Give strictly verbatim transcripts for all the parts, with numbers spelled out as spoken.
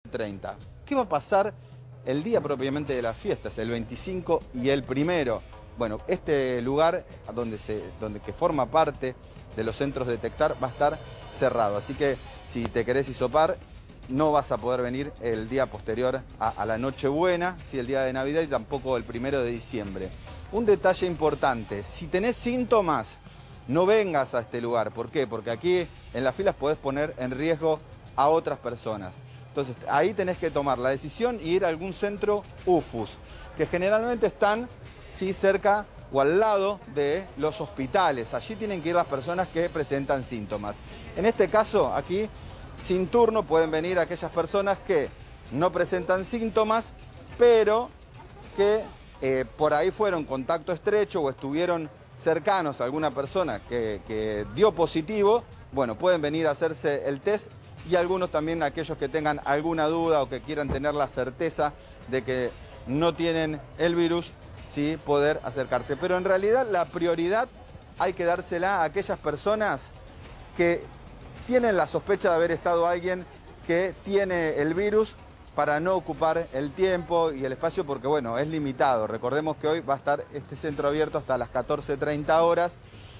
treinta. ¿Qué va a pasar el día propiamente de las fiestas, el veinticinco y el primero? Bueno, este lugar donde se, donde, que forma parte de los centros de detectar va a estar cerrado. Así que si te querés hisopar, no vas a poder venir el día posterior a, a la Nochebuena, ¿sí? El día de Navidad, y tampoco el primero de diciembre. Un detalle importante, si tenés síntomas, no vengas a este lugar. ¿Por qué? Porque aquí en las filas podés poner en riesgo a otras personas. Entonces ahí tenés que tomar la decisión y ir a algún centro U F U S, que generalmente están, ¿sí?, cerca o al lado de los hospitales. Allí tienen que ir las personas que presentan síntomas. En este caso, aquí, sin turno, pueden venir aquellas personas que no presentan síntomas, pero que eh, por ahí fueron contacto estrecho o estuvieron cercanos a alguna persona que, que dio positivo. Bueno, pueden venir a hacerse el test, y algunos también, aquellos que tengan alguna duda o que quieran tener la certeza de que no tienen el virus, ¿sí?, poder acercarse. Pero en realidad la prioridad hay que dársela a aquellas personas que tienen la sospecha de haber estado alguien que tiene el virus, para no ocupar el tiempo y el espacio, porque bueno, es limitado. Recordemos que hoy va a estar este centro abierto hasta las catorce treinta horas,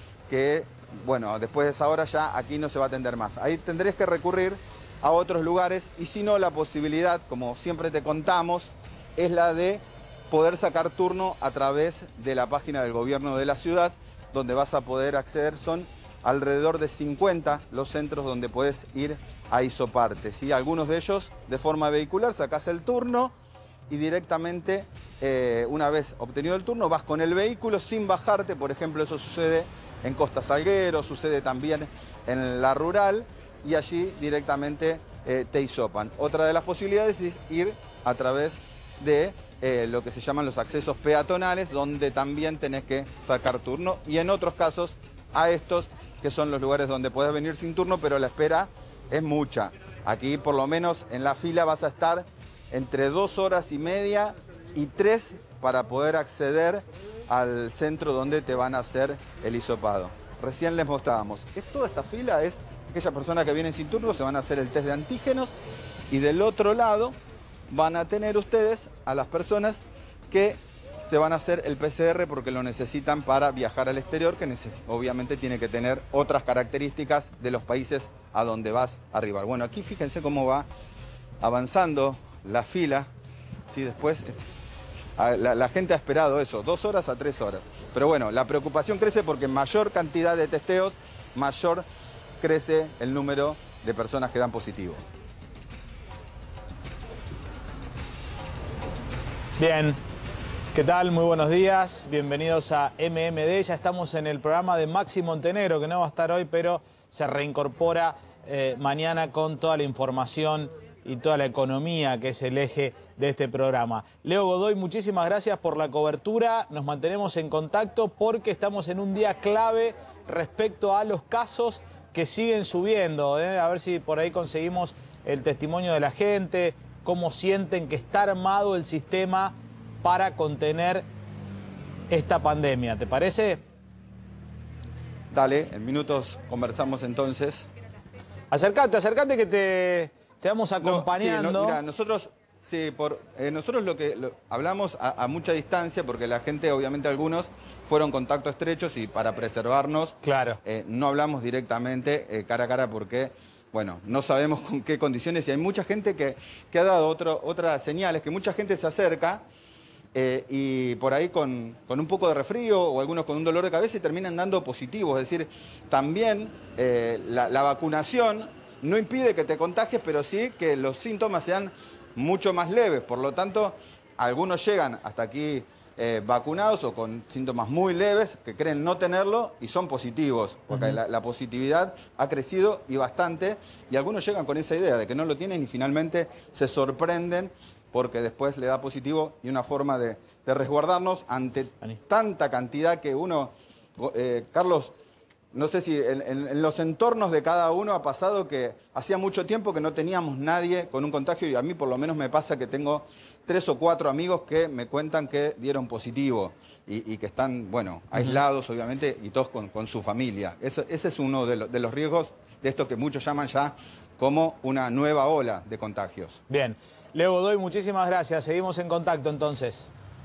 que bueno, después de esa hora ya aquí no se va a atender más. Ahí tendréis que recurrir a otros lugares, y si no, la posibilidad, como siempre te contamos, es la de poder sacar turno a través de la página del gobierno de la ciudad, donde vas a poder acceder. Son alrededor de cincuenta los centros donde puedes ir a hisoparte, ¿sí? Algunos de ellos de forma vehicular, sacás el turno y directamente, eh, una vez obtenido el turno, vas con el vehículo sin bajarte. Por ejemplo, eso sucede en Costa Salguero, sucede también en la rural, y allí directamente eh, te hisopan. Otra de las posibilidades es ir a través de eh, lo que se llaman los accesos peatonales, donde también tenés que sacar turno, y en otros casos a estos, que son los lugares donde puedes venir sin turno, pero la espera es mucha. Aquí, por lo menos en la fila, vas a estar entre dos horas y media y tres para poder acceder al centro donde te van a hacer el hisopado. Recién les mostrábamos. Es, toda esta fila es aquellas personas que vienen sin turno, se van a hacer el test de antígenos, y del otro lado van a tener ustedes a las personas que se van a hacer el P C R porque lo necesitan para viajar al exterior, que obviamente tiene que tener otras características de los países a donde vas a arribar. Bueno, aquí fíjense cómo va avanzando la fila. Sí, después la, la gente ha esperado eso, dos horas a tres horas. Pero bueno, la preocupación crece porque mayor cantidad de testeos, mayor crece el número de personas que dan positivo. Bien. ¿Qué tal? Muy buenos días, bienvenidos a M M D. Ya estamos en el programa de Maxi Montenegro, que no va a estar hoy, pero se reincorpora eh, mañana con toda la información y toda la economía, que es el eje de este programa. Leo Godoy, muchísimas gracias por la cobertura. Nos mantenemos en contacto porque estamos en un día clave respecto a los casos que siguen subiendo, ¿eh? A ver si por ahí conseguimos el testimonio de la gente, cómo sienten que está armado el sistema para contener esta pandemia. ¿Te parece? Dale, en minutos conversamos entonces. Acércate, acércate que te, te vamos acompañando. No, sí, no, mira, nosotros, sí, por, eh, nosotros lo que lo, hablamos a, a mucha distancia, porque la gente, obviamente algunos, fueron contactos estrechos, y para preservarnos, claro, eh, no hablamos directamente eh, cara a cara, porque bueno, no sabemos con qué condiciones, y hay mucha gente que, que ha dado otro, otras señales, que mucha gente se acerca Eh, y por ahí con, con un poco de resfrío, o algunos con un dolor de cabeza, y terminan dando positivos. Es decir, también eh, la, la vacunación no impide que te contagies, pero sí que los síntomas sean mucho más leves. Por lo tanto, algunos llegan hasta aquí eh, vacunados o con síntomas muy leves, que creen no tenerlo y son positivos, porque uh-huh. la, la positividad ha crecido y bastante, y algunos llegan con esa idea de que no lo tienen y finalmente se sorprenden porque después le da positivo, y una forma de, de resguardarnos ante tanta cantidad que uno... Eh, Carlos, no sé si en, en, en los entornos de cada uno ha pasado que hacía mucho tiempo que no teníamos nadie con un contagio, y a mí por lo menos me pasa que tengo tres o cuatro amigos que me cuentan que dieron positivo y, y que están, bueno, aislados uh-huh. obviamente, y todos con, con su familia. Eso, ese es uno de, lo, de los riesgos de esto que muchos llaman ya como una nueva ola de contagios. Bien. Leo Godoy, muchísimas gracias. Seguimos en contacto entonces.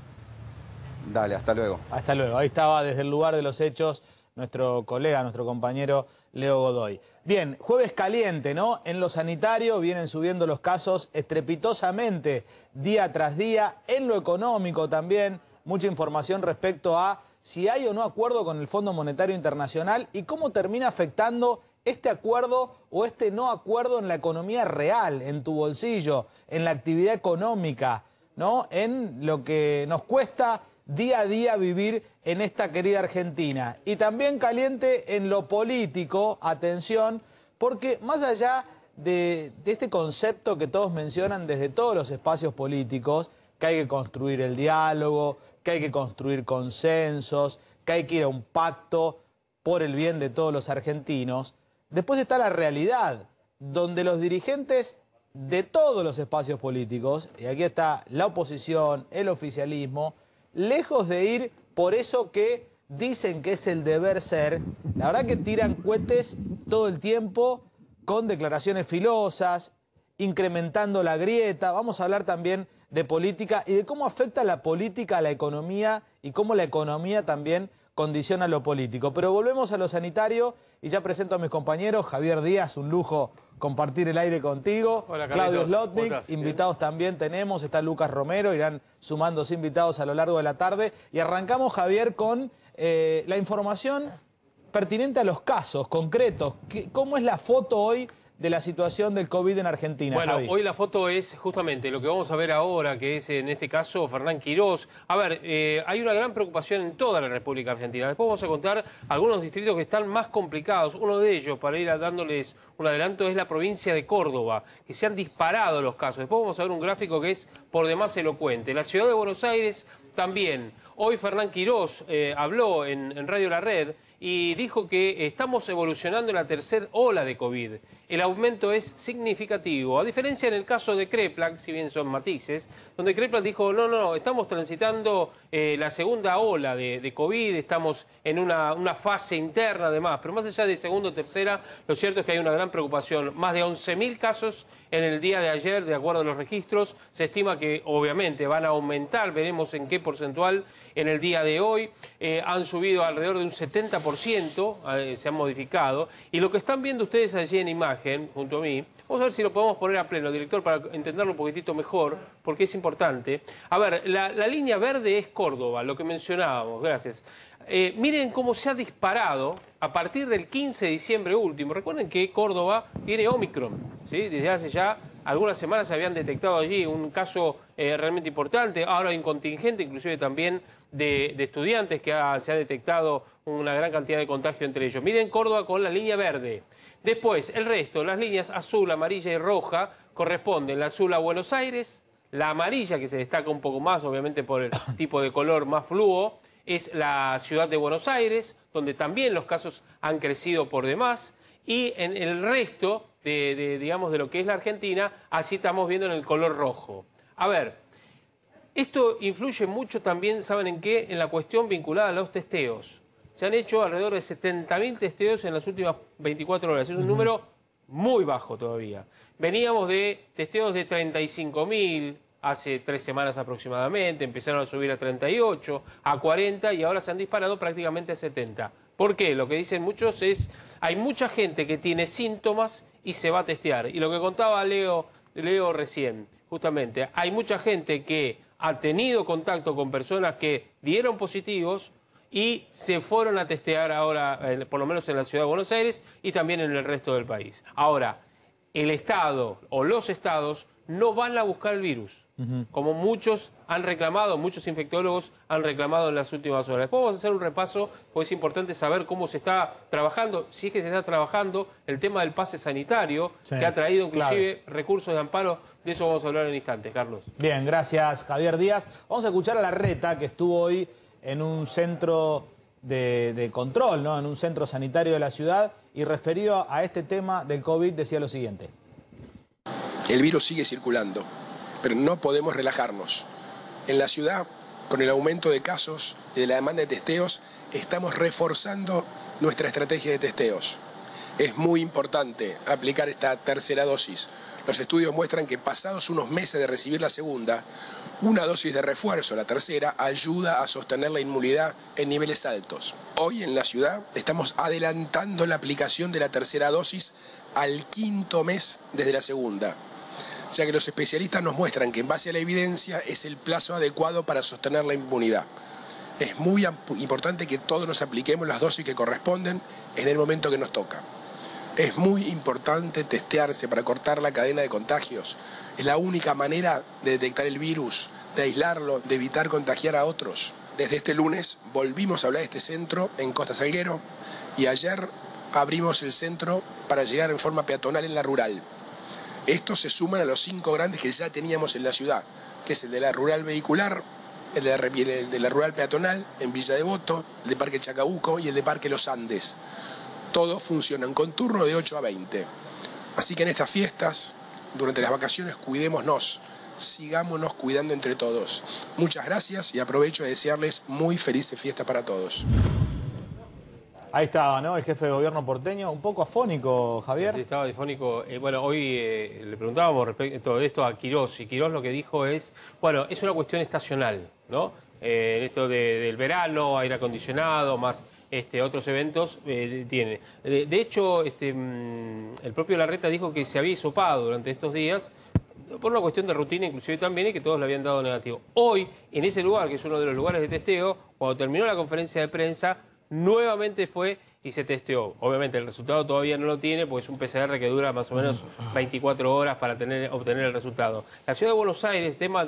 Dale, hasta luego. Hasta luego. Ahí estaba desde el lugar de los hechos nuestro colega, nuestro compañero Leo Godoy. Bien, jueves caliente, ¿no? En lo sanitario vienen subiendo los casos estrepitosamente día tras día. En lo económico también, mucha información respecto a si hay o no acuerdo con el Fondo Monetario Internacional y cómo termina afectando este acuerdo o este no acuerdo en la economía real, en tu bolsillo, en la actividad económica, ¿no? En lo que nos cuesta día a día vivir en esta querida Argentina. Y también caliente en lo político, atención, porque más allá de, de este concepto que todos mencionan desde todos los espacios políticos, que hay que construir el diálogo, que hay que construir consensos, que hay que ir a un pacto por el bien de todos los argentinos, después está la realidad, donde los dirigentes de todos los espacios políticos, y aquí está la oposición, el oficialismo, lejos de ir por eso que dicen que es el deber ser, la verdad que tiran cohetes todo el tiempo con declaraciones filosas, incrementando la grieta. Vamos a hablar también de política y de cómo afecta la política a la economía y cómo la economía también condiciona lo político. Pero volvemos a lo sanitario y ya presento a mis compañeros. Javier Díaz, un lujo compartir el aire contigo. Hola, Claudio Slotnick, invitados Bien. también tenemos. Está Lucas Romero, irán sumándose invitados a lo largo de la tarde. Y arrancamos, Javier, con eh, la información pertinente a los casos concretos. ¿Qué, ¿Cómo es la foto hoy de la situación del COVID en Argentina? Bueno, Javi? Hoy la foto es justamente lo que vamos a ver ahora, que es en este caso Fernán Quirós. A ver, eh, hay una gran preocupación en toda la República Argentina. Después vamos a contar algunos distritos que están más complicados. Uno de ellos, para ir dándoles un adelanto, es la provincia de Córdoba, que se han disparado los casos. Después vamos a ver un gráfico que es por demás elocuente. La ciudad de Buenos Aires también. Hoy Fernán Quirós eh, habló en, en Radio La Red y dijo que estamos evolucionando en la tercera ola de COVID. El aumento es significativo, a diferencia en el caso de Kreplak, si bien son matices, donde Kreplak dijo, no, no, estamos transitando eh, la segunda ola de, de COVID, estamos en una, una fase interna además, pero más allá de segunda o tercera, lo cierto es que hay una gran preocupación. Más de once mil casos en el día de ayer, de acuerdo a los registros, se estima que obviamente van a aumentar, veremos en qué porcentual en el día de hoy, eh, han subido alrededor de un setenta por ciento, eh, se han modificado, y lo que están viendo ustedes allí en imagen, junto a mí, vamos a ver si lo podemos poner a pleno, director, para entenderlo un poquitito mejor, porque es importante. A ver, la, la línea verde es Córdoba, lo que mencionábamos, gracias. Eh, miren cómo se ha disparado a partir del quince de diciembre último. Recuerden que Córdoba tiene Omicron, ¿sí? Desde hace ya algunas semanas se habían detectado allí un caso eh, realmente importante. Ahora hay un contingente, inclusive también de, de estudiantes, que ha, se ha detectado una gran cantidad de contagio entre ellos. Miren Córdoba con la línea verde. Después, el resto, las líneas azul, amarilla y roja, corresponden. La azul a Buenos Aires, la amarilla, que se destaca un poco más, obviamente por el tipo de color más fluo, es la ciudad de Buenos Aires, donde también los casos han crecido por demás. Y en el resto de, de, digamos, de lo que es la Argentina, así estamos viendo en el color rojo. A ver, esto influye mucho también, ¿saben en qué? En la cuestión vinculada a los testeos. Se han hecho alrededor de setenta mil testeos en las últimas veinticuatro horas. Es un número muy bajo todavía. Veníamos de testeos de treinta y cinco mil hace tres semanas aproximadamente. Empezaron a subir a treinta y ocho, a cuarenta y ahora se han disparado prácticamente a setenta. ¿Por qué? Lo que dicen muchos es, hay mucha gente que tiene síntomas y se va a testear. Y lo que contaba Leo, Leo recién, justamente, hay mucha gente que ha tenido contacto con personas que dieron positivos y se fueron a testear ahora, eh, por lo menos en la ciudad de Buenos Aires y también en el resto del país. Ahora, el Estado o los estados no van a buscar el virus, uh-huh. como muchos han reclamado, muchos infectólogos han reclamado en las últimas horas. Después vamos a hacer un repaso, porque es importante saber cómo se está trabajando, si es que se está trabajando el tema del pase sanitario, sí, que ha traído inclusive claro. recursos de amparo. De eso vamos a hablar en instantes, Carlos. Bien, gracias Javier Díaz. Vamos a escuchar a Larreta, que estuvo hoy en un centro de, de control, ¿no? En un centro sanitario de la ciudad, y referido a este tema del COVID decía lo siguiente. El virus sigue circulando, pero no podemos relajarnos. En la ciudad, con el aumento de casos y de la demanda de testeos, estamos reforzando nuestra estrategia de testeos. Es muy importante aplicar esta tercera dosis. Los estudios muestran que pasados unos meses de recibir la segunda, una dosis de refuerzo, la tercera, ayuda a sostener la inmunidad en niveles altos. Hoy en la ciudad estamos adelantando la aplicación de la tercera dosis al quinto mes desde la segunda, ya que los especialistas nos muestran que en base a la evidencia es el plazo adecuado para sostener la inmunidad. Es muy importante que todos nos apliquemos las dosis que corresponden en el momento que nos toca. Es muy importante testearse para cortar la cadena de contagios. Es la única manera de detectar el virus, de aislarlo, de evitar contagiar a otros. Desde este lunes volvimos a hablar de este centro en Costa Salguero y ayer abrimos el centro para llegar en forma peatonal en la rural. Estos se suman a los cinco grandes que ya teníamos en la ciudad, que es el de la rural vehicular, el de la, el de la rural peatonal en Villa Devoto, el de Parque Chacabuco y el de Parque Los Andes. Todos funcionan con turno de ocho a veinte. Así que en estas fiestas, durante las vacaciones, cuidémonos, sigámonos cuidando entre todos. Muchas gracias y aprovecho de desearles muy felices fiestas para todos. Ahí estaba, ¿no? El jefe de gobierno porteño, un poco afónico, Javier. Sí, estaba afónico. Eh, bueno, hoy eh, le preguntábamos respecto de esto a Quirós, y Quirós lo que dijo es, bueno, es una cuestión estacional, ¿no? Eh, esto de, del verano, aire acondicionado, más este, otros eventos, eh, tiene. De, de hecho, este, el propio Larreta dijo que se había hisopado durante estos días, por una cuestión de rutina inclusive también, y que todos le habían dado negativo. Hoy, en ese lugar, que es uno de los lugares de testeo, cuando terminó la conferencia de prensa, nuevamente fue y se testeó. Obviamente el resultado todavía no lo tiene, porque es un P C R que dura más o menos veinticuatro horas para tener, obtener el resultado. La Ciudad de Buenos Aires, tema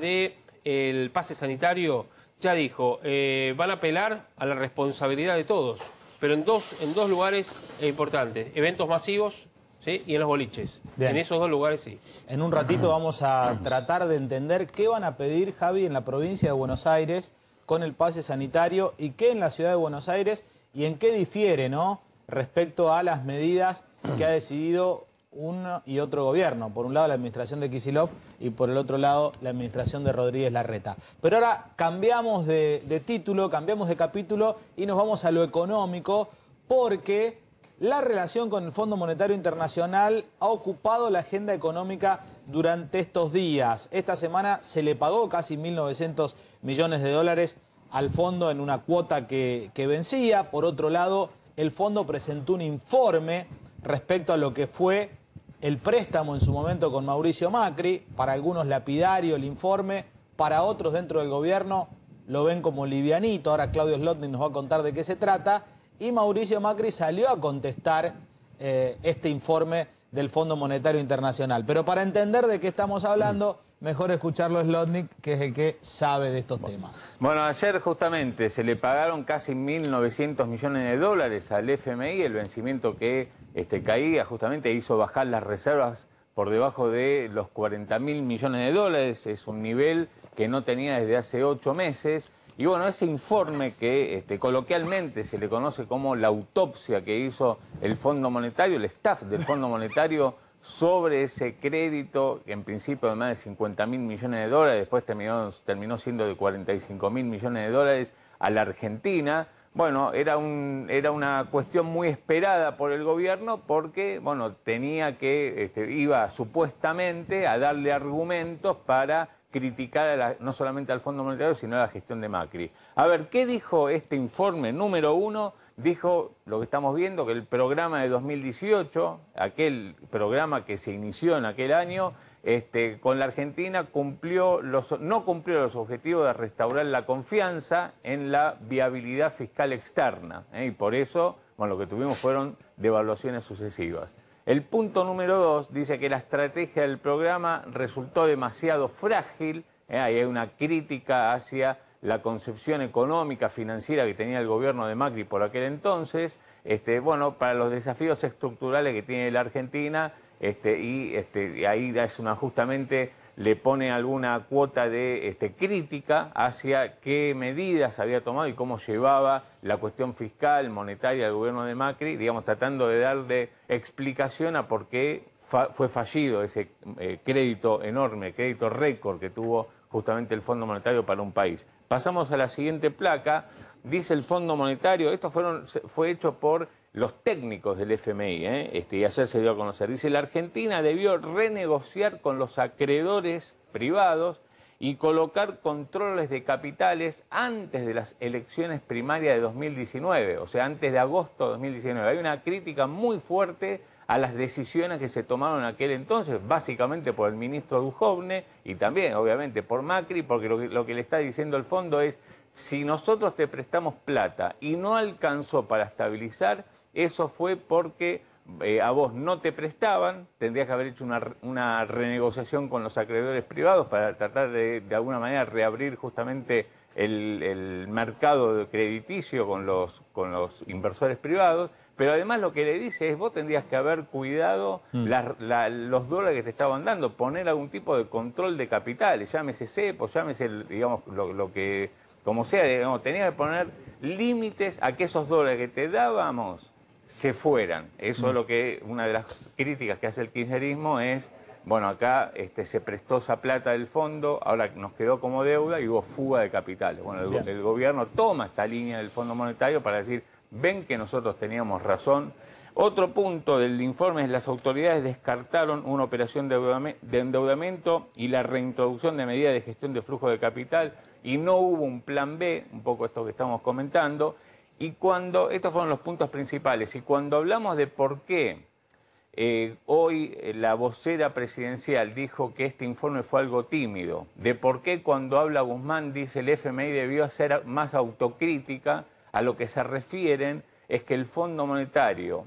del pase sanitario, ya dijo, eh, van a apelar a la responsabilidad de todos, pero en dos, en dos lugares importantes, eventos masivos, ¿sí? Y en los boliches. Bien. En esos dos lugares sí. En un ratito vamos a tratar de entender qué van a pedir, Javi, en la provincia de Buenos Aires con el pase sanitario y qué en la ciudad de Buenos Aires y en qué difiere, ¿no?, respecto a las medidas que ha decidido uno y otro gobierno. Por un lado la administración de Kicillof y por el otro lado la administración de Rodríguez Larreta. Pero ahora cambiamos de, de título, cambiamos de capítulo y nos vamos a lo económico, porque la relación con el Fondo Monetario Internacional ha ocupado la agenda económica durante estos días. Esta semana se le pagó casi mil novecientos millones de dólares al fondo en una cuota que, que vencía. Por otro lado, el fondo presentó un informe respecto a lo que fue el préstamo en su momento con Mauricio Macri. Para algunos lapidario el informe, para otros dentro del gobierno lo ven como livianito. Ahora Claudio Slotnick nos va a contar de qué se trata. Y Mauricio Macri salió a contestar eh, este informe del Fondo Monetario Internacional. Pero para entender de qué estamos hablando, mejor escucharlo a Slotnick, que es el que sabe de estos temas. Bueno, ayer justamente se le pagaron casi mil novecientos millones de dólares al F M I, el vencimiento que este, caía justamente hizo bajar las reservas por debajo de los cuarenta mil millones de dólares. Es un nivel que no tenía desde hace ocho meses. Y bueno, ese informe que este, coloquialmente se le conoce como la autopsia que hizo el Fondo Monetario, el staff del Fondo Monetario, sobre ese crédito, en principio de más de cincuenta mil millones de dólares, después terminó, terminó siendo de cuarenta y cinco mil millones de dólares a la Argentina. Bueno, era, un, era una cuestión muy esperada por el gobierno porque, bueno, tenía que, este, iba supuestamente a darle argumentos para criticar a la, no solamente al Fondo Monetario, sino a la gestión de Macri. A ver, ¿qué dijo este informe número uno? Dijo lo que estamos viendo, que el programa de dos mil dieciocho, aquel programa que se inició en aquel año, este, con la Argentina cumplió los, no cumplió los objetivos de restaurar la confianza en la viabilidad fiscal externa. ¿eh? Y por eso, bueno, lo que tuvimos fueron devaluaciones sucesivas. El punto número dos dice que la estrategia del programa resultó demasiado frágil. ¿eh? Ahí hay una crítica hacia la concepción económica, financiera que tenía el gobierno de Macri por aquel entonces, este, bueno, para los desafíos estructurales que tiene la Argentina, este, y este, ahí es una, justamente le pone alguna cuota de este, crítica hacia qué medidas había tomado y cómo llevaba la cuestión fiscal, monetaria del gobierno de Macri, digamos, tratando de darle explicación a por qué fa fue fallido ese eh, crédito enorme, crédito récord que tuvo justamente el Fondo Monetario para un país. Pasamos a la siguiente placa. Dice el Fondo Monetario, esto fueron, fue hecho por los técnicos del F M I, ¿eh? este, y ayer se dio a conocer. Dice, la Argentina debió renegociar con los acreedores privados y colocar controles de capitales antes de las elecciones primarias de dos mil diecinueve, o sea, antes de agosto de dos mil diecinueve. Hay una crítica muy fuerte a las decisiones que se tomaron en aquel entonces, básicamente por el ministro Duhovne y también, obviamente, por Macri, porque lo que, lo que le está diciendo el fondo es, si nosotros te prestamos plata y no alcanzó para estabilizar, eso fue porque eh, a vos no te prestaban, tendrías que haber hecho una, una renegociación con los acreedores privados para tratar de, de alguna manera, reabrir justamente el, el mercado crediticio con los, con los inversores privados. Pero además lo que le dice es, vos tendrías que haber cuidado mm. la, la, los dólares que te estaban dando, poner algún tipo de control de capitales, llámese cepo, llámese, digamos, lo, lo que, como sea, digamos, tenías que poner límites a que esos dólares que te dábamos se fueran. Eso mm. es lo que, una de las críticas que hace el kirchnerismo es, bueno, acá este, se prestó esa plata del fondo, ahora nos quedó como deuda y hubo fuga de capitales. Bueno, el, el gobierno toma esta línea del Fondo Monetario para decir, ven que nosotros teníamos razón. Otro punto del informe es las autoridades descartaron una operación de endeudamiento y la reintroducción de medidas de gestión de flujo de capital y no hubo un plan B, un poco esto que estamos comentando. Y cuando, estos fueron los puntos principales, y cuando hablamos de por qué eh, hoy la vocera presidencial dijo que este informe fue algo tímido, de por qué cuando habla Guzmán dice el F M I debió hacer más autocrítica, a lo que se refieren es que el Fondo Monetario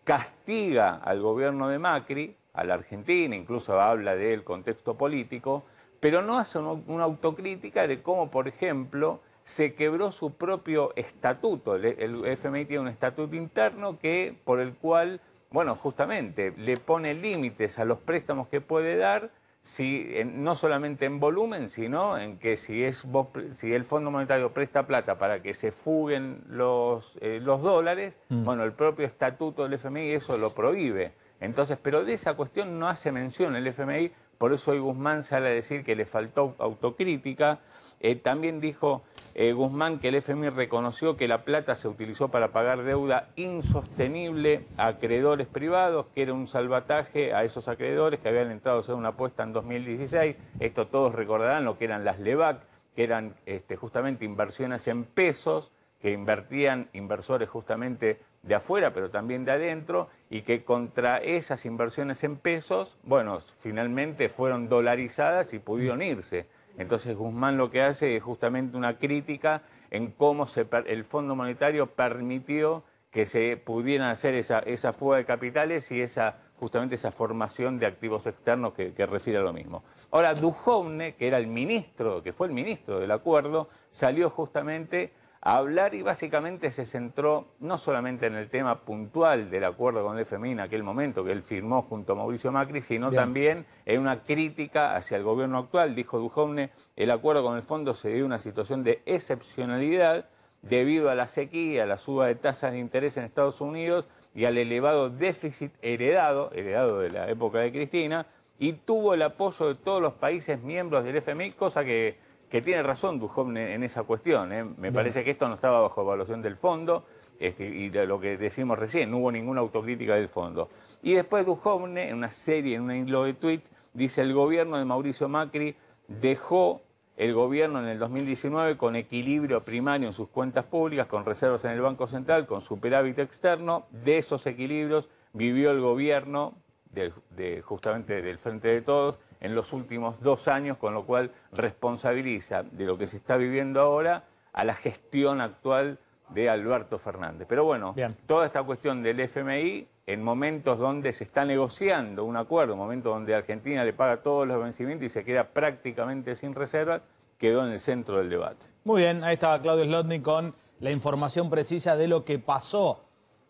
castiga al gobierno de Macri, a la Argentina, incluso habla del contexto político, pero no hace una autocrítica de cómo, por ejemplo, se quebró su propio estatuto. El F M I tiene un estatuto interno que, por el cual, bueno, justamente le pone límites a los préstamos que puede dar, si, en, no solamente en volumen, sino en que si, es vos, si el Fondo Monetario presta plata para que se fuguen los, eh, los dólares, mm. bueno, el propio estatuto del F M I eso lo prohíbe. Entonces, pero de esa cuestión no hace mención el F M I, por eso hoy Guzmán sale a decir que le faltó autocrítica. Eh, también dijo eh, Guzmán que el F M I reconoció que la plata se utilizó para pagar deuda insostenible a acreedores privados, que era un salvataje a esos acreedores que habían entrado a hacer una apuesta en dos mil dieciséis. Esto todos recordarán lo que eran las LEVAC, que eran este, justamente inversiones en pesos, que invertían inversores justamente de afuera, pero también de adentro, y que contra esas inversiones en pesos, bueno, finalmente fueron dolarizadas y pudieron irse. Entonces Guzmán lo que hace es justamente una crítica en cómo se, el Fondo Monetario permitió que se pudieran hacer esa, esa fuga de capitales y esa, justamente esa formación de activos externos que, que refiere a lo mismo. Ahora, Duhovne, que era el ministro, que fue el ministro del acuerdo, salió justamente a hablar y básicamente se centró no solamente en el tema puntual del acuerdo con el F M I en aquel momento que él firmó junto a Mauricio Macri, sino Bien. también en una crítica hacia el gobierno actual. Dijo Duhovne, el acuerdo con el fondo se dio una situación de excepcionalidad debido a la sequía, a la suba de tasas de interés en Estados Unidos y al elevado déficit heredado, heredado de la época de Cristina, y tuvo el apoyo de todos los países miembros del F M I, cosa que que tiene razón Duhovne en esa cuestión. ¿eh? Me Bien. parece que esto no estaba bajo evaluación del fondo, este, y de lo que decimos recién, no hubo ninguna autocrítica del fondo. Y después Duhovne, en una serie, en un hilo de tweets, dice el gobierno de Mauricio Macri dejó el gobierno en el dos mil diecinueve con equilibrio primario en sus cuentas públicas, con reservas en el Banco Central, con superávit externo. De esos equilibrios vivió el gobierno, de, de, justamente del Frente de Todos, en los últimos dos años, con lo cual responsabiliza de lo que se está viviendo ahora a la gestión actual de Alberto Fernández. Pero bueno, Bien. toda esta cuestión del F M I, en momentos donde se está negociando un acuerdo, en momentos donde Argentina le paga todos los vencimientos y se queda prácticamente sin reservas, quedó en el centro del debate. Muy bien, ahí estaba Claudio Slotnick con la información precisa de lo que pasó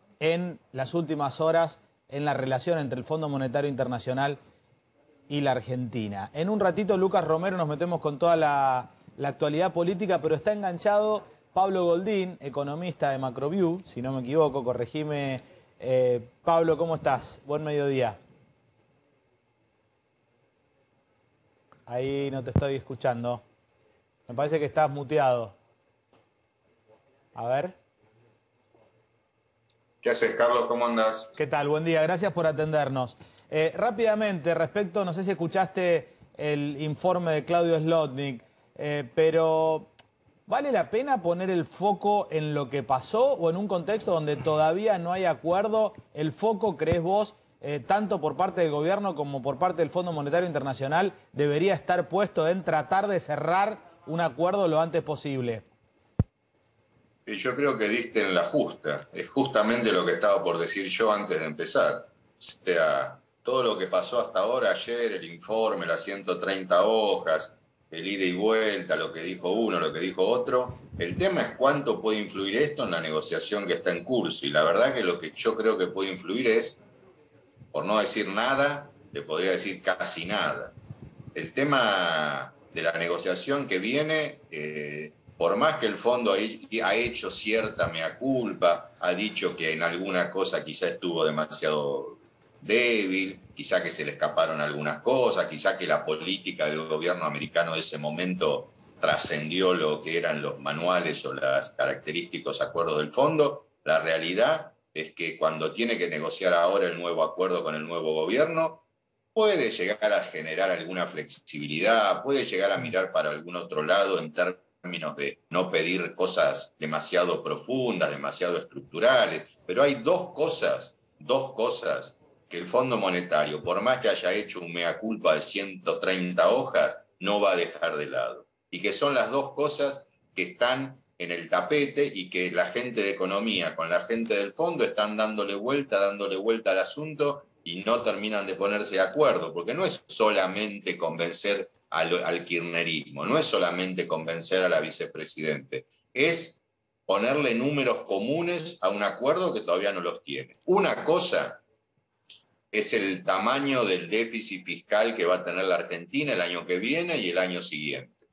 en las últimas horas en la relación entre el Fondo Monetario Internacional y la Argentina. En un ratito, Lucas Romero, nos metemos con toda la, la actualidad política, pero está enganchado Pablo Goldín, economista de Macroview, si no me equivoco, corregime. Eh, Pablo, ¿cómo estás? Buen mediodía. Ahí no te estoy escuchando. Me parece que estás muteado. A ver. ¿Qué haces, Carlos? ¿Cómo andás? ¿Qué tal? Buen día, gracias por atendernos. Eh, rápidamente, respecto, no sé si escuchaste el informe de Claudio Zlotnik, eh, pero ¿vale la pena poner el foco en lo que pasó o en un contexto donde todavía no hay acuerdo? ¿El foco, crees vos, eh, tanto por parte del gobierno como por parte del Fondo Monetario Internacional, debería estar puesto en tratar de cerrar un acuerdo lo antes posible? Y yo creo que diste en la justa. Es justamente lo que estaba por decir yo antes de empezar. O sea, todo lo que pasó hasta ahora, ayer, el informe, las ciento treinta hojas, el ida y vuelta, lo que dijo uno, lo que dijo otro. El tema es cuánto puede influir esto en la negociación que está en curso. Y la verdad que lo que yo creo que puede influir es, por no decir nada, le podría decir casi nada. El tema de la negociación que viene... Eh, Por más que el fondo ha hecho cierta mea culpa, ha dicho que en alguna cosa quizá estuvo demasiado débil, quizá que se le escaparon algunas cosas, quizá que la política del gobierno americano de ese momento trascendió lo que eran los manuales o los característicos acuerdos del fondo, la realidad es que cuando tiene que negociar ahora el nuevo acuerdo con el nuevo gobierno, puede llegar a generar alguna flexibilidad, puede llegar a mirar para algún otro lado en términos términos de no pedir cosas demasiado profundas, demasiado estructurales, pero hay dos cosas, dos cosas que el Fondo Monetario, por más que haya hecho un mea culpa de ciento treinta hojas, no va a dejar de lado. Y que son las dos cosas que están en el tapete y que la gente de economía con la gente del fondo están dándole vuelta, dándole vuelta al asunto y no terminan de ponerse de acuerdo, porque no es solamente convencer Al, al kirchnerismo, no es solamente convencer a la vicepresidente, es ponerle números comunes a un acuerdo que todavía no los tiene. Una cosa es el tamaño del déficit fiscal que va a tener la Argentina el año que viene y el año siguiente.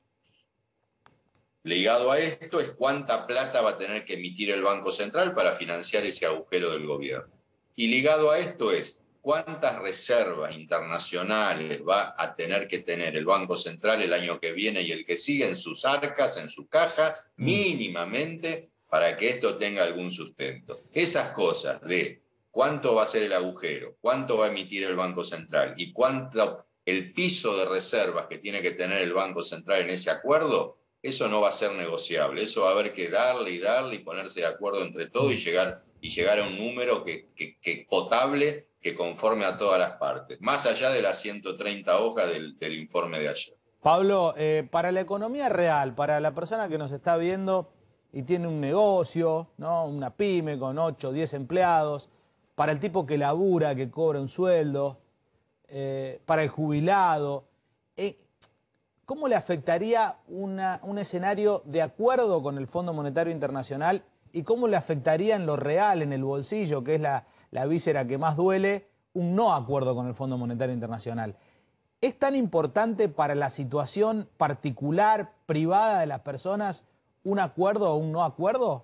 Ligado a esto es cuánta plata va a tener que emitir el Banco Central para financiar ese agujero del gobierno. Y ligado a esto es cuántas reservas internacionales va a tener que tener el Banco Central el año que viene y el que sigue en sus arcas, en su caja, mínimamente, para que esto tenga algún sustento. Esas cosas de cuánto va a ser el agujero, cuánto va a emitir el Banco Central y cuánto el piso de reservas que tiene que tener el Banco Central en ese acuerdo, eso no va a ser negociable. Eso va a haber que darle y darle y ponerse de acuerdo entre todos y llegar, y llegar a un número que, que, que potable, que conforme a todas las partes, más allá de las ciento treinta hojas del, del informe de ayer. Pablo, eh, para la economía real, para la persona que nos está viendo y tiene un negocio, ¿no? Una pyme con ocho o diez empleados, para el tipo que labura, que cobra un sueldo, eh, para el jubilado, eh, ¿cómo le afectaría una, un escenario de acuerdo con el Fondo Monetario Internacional y cómo le afectaría en lo real, en el bolsillo, que es la... la víscera que más duele, un no acuerdo con el Fondo Monetario Internacional? ¿Es tan importante para la situación particular, privada de las personas, un acuerdo o un no acuerdo?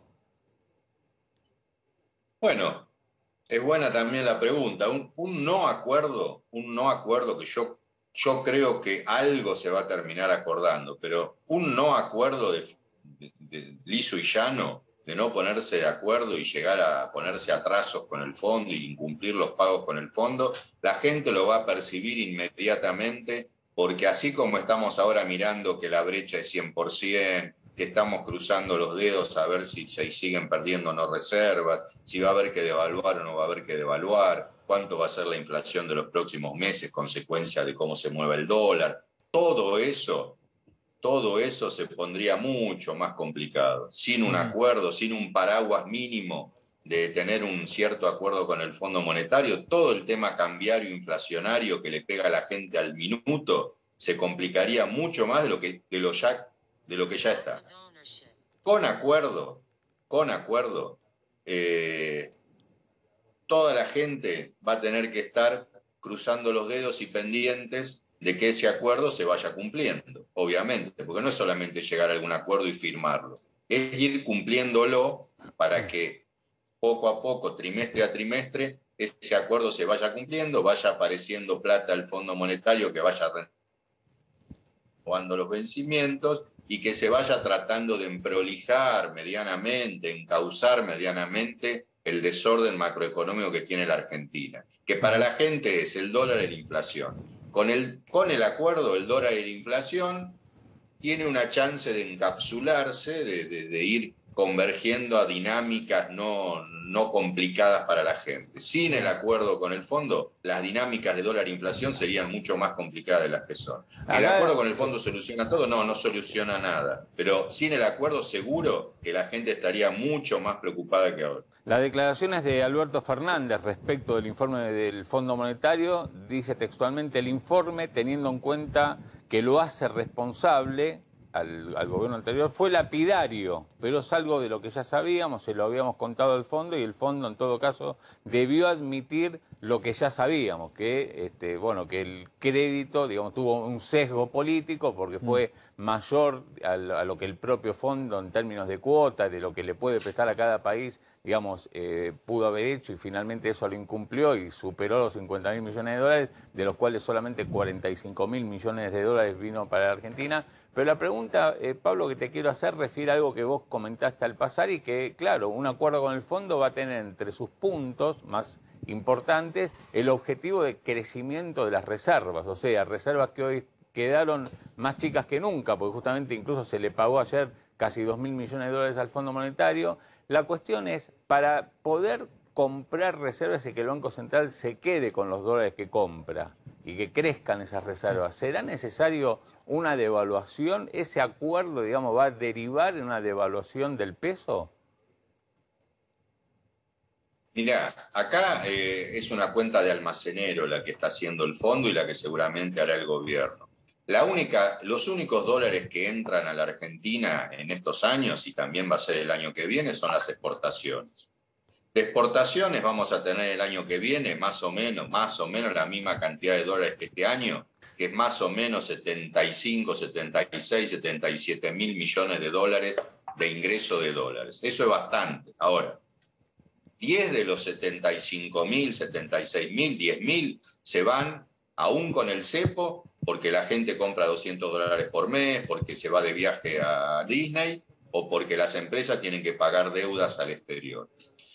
Bueno, es buena también la pregunta. Un, un no acuerdo, un no acuerdo que yo, yo creo que algo se va a terminar acordando, pero un no acuerdo de, de, de liso y llano, de no ponerse de acuerdo y llegar a ponerse a trazos con el fondo y incumplir los pagos con el fondo, la gente lo va a percibir inmediatamente, porque así como estamos ahora mirando que la brecha es cien por ciento, que estamos cruzando los dedos a ver si se siguen perdiendo o no reservas, si va a haber que devaluar o no va a haber que devaluar, cuánto va a ser la inflación de los próximos meses, consecuencia de cómo se mueve el dólar, todo eso... todo eso se pondría mucho más complicado. Sin un acuerdo, sin un paraguas mínimo de tener un cierto acuerdo con el Fondo Monetario, todo el tema cambiario inflacionario que le pega a la gente al minuto se complicaría mucho más de lo que, de lo ya, de lo que ya está. Con acuerdo, con acuerdo, eh, toda la gente va a tener que estar cruzando los dedos y pendientes de que ese acuerdo se vaya cumpliendo, obviamente, porque no es solamente llegar a algún acuerdo y firmarlo, es ir cumpliéndolo para que poco a poco, trimestre a trimestre, ese acuerdo se vaya cumpliendo, vaya apareciendo plata al Fondo Monetario que vaya renovando los vencimientos y que se vaya tratando de emprolijar medianamente, encauzar medianamente el desorden macroeconómico que tiene la Argentina, que para la gente es el dólar y la inflación. Con el, con el acuerdo, el dólar y la inflación tiene una chance de encapsularse, de, de, de ir convergiendo a dinámicas no, no complicadas para la gente. Sin el acuerdo con el fondo, las dinámicas de dólar-inflación serían mucho más complicadas de las que son. ¿El acuerdo con el fondo soluciona todo? No, no soluciona nada. Pero sin el acuerdo seguro que la gente estaría mucho más preocupada que ahora. Las declaraciones de Alberto Fernández respecto del informe del Fondo Monetario, dice textualmente el informe, teniendo en cuenta que lo hace responsable Al, al gobierno anterior, fue lapidario, pero es algo de lo que ya sabíamos, se lo habíamos contado al fondo y el fondo en todo caso debió admitir lo que ya sabíamos, que este, bueno, que el crédito, digamos, tuvo un sesgo político porque fue mayor a, a lo que el propio fondo en términos de cuotas, de lo que le puede prestar a cada país, digamos, eh, pudo haber hecho y finalmente eso lo incumplió y superó los cincuenta mil millones de dólares, de los cuales solamente cuarenta y cinco mil millones de dólares vino para la Argentina. Pero la pregunta, eh, Pablo, que te quiero hacer refiere a algo que vos comentaste al pasar y que, claro, un acuerdo con el fondo va a tener entre sus puntos más importantes el objetivo de crecimiento de las reservas, o sea, reservas que hoy quedaron más chicas que nunca, porque justamente incluso se le pagó ayer casi dos mil millones de dólares al Fondo Monetario. La cuestión es, para poder comprar reservas y que el Banco Central se quede con los dólares que compra y que crezcan esas reservas, ¿será necesario una devaluación? ¿Ese acuerdo, digamos, va a derivar en una devaluación del peso? Mirá, acá eh, es una cuenta de almacenero la que está haciendo el fondo y la que seguramente hará el gobierno. La única, los únicos dólares que entran a la Argentina en estos años, y también va a ser el año que viene, son las exportaciones. De exportaciones vamos a tener el año que viene más o menos, más o menos la misma cantidad de dólares que este año, que es más o menos setenta y cinco, setenta y seis, setenta y siete mil millones de dólares de ingreso de dólares. Eso es bastante. Ahora, diez de los setenta y cinco mil, setenta y seis mil, diez mil se van aún con el cepo porque la gente compra doscientos dólares por mes, porque se va de viaje a Disney o porque las empresas tienen que pagar deudas al exterior.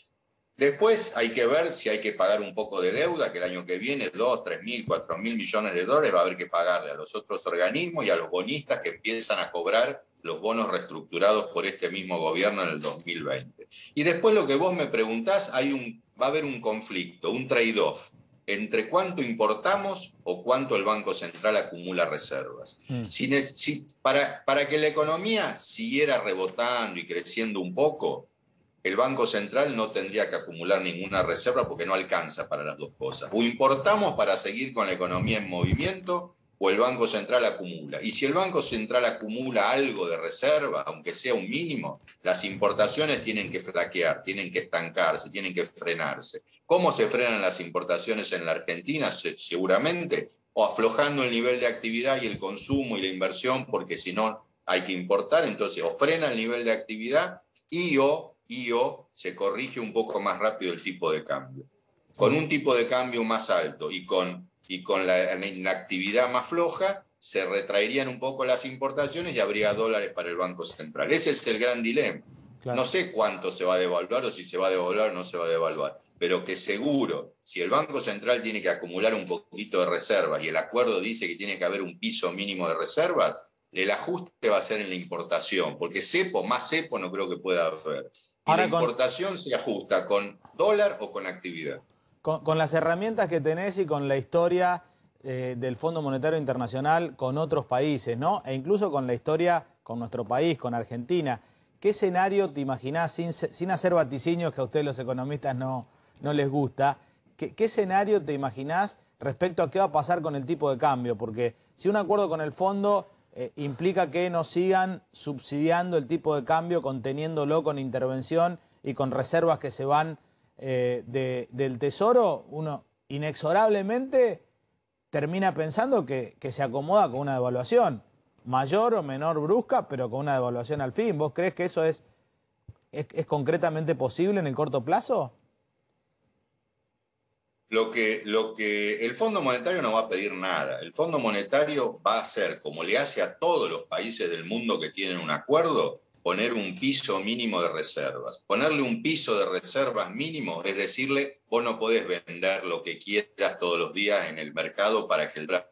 Después hay que ver si hay que pagar un poco de deuda, que el año que viene dos, tres mil, cuatro mil millones de dólares va a haber que pagarle a los otros organismos y a los bonistas que empiezan a cobrar los bonos reestructurados por este mismo gobierno en el dos mil veinte. Y después lo que vos me preguntás, hay un, va a haber un conflicto, un trade-off, entre cuánto importamos o cuánto el Banco Central acumula reservas. Mm. Si, si, para, para que la economía siguiera rebotando y creciendo un poco, el Banco Central no tendría que acumular ninguna reserva porque no alcanza para las dos cosas. O importamos para seguir con la economía en movimiento o el Banco Central acumula. Y si el Banco Central acumula algo de reserva, aunque sea un mínimo, las importaciones tienen que flaquear, tienen que estancarse, tienen que frenarse. ¿Cómo se frenan las importaciones en la Argentina? Seguramente, o aflojando el nivel de actividad y el consumo y la inversión, porque si no hay que importar, entonces o frena el nivel de actividad y o y o se corrige un poco más rápido el tipo de cambio. Con un tipo de cambio más alto y con, y con la inactividad más floja, se retraerían un poco las importaciones y habría dólares para el Banco Central. Ese es el gran dilema. Claro. No sé cuánto se va a devaluar o si se va a devaluar o no se va a devaluar, pero que seguro, si el Banco Central tiene que acumular un poquito de reservas y el acuerdo dice que tiene que haber un piso mínimo de reservas, el ajuste va a ser en la importación, porque cepo, más cepo no creo que pueda haber. Y Ahora la importación con, se ajusta con dólar o con actividad. Con, con las herramientas que tenés y con la historia eh, del Fondo Monetario Internacional con otros países, ¿no? E incluso con la historia con nuestro país, con Argentina. ¿Qué escenario te imaginás, sin, sin hacer vaticinios que a ustedes los economistas no, no les gusta, ¿qué, qué escenario te imaginás respecto a qué va a pasar con el tipo de cambio? Porque si un acuerdo con el fondo Eh, implica que no sigan subsidiando el tipo de cambio, conteniéndolo con intervención y con reservas que se van eh, de, del Tesoro, uno inexorablemente termina pensando que, que se acomoda con una devaluación, mayor o menor brusca, pero con una devaluación al fin. ¿Vos crees que eso es, es, es concretamente posible en el corto plazo? Lo que, lo que el Fondo Monetario no va a pedir nada. El Fondo Monetario va a hacer, como le hace a todos los países del mundo que tienen un acuerdo, poner un piso mínimo de reservas. Ponerle un piso de reservas mínimo es decirle, vos no podés vender lo que quieras todos los días en el mercado para que el dólar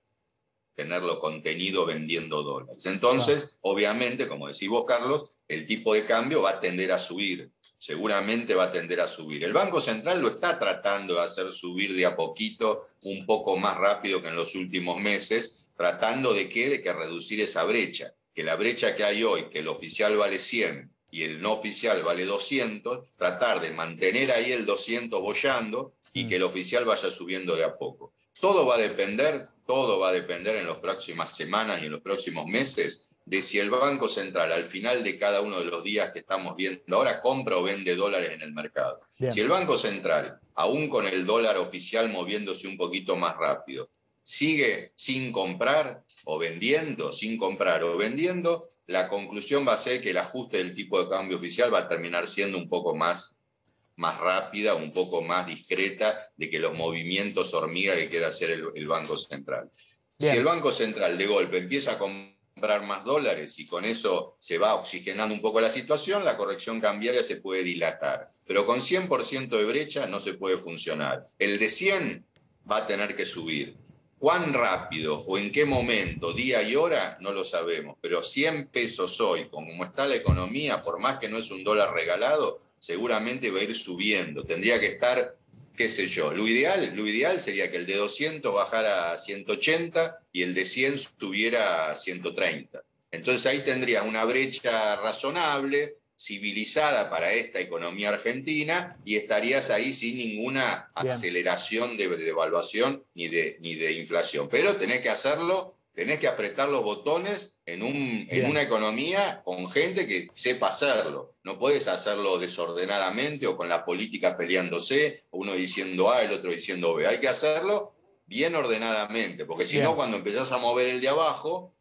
tenerlo contenido vendiendo dólares. Entonces, obviamente, como decís vos, Carlos, el tipo de cambio va a tender a subir. Seguramente va a tender a subir. El Banco Central lo está tratando de hacer subir de a poquito, un poco más rápido que en los últimos meses, tratando de que, de que reducir esa brecha. Que la brecha que hay hoy, que el oficial vale cien y el no oficial vale doscientos, tratar de mantener ahí el doscientos boyando y que el oficial vaya subiendo de a poco. Todo va a depender, todo va a depender en las próximas semanas y en los próximos meses de si el Banco Central al final de cada uno de los días que estamos viendo ahora compra o vende dólares en el mercado. Bien. Si el Banco Central, aún con el dólar oficial moviéndose un poquito más rápido, sigue sin comprar o vendiendo, sin comprar o vendiendo, la conclusión va a ser que el ajuste del tipo de cambio oficial va a terminar siendo un poco más, más rápida, un poco más discreta de que los movimientos hormiga que quiere hacer el, el Banco Central. Bien. Si el Banco Central de golpe empieza a comprar comprar más dólares y con eso se va oxigenando un poco la situación, la corrección cambiaria se puede dilatar. Pero con cien por ciento de brecha no se puede funcionar. El de cien va a tener que subir. ¿Cuán rápido o en qué momento, día y hora? No lo sabemos. Pero cien pesos hoy, como está la economía, por más que no es un dólar regalado, seguramente va a ir subiendo. Tendría que estar, qué sé yo, lo ideal, lo ideal sería que el de doscientos bajara a ciento ochenta y el de cien subiera a ciento treinta. Entonces ahí tendrías una brecha razonable, civilizada para esta economía argentina y estarías ahí sin ninguna Bien. aceleración de devaluación ni de, ni de inflación. Pero tenés que hacerlo, tenés que apretar los botones en, un, en una economía con gente que sepa hacerlo. No puedes hacerlo desordenadamente o con la política peleándose, uno diciendo A, el otro diciendo B. Hay que hacerlo bien ordenadamente, porque si no, cuando empezás a mover el de abajo,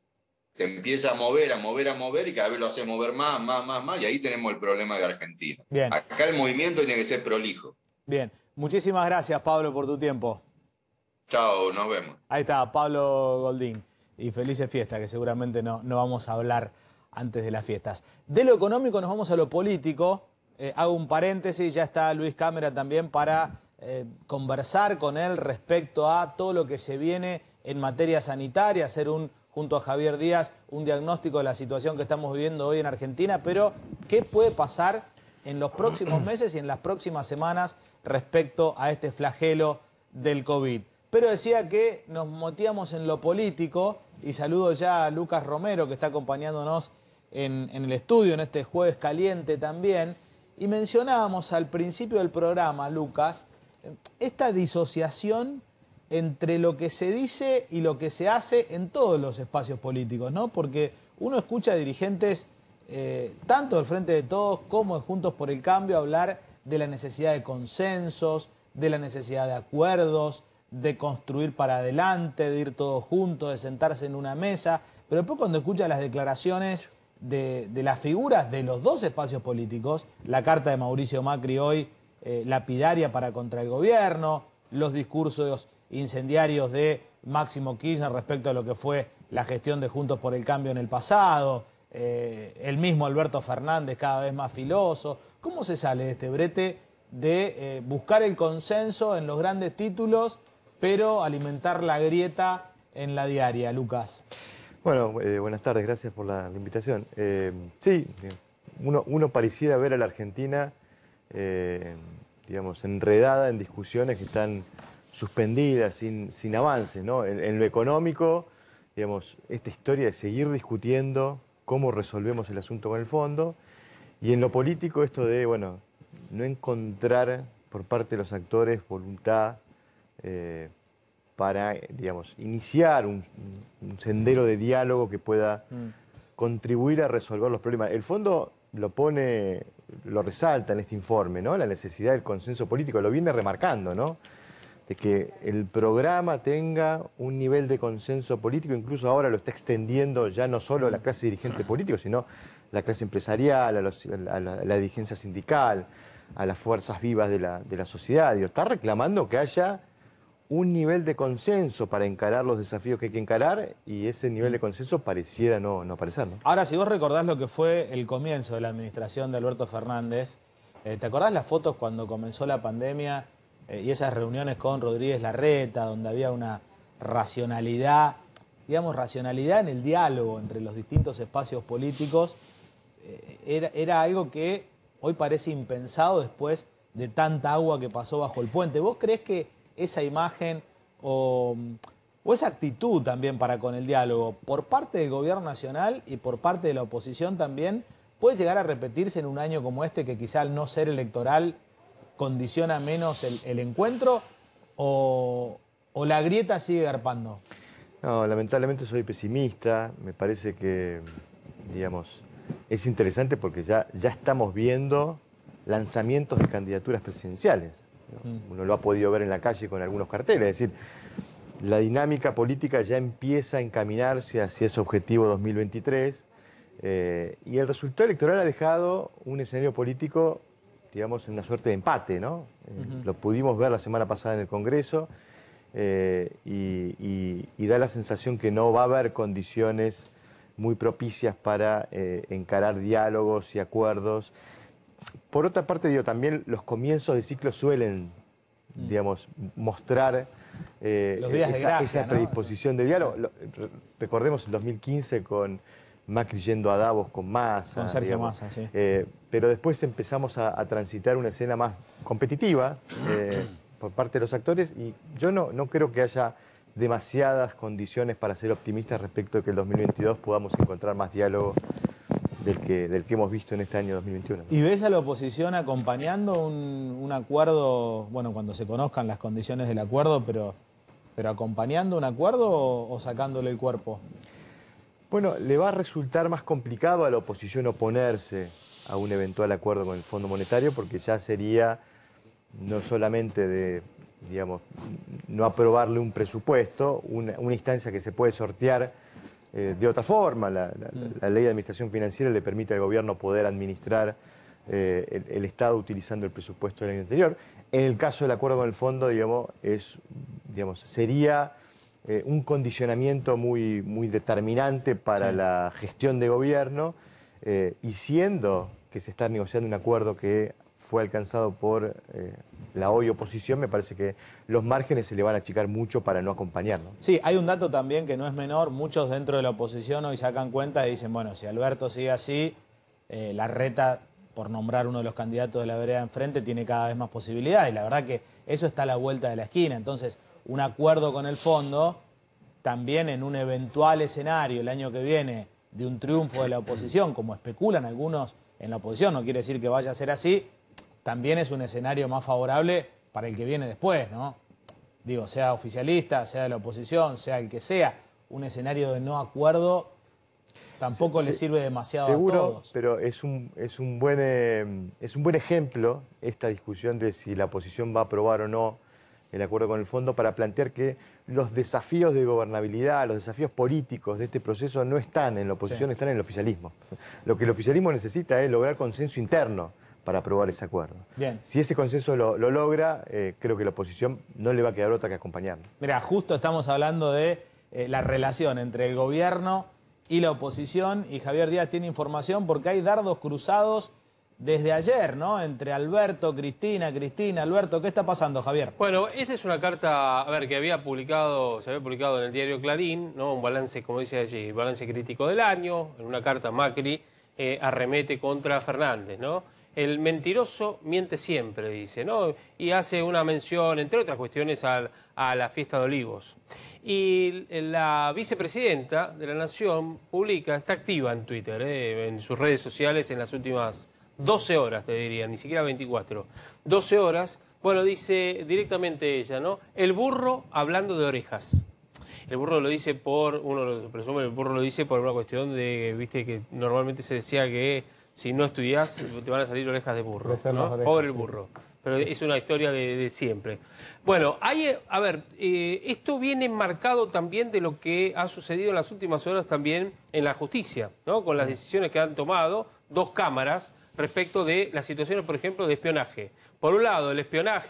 te empieza a mover, a mover, a mover, y cada vez lo hace mover más, más, más, más, y ahí tenemos el problema de Argentina. Bien. Acá el movimiento tiene que ser prolijo. Bien. Muchísimas gracias, Pablo, por tu tiempo. Chao, nos vemos. Ahí está, Pablo Goldín. Y felices fiestas, que seguramente no, no vamos a hablar antes de las fiestas. De lo económico nos vamos a lo político. Eh, hago un paréntesis, ya está Luis Cámara también para eh, conversar con él respecto a todo lo que se viene en materia sanitaria, hacer un, junto a Javier Díaz, un diagnóstico de la situación que estamos viviendo hoy en Argentina, pero ¿qué puede pasar en los próximos meses y en las próximas semanas respecto a este flagelo del COVID? Pero decía que nos motíamos en lo político y saludo ya a Lucas Romero, que está acompañándonos en, en el estudio en este jueves caliente también. Y mencionábamos al principio del programa, Lucas, esta disociación entre lo que se dice y lo que se hace en todos los espacios políticos, ¿no? Porque uno escucha a dirigentes, eh, tanto del Frente de Todos como de Juntos por el Cambio, hablar de la necesidad de consensos, de la necesidad de acuerdos, de construir para adelante, de ir todos juntos, de sentarse en una mesa. Pero después cuando escucha las declaraciones de, de las figuras de los dos espacios políticos, la carta de Mauricio Macri hoy, eh, lapidaria para contra el gobierno, los discursos incendiarios de Máximo Kirchner respecto a lo que fue la gestión de Juntos por el Cambio en el pasado, eh, el mismo Alberto Fernández cada vez más filoso. ¿Cómo se sale de este brete de eh, buscar el consenso en los grandes títulos, pero alimentar la grieta en la diaria, Lucas? Bueno, eh, buenas tardes, gracias por la, la invitación. Eh, sí, uno, uno pareciera ver a la Argentina, eh, digamos, enredada en discusiones que están suspendidas, sin, sin avances, ¿no? En, en lo económico, digamos, esta historia de seguir discutiendo cómo resolvemos el asunto con el fondo, y en lo político esto de, bueno, no encontrar por parte de los actores voluntad eh, para, digamos, iniciar un, un sendero de diálogo que pueda mm. contribuir a resolver los problemas. El fondo lo pone, lo resalta en este informe, ¿no? La necesidad del consenso político, lo viene remarcando, ¿no? De que el programa tenga un nivel de consenso político, incluso ahora lo está extendiendo ya no solo a la clase dirigente política, sino la clase empresarial, a, los, a, la, a la dirigencia sindical, a las fuerzas vivas de la, de la sociedad. Digo, está reclamando que haya un nivel de consenso para encarar los desafíos que hay que encarar y ese nivel de consenso pareciera no, no aparecer, ¿no? Ahora, si vos recordás lo que fue el comienzo de la administración de Alberto Fernández, eh, ¿te acordás las fotos cuando comenzó la pandemia eh, y esas reuniones con Rodríguez Larreta, donde había una racionalidad, digamos, racionalidad en el diálogo entre los distintos espacios políticos? Eh, era, era algo que hoy parece impensado después de tanta agua que pasó bajo el puente. ¿Vos creés que esa imagen o, o esa actitud también para con el diálogo por parte del gobierno nacional y por parte de la oposición también puede llegar a repetirse en un año como este, que quizá al no ser electoral condiciona menos el, el encuentro, o, o la grieta sigue garpando? No, lamentablemente soy pesimista. Me parece que, digamos, es interesante porque ya, ya estamos viendo lanzamientos de candidaturas presidenciales. Uno lo ha podido ver en la calle con algunos carteles. Es decir, la dinámica política ya empieza a encaminarse hacia ese objetivo dos mil veintitrés eh, y el resultado electoral ha dejado un escenario político, digamos, en una suerte de empate, ¿no? Eh, uh-huh. Lo pudimos ver la semana pasada en el Congreso eh, y, y, y da la sensación que no va a haber condiciones muy propicias para eh, encarar diálogos y acuerdos. Por otra parte, digo, también los comienzos de ciclo suelen, mm. digamos, mostrar eh, los días esa, de gracia, esa predisposición, ¿no?, de diálogo. Lo, recordemos el dos mil quince con Macri yendo a Davos con Massa. Con Sergio digamos. Massa, sí. Eh, pero después empezamos a, a transitar una escena más competitiva eh, por parte de los actores y yo no, no creo que haya demasiadas condiciones para ser optimistas respecto de que el dos mil veintidós podamos encontrar más diálogo del que, del que hemos visto en este año dos mil veintiuno. ¿Y ves a la oposición acompañando un, un acuerdo, bueno, cuando se conozcan las condiciones del acuerdo, pero, pero acompañando un acuerdo o, o sacándole el cuerpo? Bueno, le va a resultar más complicado a la oposición oponerse a un eventual acuerdo con el Fondo Monetario porque ya sería no solamente de, digamos, no aprobarle un presupuesto, una, una instancia que se puede sortear eh, de otra forma. La, la, la ley de administración financiera le permite al gobierno poder administrar eh, el, el Estado utilizando el presupuesto del año anterior. En el caso del acuerdo con el fondo, digamos, es, digamos, sería eh, un condicionamiento muy, muy determinante para sí. la gestión de gobierno eh, y siendo que se está negociando un acuerdo que fue alcanzado por eh, la hoy oposición, me parece que los márgenes se le van a achicar mucho para no acompañarlo. Sí, hay un dato también que no es menor. Muchos dentro de la oposición hoy sacan cuenta y dicen, bueno, si Alberto sigue así, eh, Larreta, por nombrar uno de los candidatos de la vereda enfrente, tiene cada vez más posibilidades. Y la verdad que eso está a la vuelta de la esquina. Entonces, un acuerdo con el fondo, también en un eventual escenario el año que viene de un triunfo de la oposición, como especulan algunos en la oposición, no quiere decir que vaya a ser así, también es un escenario más favorable para el que viene después, ¿no? Digo, sea oficialista, sea de la oposición, sea el que sea, un escenario de no acuerdo tampoco se, le sirve demasiado seguro, a todos. Pero es un, es, un buen, eh, es un buen ejemplo esta discusión de si la oposición va a aprobar o no el acuerdo con el fondo para plantear que los desafíos de gobernabilidad, los desafíos políticos de este proceso no están en la oposición, sí. están en el oficialismo. Lo que el oficialismo necesita es lograr consenso interno para aprobar ese acuerdo. Bien. Si ese consenso lo, lo logra, eh, creo que la oposición no le va a quedar otra que acompañarlo. Mira, justo estamos hablando de eh, la relación entre el gobierno y la oposición, y Javier Díaz tiene información porque hay dardos cruzados desde ayer, ¿no? Entre Alberto, Cristina, Cristina, Alberto. ¿Qué está pasando, Javier? Bueno, esta es una carta, a ver, que había publicado, se había publicado en el diario Clarín, ¿no? Un balance, como dice allí, balance crítico del año. En una carta Macri eh, arremete contra Fernández, ¿no? El mentiroso miente siempre, dice, ¿no? Y hace una mención, entre otras cuestiones, a, a la fiesta de Olivos. Y la vicepresidenta de la Nación publica, está activa en Twitter, ¿eh? En sus redes sociales en las últimas doce horas, te diría, ni siquiera veinticuatro. doce horas, bueno, dice directamente ella, ¿no? El burro hablando de orejas. El burro lo dice por, uno lo presume, el burro lo dice por una cuestión de, viste, que normalmente se decía que si no estudiás, te van a salir orejas de burro, ¿no? Orejas, pobre el burro. Sí. Pero es una historia de, de siempre. Bueno, hay, a ver, eh, esto viene marcado también de lo que ha sucedido en las últimas horas también en la justicia, ¿no? Con las decisiones que han tomado dos cámaras respecto de las situaciones, por ejemplo, de espionaje. Por un lado, el espionaje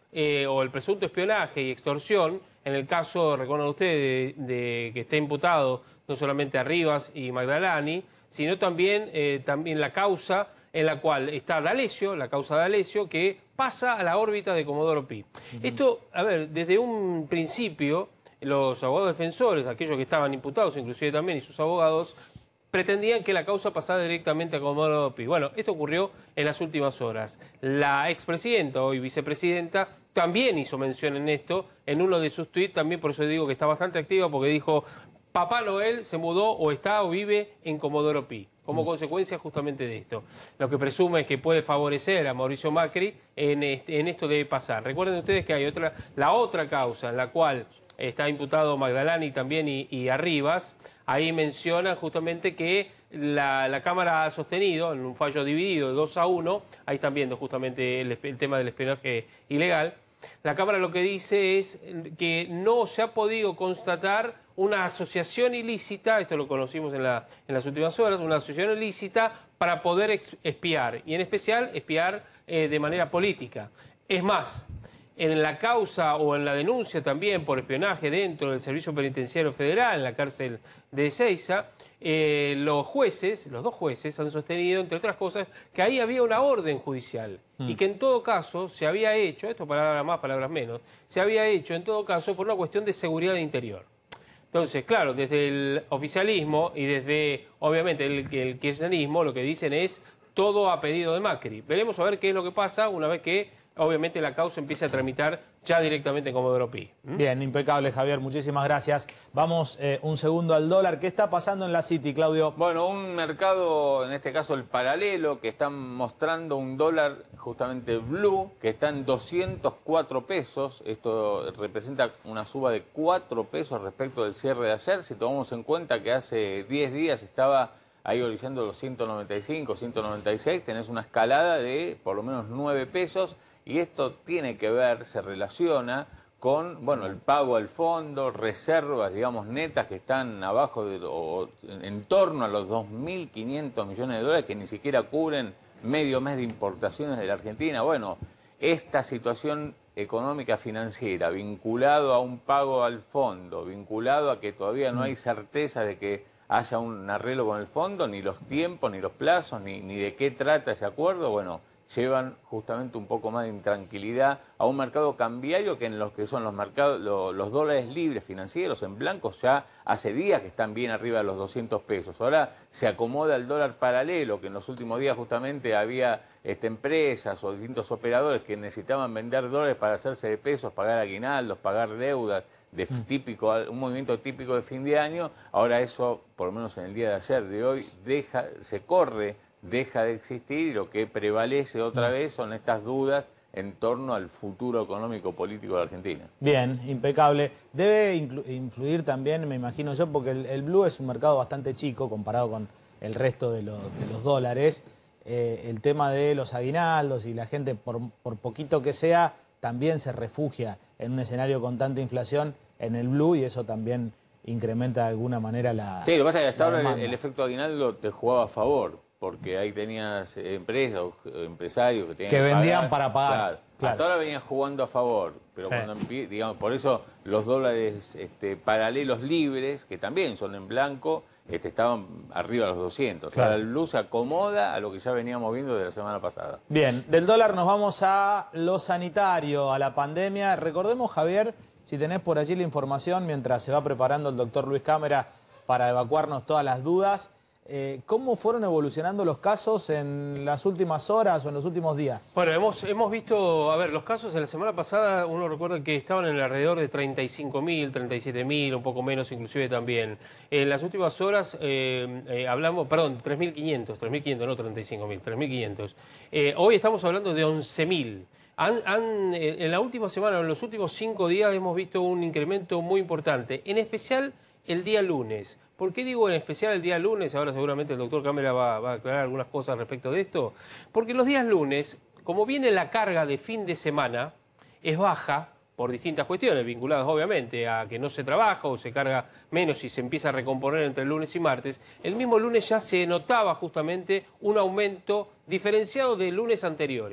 eh, o el presunto espionaje y extorsión, en el caso, recuerdan ustedes, de, de que está imputado no solamente a Rivas y Magdalani, sino también, eh, también la causa en la cual está D'Alessio, la causa de D'Alessio, que pasa a la órbita de Comodoro Pi. Uh-huh. Esto, a ver, desde un principio, los abogados defensores, aquellos que estaban imputados, inclusive también, y sus abogados, pretendían que la causa pasara directamente a Comodoro Pi. Bueno, esto ocurrió en las últimas horas. La expresidenta, hoy vicepresidenta, también hizo mención en esto, en uno de sus tuits, también por eso digo que está bastante activa, porque dijo, Papá Noel se mudó o está o vive en Comodoro Pi, como mm. consecuencia justamente de esto. Lo que presume es que puede favorecer a Mauricio Macri en, este, en esto debe pasar. Recuerden ustedes que hay otra, la otra causa en la cual está imputado Magdalani también y, y Arribas. Ahí menciona justamente que la, la Cámara ha sostenido, en un fallo dividido de dos a uno, ahí están viendo justamente el, el tema del espionaje ilegal, la Cámara lo que dice es que no se ha podido constatar una asociación ilícita, esto lo conocimos en, la, en las últimas horas, una asociación ilícita para poder espiar, y en especial espiar eh, de manera política. Es más, en la causa o en la denuncia también por espionaje dentro del Servicio Penitenciario Federal, en la cárcel de Ezeiza, eh, los jueces, los dos jueces han sostenido, entre otras cosas, que ahí había una orden judicial mm. y que en todo caso se había hecho, esto palabras más, palabras menos, se había hecho en todo caso por una cuestión de seguridad interior. Entonces, claro, desde el oficialismo y desde, obviamente, el, el kirchnerismo, lo que dicen es todo a pedido de Macri. Veremos a ver qué es lo que pasa una vez que, obviamente, la causa empiece a tramitar ya directamente en Comodoro Pi. ¿Mm? Bien, impecable, Javier. Muchísimas gracias. Vamos eh, un segundo al dólar. ¿Qué está pasando en la City, Claudio? Bueno, un mercado, en este caso el paralelo, que están mostrando un dólar justamente blue, que está en doscientos cuatro pesos. Esto representa una suba de cuatro pesos respecto del cierre de ayer. Si tomamos en cuenta que hace diez días estaba ahí orillando los ciento noventa y cinco, ciento noventa y seis, tenés una escalada de por lo menos nueve pesos. Y esto tiene que ver, se relaciona con, bueno, el pago al fondo, reservas, digamos, netas que están abajo de, o en torno a los dos mil quinientos millones de dólares que ni siquiera cubren medio mes de importaciones de la Argentina. Bueno, esta situación económica financiera, vinculado a un pago al fondo, vinculado a que todavía no hay certeza de que haya un arreglo con el fondo, ni los tiempos, ni los plazos, ni, ni de qué trata ese acuerdo, bueno, llevan justamente un poco más de intranquilidad a un mercado cambiario que en los que son los mercados, los, los dólares libres financieros en blanco ya hace días que están bien arriba de los doscientos pesos. Ahora se acomoda el dólar paralelo, que en los últimos días justamente había este, empresas o distintos operadores que necesitaban vender dólares para hacerse de pesos, pagar aguinaldos, pagar deudas, de típico, un movimiento típico de fin de año. Ahora eso, por lo menos en el día de ayer, de hoy, deja, se corre, deja de existir, y lo que prevalece otra vez son estas dudas en torno al futuro económico político de la Argentina. Bien, impecable. Debe influir también, me imagino yo, porque el, el blue es un mercado bastante chico comparado con el resto de, lo, de los dólares. Eh, el tema de los aguinaldos y la gente, por, por poquito que sea, también se refugia en un escenario con tanta inflación en el blue, y eso también incrementa de alguna manera la Sí, lo que pasa es que hasta ahora el, el efecto aguinaldo te jugaba a favor, porque ahí tenías empresas o empresarios que, tenían que que vendían pagar. para pagar. Claro. Claro. Hasta ahora venían jugando a favor, pero sí. cuando digamos, por eso los dólares este, paralelos libres, que también son en blanco, este, estaban arriba de los doscientos. Claro. Ahora el blue se acomoda a lo que ya veníamos viendo de la semana pasada. Bien, del dólar nos vamos a lo sanitario, a la pandemia. Recordemos, Javier, si tenés por allí la información, mientras se va preparando el doctor Luis Cámara para evacuarnos todas las dudas, eh, ¿cómo fueron evolucionando los casos en las últimas horas o en los últimos días? Bueno, hemos, hemos visto, a ver, los casos en la semana pasada, uno recuerda que estaban en el alrededor de treinta y cinco mil, treinta y siete mil, un poco menos inclusive también. En las últimas horas eh, eh, hablamos, perdón, tres mil quinientos, tres mil quinientos, no treinta y cinco mil, tres mil quinientos. Eh, hoy estamos hablando de once mil. Han, han, en la última semana, en los últimos cinco días, hemos visto un incremento muy importante, en especial el día lunes. ¿Por qué digo en especial el día lunes? Ahora seguramente el doctor Cámara va, va a aclarar algunas cosas respecto de esto. Porque los días lunes, como viene la carga de fin de semana, es baja por distintas cuestiones, vinculadas obviamente a que no se trabaja o se carga menos y se empieza a recomponer entre el lunes y martes. El mismo lunes ya se notaba justamente un aumento diferenciado de lunes anteriores.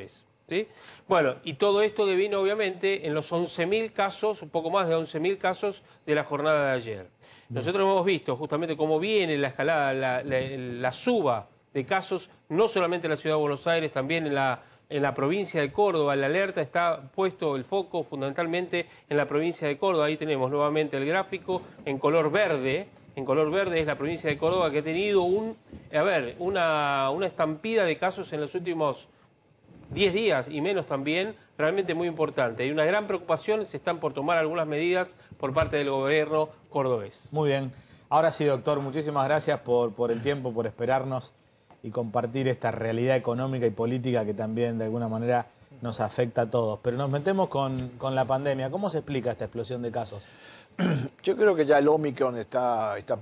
¿Sí? Bueno, y todo esto devino obviamente en los once mil casos, un poco más de once mil casos de la jornada de ayer. Nosotros hemos visto justamente cómo viene la escalada, la, la, la suba de casos, no solamente en la ciudad de Buenos Aires, también en la, en la provincia de Córdoba. La alerta está puesto el foco fundamentalmente en la provincia de Córdoba. Ahí tenemos nuevamente el gráfico en color verde. En color verde es la provincia de Córdoba que ha tenido un, a ver, una, una estampida de casos en los últimos diez días y menos también, realmente muy importante. Hay una gran preocupación, se están por tomar algunas medidas por parte del gobierno cordobés. Muy bien. Ahora sí, doctor, muchísimas gracias por, por el tiempo, por esperarnos y compartir esta realidad económica y política que también de alguna manera nos afecta a todos. Pero nos metemos con, con la pandemia. ¿Cómo se explica esta explosión de casos? Yo creo que ya el Omicron está, está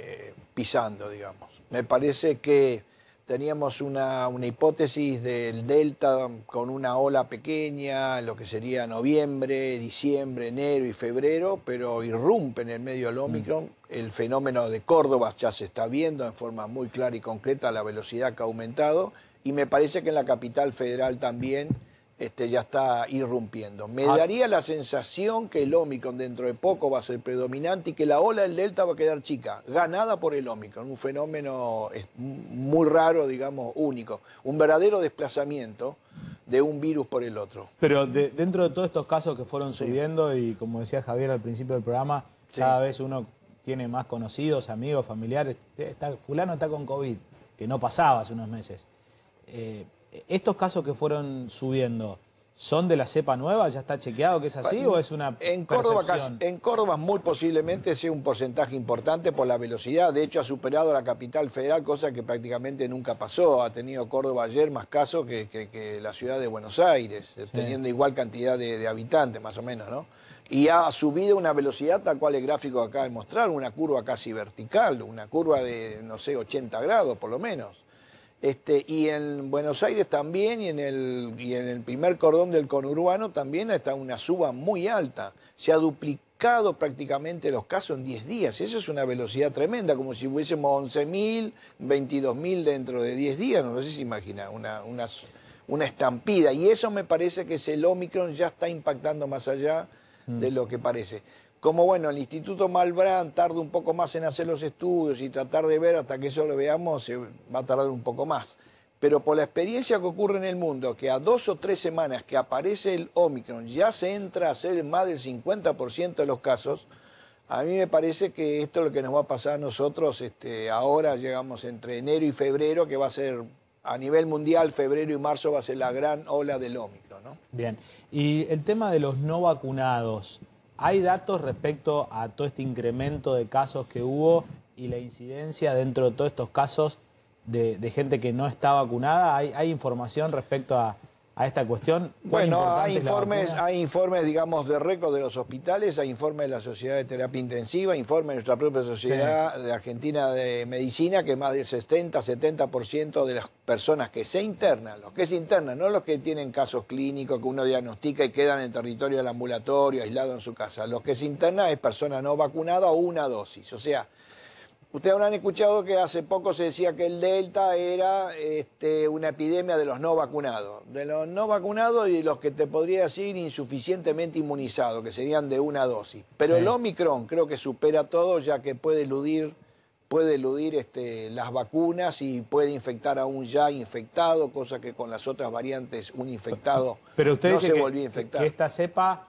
pisando, digamos. Me parece que teníamos una, una hipótesis del Delta con una ola pequeña, lo que sería noviembre, diciembre, enero y febrero, pero irrumpe en el medio del Omicron. Mm. El fenómeno de Córdoba ya se está viendo en forma muy clara y concreta, la velocidad que ha aumentado, y me parece que en la capital federal también este, ya está irrumpiendo. Me ah. daría la sensación que el Omicron dentro de poco va a ser predominante y que la ola del Delta va a quedar chica, ganada por el Omicron, un fenómeno muy raro, digamos, único, un verdadero desplazamiento de un virus por el otro. Pero de, dentro de todos estos casos que fueron sí. subiendo, y como decía Javier al principio del programa, sí. cada vez uno tiene más conocidos, amigos, familiares, está, fulano está con COVID, que no pasaba hace unos meses. Eh, ¿Estos casos que fueron subiendo son de la cepa nueva? ¿Ya está chequeado que es así o es una en Córdoba, en Córdoba muy posiblemente sea un porcentaje importante por la velocidad. De hecho, ha superado a la capital federal, cosa que prácticamente nunca pasó. Ha tenido Córdoba ayer más casos que, que, que la ciudad de Buenos Aires, sí. teniendo igual cantidad de, de habitantes, más o menos, ¿no? Y ha subido una velocidad tal cual el gráfico acaba de mostrar, una curva casi vertical, una curva de, no sé, ochenta grados por lo menos. Este, y en Buenos Aires también, y en, el, y en el primer cordón del conurbano también está una suba muy alta. Se ha duplicado prácticamente los casos en diez días. Eso es una velocidad tremenda, como si hubiésemos once mil, veintidós mil dentro de diez días. No sé si se imagina, una, una, una estampida. Y eso me parece que es el Omicron, ya está impactando más allá mm. de lo que parece. Como bueno, el Instituto Malbrán tarda un poco más en hacer los estudios y tratar de ver hasta que eso lo veamos, se va a tardar un poco más. Pero por la experiencia que ocurre en el mundo, que a dos o tres semanas que aparece el Omicron ya se entra a ser más del cincuenta por ciento de los casos, a mí me parece que esto es lo que nos va a pasar a nosotros. Este, ahora llegamos entre enero y febrero, que va a ser a nivel mundial, febrero y marzo va a ser la gran ola del Omicron, ¿no? Bien, y el tema de los no vacunados. ¿Hay datos respecto a todo este incremento de casos que hubo y la incidencia dentro de todos estos casos de, de gente que no está vacunada? ¿Hay, hay información respecto a, a esta cuestión? Bueno, hay informes, hay informes, digamos, de récord de los hospitales, hay informes de la Sociedad de Terapia Intensiva, informes de nuestra propia Sociedad sí. de Argentina de Medicina, que más del sesenta, setenta por ciento de las personas que se internan, los que se internan, no los que tienen casos clínicos que uno diagnostica y quedan en territorio del ambulatorio, aislados en su casa, los que se internan es persona no vacunada o una dosis. O sea, ustedes habrán escuchado que hace poco se decía que el Delta era este, una epidemia de los no vacunados. De los no vacunados y los que te podría decir insuficientemente inmunizados, que serían de una dosis. Pero sí. el Omicron creo que supera todo, ya que puede eludir, puede eludir este, las vacunas y puede infectar a un ya infectado, cosa que con las otras variantes un infectado Pero usted no dice se que, volvió a infectar. Que esta cepa...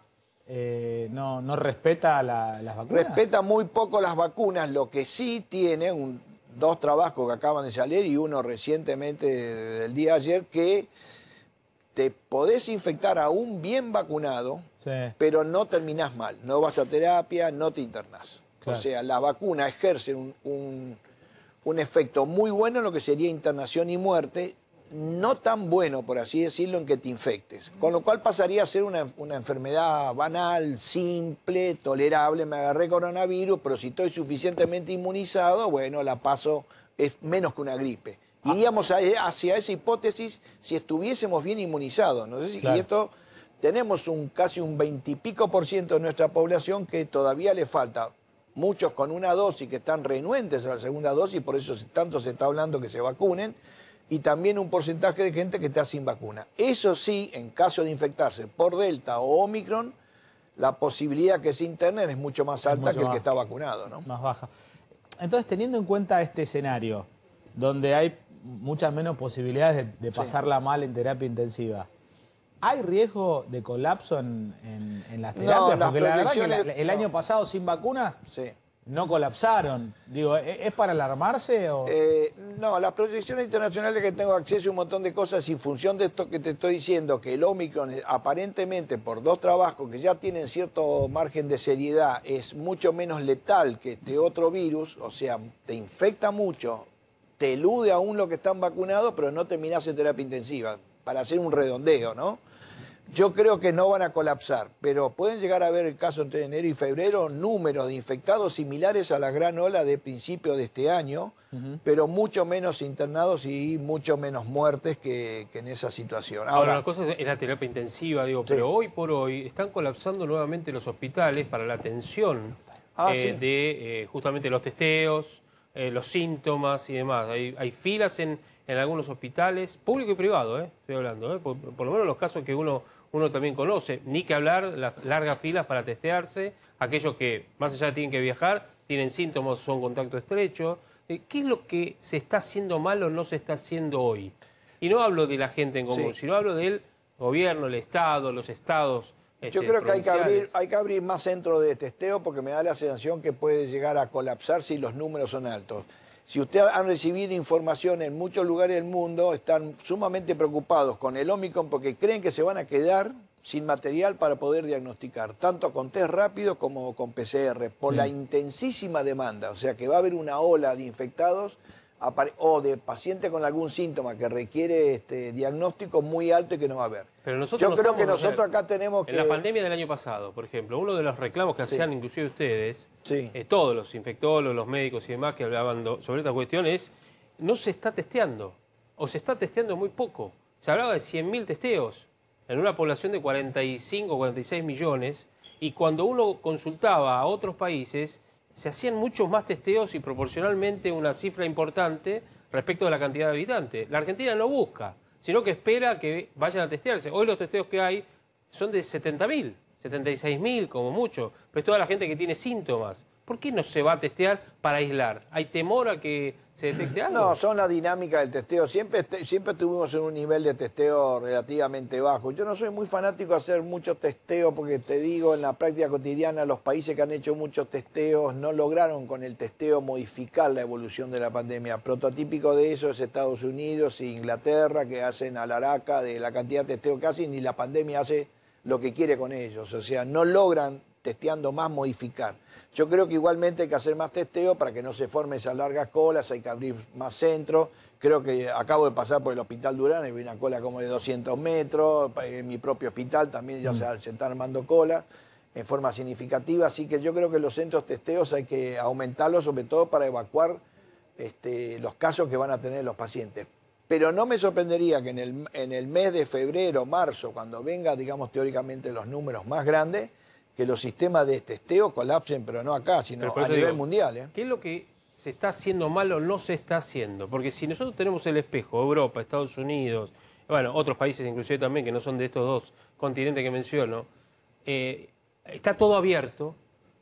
Eh, no, no respeta la, las vacunas. Respeta muy poco las vacunas, lo que sí tiene un, dos trabajos que acaban de salir y uno recientemente del día de ayer, que te podés infectar aún bien vacunado, sí. pero no terminás mal, no vas a terapia, no te internás. Claro. O sea, la vacuna ejerce un, un, un efecto muy bueno en lo que sería internación y muerte, no tan bueno, por así decirlo, en que te infectes. Con lo cual pasaría a ser una, una enfermedad banal, simple, tolerable. Me agarré coronavirus, pero si estoy suficientemente inmunizado, bueno, la paso, es menos que una gripe. Iríamos a, hacia esa hipótesis si estuviésemos bien inmunizados. No sé si, claro. Y esto, tenemos un casi un veintipico por ciento de nuestra población que todavía le falta. Muchos con una dosis que están renuentes a la segunda dosis, por eso tanto se está hablando que se vacunen. y también un porcentaje de gente que está sin vacuna. Eso sí, en caso de infectarse por Delta o Omicron, la posibilidad que se internen es mucho más alta mucho que el más, que está vacunado, ¿no? Más baja. Entonces, teniendo en cuenta este escenario, donde hay muchas menos posibilidades de, de pasarla sí. mal en terapia intensiva, ¿hay riesgo de colapso en, en, en las terapias? No, las Porque la verdad que la, el no. año pasado sin vacunas sí. no colapsaron. Digo, ¿es para alarmarse? O? Eh, no, las proyecciones internacionales que tengo acceso a un montón de cosas y en función de esto que te estoy diciendo, que el Omicron aparentemente por dos trabajos que ya tienen cierto margen de seriedad es mucho menos letal que este otro virus, o sea, te infecta mucho, te elude aún lo que están vacunados, pero no terminás en terapia intensiva, para hacer un redondeo, ¿no? Yo creo que no van a colapsar, pero pueden llegar a haber el caso entre enero y febrero, números de infectados similares a la gran ola de principio de este año, uh-huh. pero mucho menos internados y mucho menos muertes que, que en esa situación. Ahora, Ahora, una cosa es la terapia intensiva, digo, sí. pero hoy por hoy están colapsando nuevamente los hospitales para la atención ah, eh, sí. de eh, justamente los testeos, eh, los síntomas y demás. Hay, hay filas en, en algunos hospitales, público y privado, eh, estoy hablando, eh, por, por lo menos los casos que uno... uno también conoce, ni que hablar las largas filas para testearse, aquellos que más allá tienen que viajar, tienen síntomas, son contacto estrecho. ¿Qué es lo que se está haciendo mal o no se está haciendo hoy? Y no hablo de la gente en común, sí. sino hablo del gobierno, el Estado, los estados. Este, Yo creo que hay que, abrir, hay que abrir más centros de testeo porque me da la sensación que puede llegar a colapsar si los números son altos. Si ustedes han recibido información en muchos lugares del mundo, están sumamente preocupados con el Omicron porque creen que se van a quedar sin material para poder diagnosticar, tanto con test rápido como con P C R, por sí. la intensísima demanda. O sea que va a haber una ola de infectados o de pacientes con algún síntoma que requiere este diagnóstico muy alto y que no va a haber. Pero nosotros Yo creo que nosotros acá tenemos que... En la pandemia del año pasado, por ejemplo, uno de los reclamos que hacían sí. inclusive ustedes, sí. eh, todos los infectólogos, los médicos y demás que hablaban do, sobre esta cuestión es, no se está testeando, o se está testeando muy poco. Se hablaba de cien mil testeos en una población de cuarenta y cinco, cuarenta y seis millones, y cuando uno consultaba a otros países, se hacían muchos más testeos y proporcionalmente una cifra importante respecto de la cantidad de habitantes. La Argentina no busca, sino que espera que vayan a testearse. Hoy los testeos que hay son de setenta mil, setenta y seis mil como mucho, pero es toda la gente que tiene síntomas. ¿Por qué no se va a testear para aislar? ¿Hay temor a que se detecte algo? No, son la dinámica del testeo. Siempre, siempre estuvimos en un nivel de testeo relativamente bajo. Yo no soy muy fanático de hacer muchos testeos porque te digo, en la práctica cotidiana los países que han hecho muchos testeos no lograron con el testeo modificar la evolución de la pandemia. Prototípico de eso es Estados Unidos e Inglaterra, que hacen alaraca de la cantidad de testeo que hacen y la pandemia hace lo que quiere con ellos. O sea, no logran testeando más modificar. Yo creo que igualmente hay que hacer más testeo para que no se formen esas largas colas, hay que abrir más centros. Creo que acabo de pasar por el Hospital Durán y vi una cola como de doscientos metros, en mi propio hospital también ya se, se están armando colas en forma significativa, así que yo creo que los centros testeos hay que aumentarlos, sobre todo para evacuar este, los casos que van a tener los pacientes. Pero no me sorprendería que en el, en el mes de febrero, marzo, cuando vengan, digamos, teóricamente los números más grandes, que los sistemas de testeo colapsen, pero no acá, sino a nivel digo, mundial. ¿eh? ¿Qué es lo que se está haciendo mal o no se está haciendo? Porque si nosotros tenemos el espejo, Europa, Estados Unidos, bueno, otros países inclusive también que no son de estos dos continentes que menciono, eh, está todo abierto,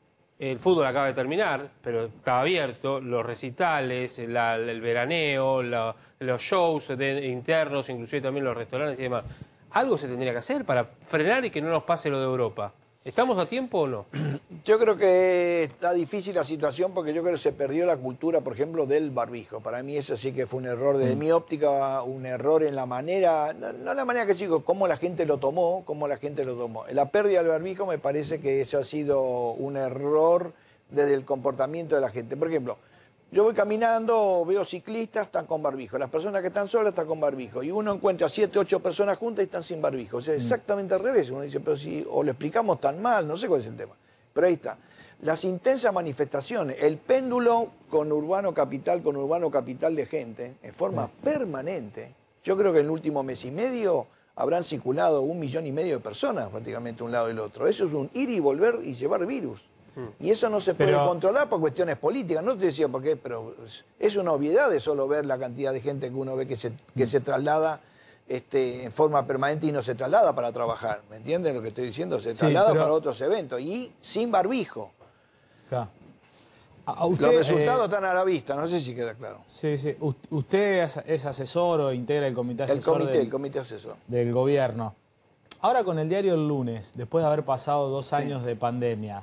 el fútbol acaba de terminar, pero está abierto, los recitales, la, el veraneo, la, los shows de, internos, inclusive también los restaurantes y demás. Algo se tendría que hacer para frenar y que no nos pase lo de Europa. ¿Estamos a tiempo o no? Yo creo que está difícil la situación porque yo creo que se perdió la cultura, por ejemplo, del barbijo. Para mí eso sí que fue un error desde mm. mi óptica, un error en la manera, no, no la manera que digo, cómo la gente lo tomó, cómo la gente lo tomó. La pérdida del barbijo me parece que eso ha sido un error desde el comportamiento de la gente. Por ejemplo, yo voy caminando, veo ciclistas, están con barbijo. Las personas que están solas están con barbijo. Y uno encuentra siete, ocho personas juntas y están sin barbijo. O sea, exactamente al revés. Uno dice, pero si o lo explicamos tan mal, no sé cuál es el tema. Pero ahí está. Las intensas manifestaciones, el péndulo con urbano capital, con urbano capital de gente, en forma permanente. Yo creo que en el último mes y medio habrán circulado un millón y medio de personas prácticamente de un lado y del otro. Eso es un ir y volver y llevar virus. Mm. Y eso no se puede pero, controlar por cuestiones políticas. No te decía por qué, pero es una obviedad de solo ver la cantidad de gente que uno ve que se, que mm. se traslada este, en forma permanente y no se traslada para trabajar. ¿Me entiendes lo que estoy diciendo? Se traslada sí, pero... para otros eventos y sin barbijo. Claro. Usted, Los resultados eh, están a la vista, no sé si queda claro. Sí, sí. ¿Usted es asesor o integra el comité asesor, el comité, del, el comité asesor del gobierno? Ahora con el diario El Lunes, después de haber pasado dos años sí. de pandemia,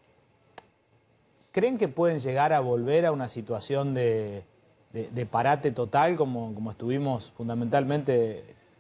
¿creen que pueden llegar a volver a una situación de, de, de parate total como, como estuvimos fundamentalmente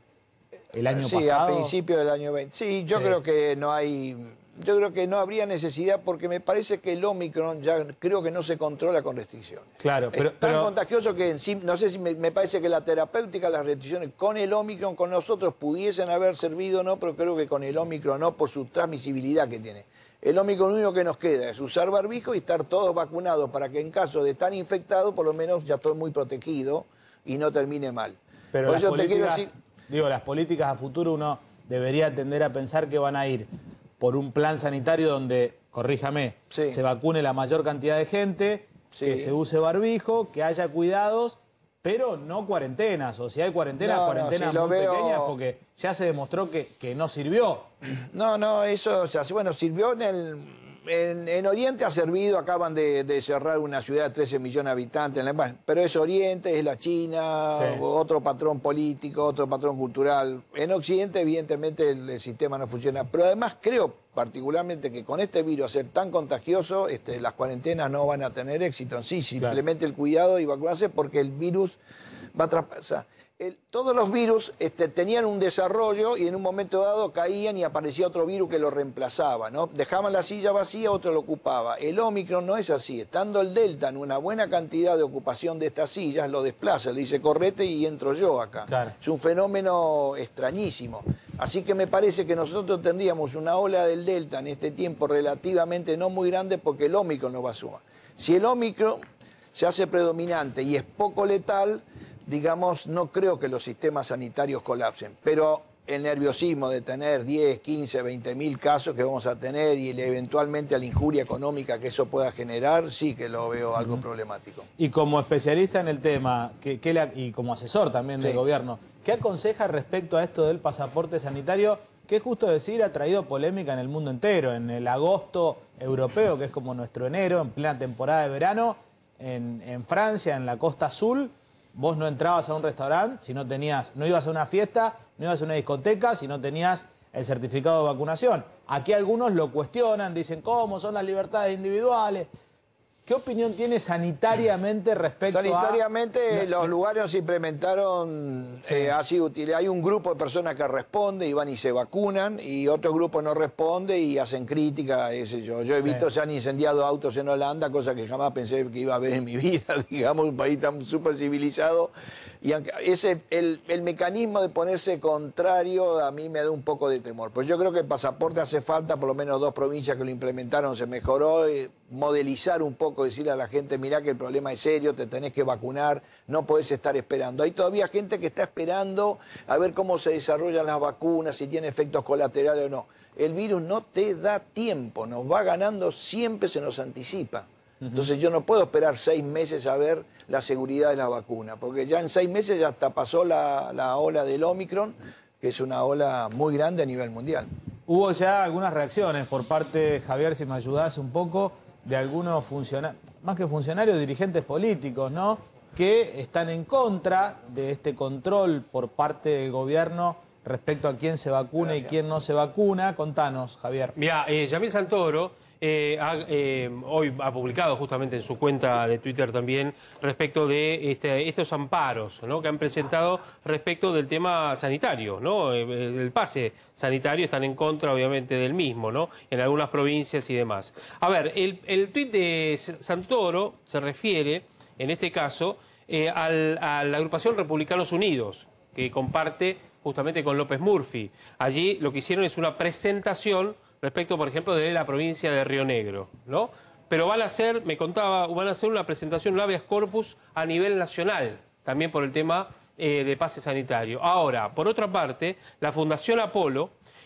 el año sí, pasado? Sí, a principios del año veinte. Sí, yo sí. creo que no hay... Yo creo que no habría necesidad porque me parece que el Omicron ya creo que no se controla con restricciones. Claro, pero... Es tan pero... contagioso que en sí, no sé si me, me parece que la terapéutica, las restricciones con el Omicron, con nosotros pudiesen haber servido o no, pero creo que con el Omicron no por su transmisibilidad que tiene. El Omicron lo único que nos queda es usar barbijo y estar todos vacunados para que en caso de estar infectado, por lo menos ya estoy muy protegido y no termine mal. Pero por las eso políticas, te quiero decir... digo, las políticas a futuro uno debería tender a pensar que van a ir por un plan sanitario donde, corríjame, sí. se vacune la mayor cantidad de gente, sí. que se use barbijo, que haya cuidados, pero no cuarentenas. O si hay cuarentenas, no, cuarentenas no, si muy veo... pequeñas, porque ya se demostró que, que no sirvió. No, no, eso, o sea, bueno, sirvió en el... En, en Oriente ha servido, acaban de, de cerrar una ciudad de trece millones de habitantes, bueno, pero es Oriente, es la China, sí. otro patrón político, otro patrón cultural. En Occidente, evidentemente, el, el sistema no funciona. Pero además creo particularmente que con este virus ser tan contagioso, este, las cuarentenas no van a tener éxito en sí, simplemente claro. el cuidado y vacunarse porque el virus va a traspasar. El, todos los virus este, tenían un desarrollo y en un momento dado caían y aparecía otro virus que lo reemplazaba, ¿no? Dejaban la silla vacía, otro lo ocupaba. El Omicron no es así. Estando el Delta en una buena cantidad de ocupación de estas sillas, lo desplaza, le dice correte y entro yo acá. Claro. Es un fenómeno extrañísimo. Así que me parece que nosotros tendríamos una ola del Delta en este tiempo relativamente no muy grande porque el Omicron no va a sumar. Si el Omicron se hace predominante y es poco letal, digamos, no creo que los sistemas sanitarios colapsen, pero el nerviosismo de tener diez, quince, veinte mil casos que vamos a tener y eventualmente la injuria económica que eso pueda generar, sí que lo veo algo uh-huh. problemático. Y como especialista en el tema, que, que la, y como asesor también del sí. gobierno, ¿qué aconseja respecto a esto del pasaporte sanitario? Que es justo decir, ha traído polémica en el mundo entero, en el agosto europeo, que es como nuestro enero, en plena temporada de verano, en, en Francia, en la Costa Azul. Vos no entrabas a un restaurante si no tenías, no ibas a una fiesta, no ibas a una discoteca si no tenías el certificado de vacunación. Aquí algunos lo cuestionan, dicen, ¿cómo son las libertades individuales? ¿Qué opinión tiene sanitariamente respecto sanitariamente, a...? Sanitariamente los no, lugares se implementaron, sí. eh, así útil. Hay un grupo de personas que responde y van y se vacunan y otro grupo no responde y hacen crítica, ese yo. Yo he sí. visto, se han incendiado autos en Holanda, cosa que jamás pensé que iba a ver en mi vida, digamos, un país tan súper civilizado. Y ese, el, el mecanismo de ponerse contrario a mí me da un poco de temor. Pues yo creo que el pasaporte hace falta, por lo menos dos provincias que lo implementaron se mejoró, eh, modelizar un poco, decirle a la gente, mirá que el problema es serio, te tenés que vacunar, no podés estar esperando. Hay todavía gente que está esperando a ver cómo se desarrollan las vacunas, si tiene efectos colaterales o no. El virus no te da tiempo, nos va ganando, siempre se nos anticipa. Entonces yo no puedo esperar seis meses a ver la seguridad de la vacuna, porque ya en seis meses ya hasta pasó la, la ola del Omicron, que es una ola muy grande a nivel mundial. Hubo ya algunas reacciones por parte, Javier, si me ayudás un poco, de algunos funcionarios, más que funcionarios, dirigentes políticos, ¿no?, que están en contra de este control por parte del gobierno respecto a quién se vacuna Gracias. y quién no se vacuna. Contanos, Javier. Mira, eh, Yamil Santoro eh, ha, eh, hoy ha publicado justamente en su cuenta de Twitter también respecto de este, estos amparos, ¿no?, que han presentado respecto del tema sanitario, ¿no? El pase sanitario, están en contra obviamente del mismo, ¿no?, en algunas provincias y demás. A ver, el, el tuit de Santoro se refiere, en este caso, eh, al, a la agrupación Republicanos Unidos, que comparte justamente con López Murphy. Allí lo que hicieron es una presentación respecto, por ejemplo, de la provincia de Río Negro, ¿no? Pero van a hacer, me contaba, van a hacer una presentación, un habeas corpus a nivel nacional, también por el tema eh, de pase sanitario. Ahora, por otra parte, la Fundación Apolo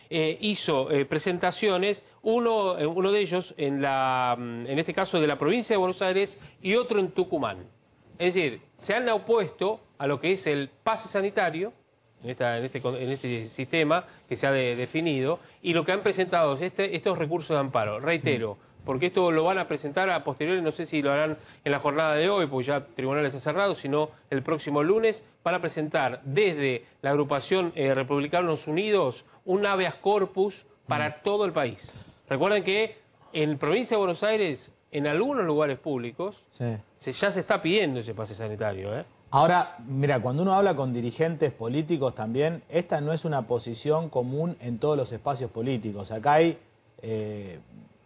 eh, hizo eh, presentaciones, uno, eh, uno de ellos en, la, en este caso de la provincia de Buenos Aires y otro en Tucumán. Es decir, se han opuesto a lo que es el pase sanitario, en, esta, en, este, en este sistema que se ha de, definido, y lo que han presentado es este, estos recursos de amparo. Reitero, porque esto lo van a presentar a posteriori, no sé si lo harán en la jornada de hoy, porque ya tribunales han cerrado, sino el próximo lunes, van a presentar desde la agrupación eh, Republicanos Unidos un habeas corpus para mm. todo el país. Recuerden que en provincia de Buenos Aires, en algunos lugares públicos, sí. se, ya se está pidiendo ese pase sanitario, ¿eh? Ahora, mira, cuando uno habla con dirigentes políticos también, esta no es una posición común en todos los espacios políticos. Acá hay eh,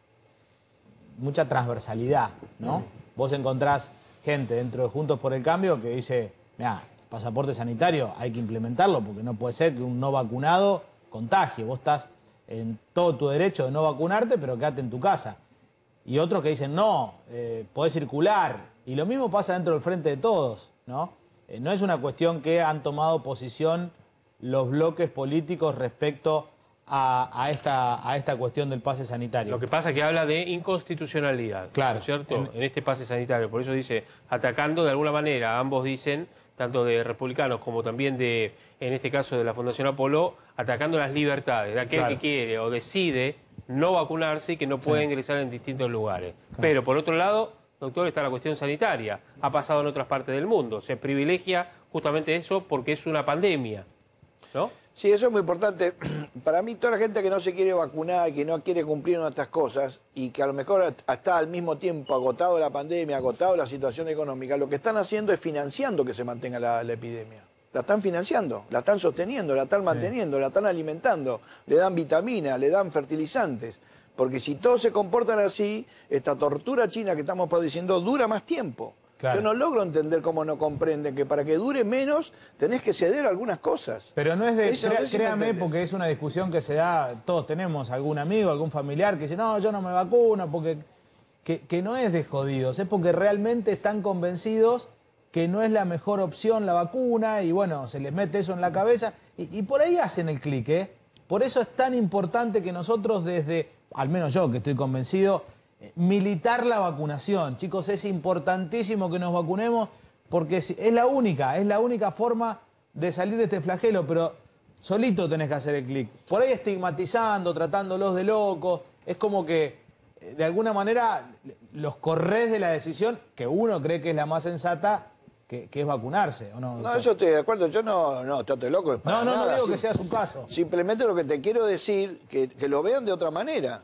mucha transversalidad, ¿no? Mm. Vos encontrás gente dentro de Juntos por el Cambio que dice, mira, pasaporte sanitario hay que implementarlo porque no puede ser que un no vacunado contagie. Vos estás en todo tu derecho de no vacunarte, pero quédate en tu casa. Y otros que dicen, no, eh, podés circular. Y lo mismo pasa dentro del Frente de Todos, ¿no? Eh, no es una cuestión que han tomado posición los bloques políticos respecto a, a, esta, a esta cuestión del pase sanitario. Lo que pasa es que habla de inconstitucionalidad, claro, ¿no es cierto? En... en este pase sanitario. Por eso dice, atacando de alguna manera, ambos dicen, tanto de republicanos como también de, en este caso de la Fundación Apolo, atacando las libertades de aquel claro. que quiere o decide no vacunarse y que no puede sí. ingresar en distintos lugares. Claro. Pero por otro lado, doctor, está la cuestión sanitaria. Ha pasado en otras partes del mundo. Se privilegia justamente eso porque es una pandemia, ¿no? Sí, eso es muy importante. Para mí, toda la gente que no se quiere vacunar, que no quiere cumplir una de estas cosas y que a lo mejor está al mismo tiempo agotado la pandemia, agotado la situación económica, lo que están haciendo es financiando que se mantenga la, la epidemia. La están financiando, la están sosteniendo, la están manteniendo, sí. la están alimentando, le dan vitaminas, le dan fertilizantes. Porque si todos se comportan así, esta tortura china que estamos padeciendo dura más tiempo. Claro. Yo no logro entender cómo no comprenden que para que dure menos tenés que ceder algunas cosas. Pero no es de... Eso, crea, no sé si créame, porque es una discusión que se da... Todos tenemos algún amigo, algún familiar que dice, no, yo no me vacuno, porque... Que, que no es de jodidos, es porque realmente están convencidos que no es la mejor opción la vacuna y bueno, se les mete eso en la cabeza y, y por ahí hacen el clic, ¿eh? Por eso es tan importante que nosotros desde, al menos yo que estoy convencido, militar la vacunación. Chicos, es importantísimo que nos vacunemos porque es la única, es la única forma de salir de este flagelo, pero solito tenés que hacer el clic. Por ahí estigmatizando, tratándolos de locos, es como que de alguna manera los corres de la decisión que uno cree que es la más sensata, que, que es vacunarse, ¿o no? No, eso estoy de acuerdo. Yo no, no, estate loco. No, no, nada. no digo Sim- que sea su caso. Simplemente lo que te quiero decir, que, que lo vean de otra manera.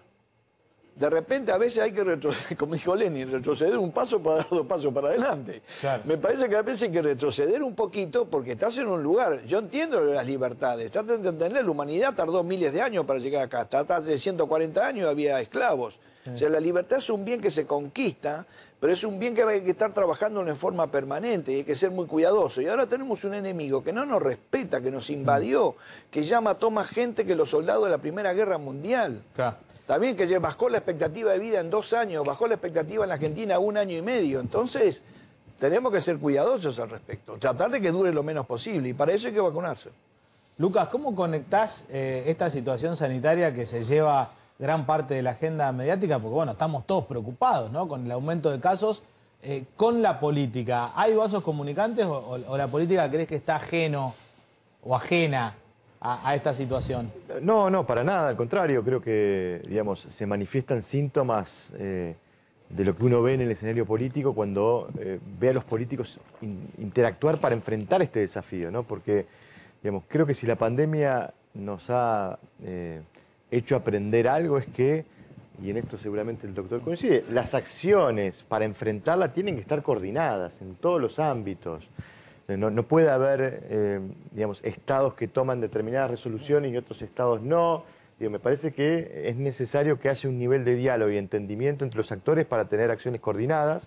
De repente a veces hay que retroceder, como dijo Lenin, retroceder un paso para dar dos pasos para adelante. Claro. Me parece que a veces hay que retroceder un poquito porque estás en un lugar. Yo entiendo las libertades, traten de entender, la humanidad tardó miles de años para llegar acá. Hasta hace ciento cuarenta años había esclavos. Sí. O sea, la libertad es un bien que se conquista, pero es un bien que hay que estar trabajando en forma permanente y hay que ser muy cuidadoso. Y ahora tenemos un enemigo que no nos respeta, que nos invadió, que ya mató más gente que los soldados de la Primera Guerra Mundial. Claro. También que bajó la expectativa de vida en dos años, bajó la expectativa en la Argentina un año y medio. Entonces, tenemos que ser cuidadosos al respecto, tratar de que dure lo menos posible y para eso hay que vacunarse. Lucas, ¿cómo conectás eh, esta situación sanitaria que se lleva gran parte de la agenda mediática? Porque, bueno, estamos todos preocupados, ¿no?, con el aumento de casos, eh, con la política. ¿Hay vasos comunicantes o, o, o la política crees que está ajeno o ajena a, a esta situación? No, no, para nada, al contrario, creo que, digamos, se manifiestan síntomas eh, de lo que uno ve en el escenario político cuando eh, ve a los políticos in, interactuar para enfrentar este desafío, ¿no? Porque, digamos, creo que si la pandemia nos ha eh, hecho aprender algo es que, y en esto seguramente el doctor coincide, las acciones para enfrentarla tienen que estar coordinadas en todos los ámbitos. No, no puede haber, eh, digamos, estados que toman determinadas resoluciones y otros estados no. Digo, me parece que es necesario que haya un nivel de diálogo y entendimiento entre los actores para tener acciones coordinadas.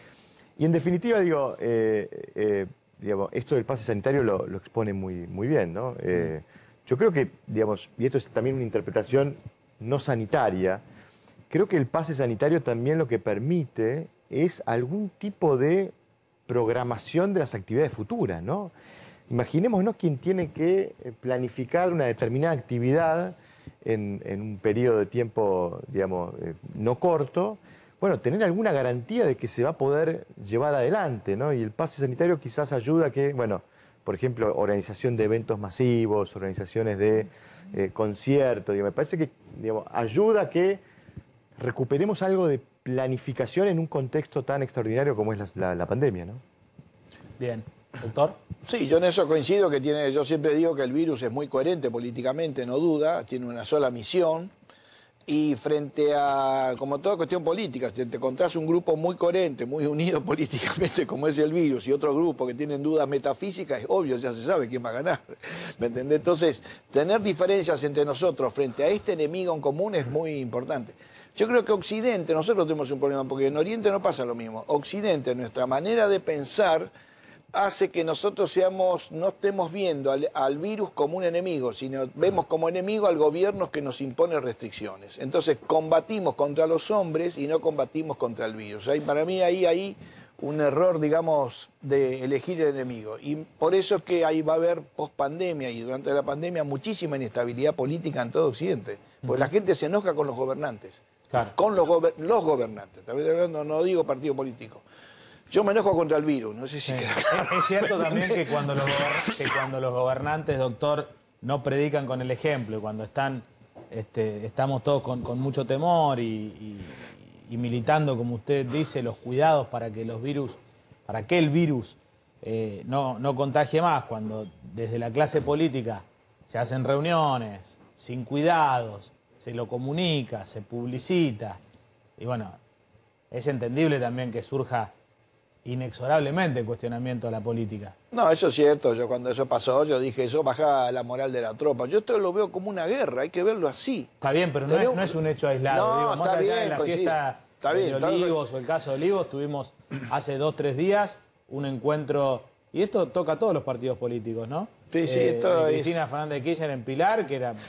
Y en definitiva, digo, eh, eh, digamos, esto del pase sanitario lo, lo expone muy, muy bien, ¿no? Eh, yo creo que, digamos, y esto es también una interpretación no sanitaria, creo que el pase sanitario también lo que permite es algún tipo de programación de las actividades futuras, ¿no? Imaginémonos quien tiene que planificar una determinada actividad en, en un periodo de tiempo, digamos, eh, no corto, bueno, tener alguna garantía de que se va a poder llevar adelante, ¿no? Y el pase sanitario quizás ayuda a que, bueno, por ejemplo, organización de eventos masivos, organizaciones de eh, conciertos, digamos, me parece que, digamos, ayuda a que recuperemos algo de planificación en un contexto tan extraordinario como es la, la, la pandemia, ¿no? Bien. ¿Doctor? Sí, yo en eso coincido, que tiene, yo siempre digo que el virus es muy coherente políticamente, no duda, tiene una sola misión. Y frente a, como toda cuestión política, si te encontrás un grupo muy coherente, muy unido políticamente como es el virus, y otro grupo que tienen dudas metafísicas, es obvio, ya se sabe quién va a ganar. ¿Me entendés? Entonces, tener diferencias entre nosotros frente a este enemigo en común es muy importante. Yo creo que Occidente, nosotros tenemos un problema, porque en Oriente no pasa lo mismo. Occidente, nuestra manera de pensar, hace que nosotros seamos, no estemos viendo al, al virus como un enemigo, sino vemos como enemigo al gobierno que nos impone restricciones. Entonces combatimos contra los hombres y no combatimos contra el virus. Hay, para mí ahí hay un error, digamos, de elegir el enemigo. Y por eso es que ahí va a haber post-pandemia y durante la pandemia muchísima inestabilidad política en todo Occidente. Porque uh-huh. la gente se enoja con los gobernantes. Claro. Con los, gober los gobernantes. No, no digo partido político. Yo me enojo contra el virus, no sé si... Sí. Claro. Es cierto también que cuando, los que cuando los gobernantes, doctor, no predican con el ejemplo, cuando están, este, estamos todos con, con mucho temor y, y, y militando, como usted dice, los cuidados para que los virus, para que el virus eh, no, no contagie más, cuando desde la clase política se hacen reuniones sin cuidados, se lo comunica, se publicita, y bueno, es entendible también que surja inexorablemente el cuestionamiento a la política. No, eso es cierto. Yo cuando eso pasó, yo dije, eso baja la moral de la tropa. Yo esto lo veo como una guerra, hay que verlo así. Está bien, pero no es, no es un hecho aislado. No, digo, más está allá bien, de la coincido. fiesta Está de bien, Olivos está... o el caso de Olivos, tuvimos hace dos, tres días un encuentro, y esto toca a todos los partidos políticos, ¿no? Sí, sí, eh, esto de es... Cristina Fernández de Kirchner en Pilar, que era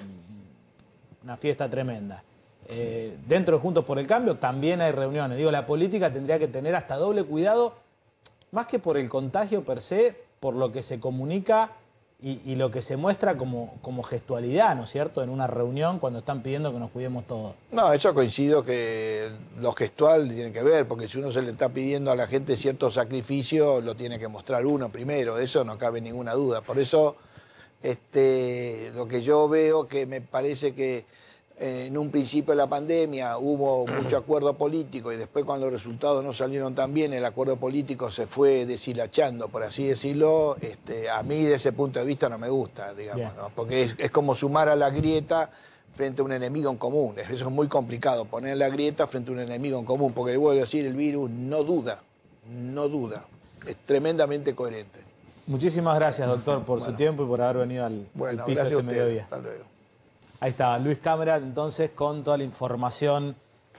una fiesta tremenda. Eh, dentro de Juntos por el Cambio también hay reuniones. Digo, la política tendría que tener hasta doble cuidado, más que por el contagio per se, por lo que se comunica y, y lo que se muestra como, como gestualidad, ¿no es cierto?, en una reunión cuando están pidiendo que nos cuidemos todos. No, eso coincido que lo gestual tiene que ver, porque si uno se le está pidiendo a la gente cierto sacrificio, lo tiene que mostrar uno primero, eso no cabe ninguna duda. Por eso, este, lo que yo veo que me parece que en un principio de la pandemia hubo mucho acuerdo político y después cuando los resultados no salieron tan bien, el acuerdo político se fue deshilachando, por así decirlo. Este, a mí de ese punto de vista no me gusta, digamos, ¿no? Porque es, es como sumar a la grieta frente a un enemigo en común. Eso es muy complicado, poner la grieta frente a un enemigo en común, porque vuelvo a decir, el virus no duda, no duda, es tremendamente coherente. Muchísimas gracias, doctor, por bueno. su tiempo y por haber venido al, bueno, al piso este mediodía. Hasta luego. Ahí está, Luis Cámara, entonces, con toda la información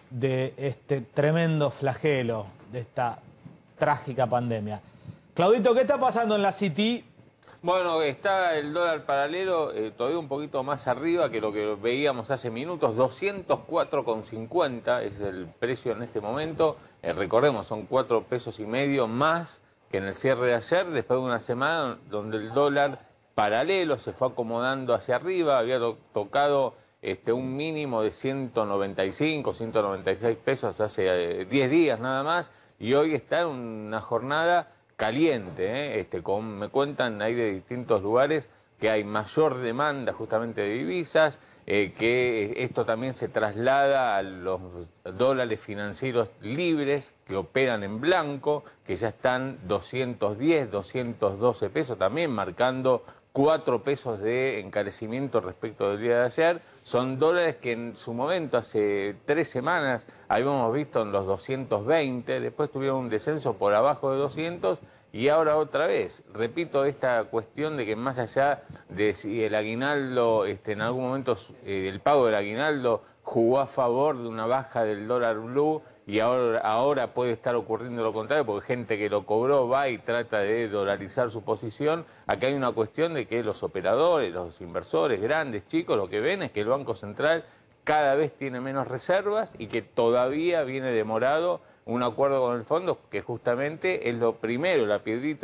de este tremendo flagelo, de esta trágica pandemia. Claudito, ¿qué está pasando en la City? Bueno, está el dólar paralelo eh, todavía un poquito más arriba que lo que veíamos hace minutos, doscientos cuatro con cincuenta es el precio en este momento. Eh, recordemos, son cuatro pesos y medio más que en el cierre de ayer, después de una semana donde el dólar paralelo se fue acomodando hacia arriba, había to tocado este, un mínimo de ciento noventa y cinco, ciento noventa y seis pesos hace eh, diez días nada más, y hoy está en una jornada caliente, ¿eh? este, con, me cuentan ahí de distintos lugares que hay mayor demanda justamente de divisas, eh, que esto también se traslada a los dólares financieros libres que operan en blanco, que ya están doscientos diez, doscientos doce pesos, también marcando cuatro pesos de encarecimiento respecto del día de ayer. Son dólares que en su momento, hace tres semanas, habíamos visto en los doscientos veinte, después tuvieron un descenso por abajo de doscientos y ahora otra vez. Repito esta cuestión de que más allá de si el aguinaldo, este, en algún momento eh, el pago del aguinaldo jugó a favor de una baja del dólar blue, y ahora, ahora puede estar ocurriendo lo contrario, porque gente que lo cobró va y trata de dolarizar su posición. Acá hay una cuestión de que los operadores, los inversores grandes, chicos, lo que ven es que el Banco Central cada vez tiene menos reservas y que todavía viene demorado un acuerdo con el fondo, que justamente es lo primero, la piedrita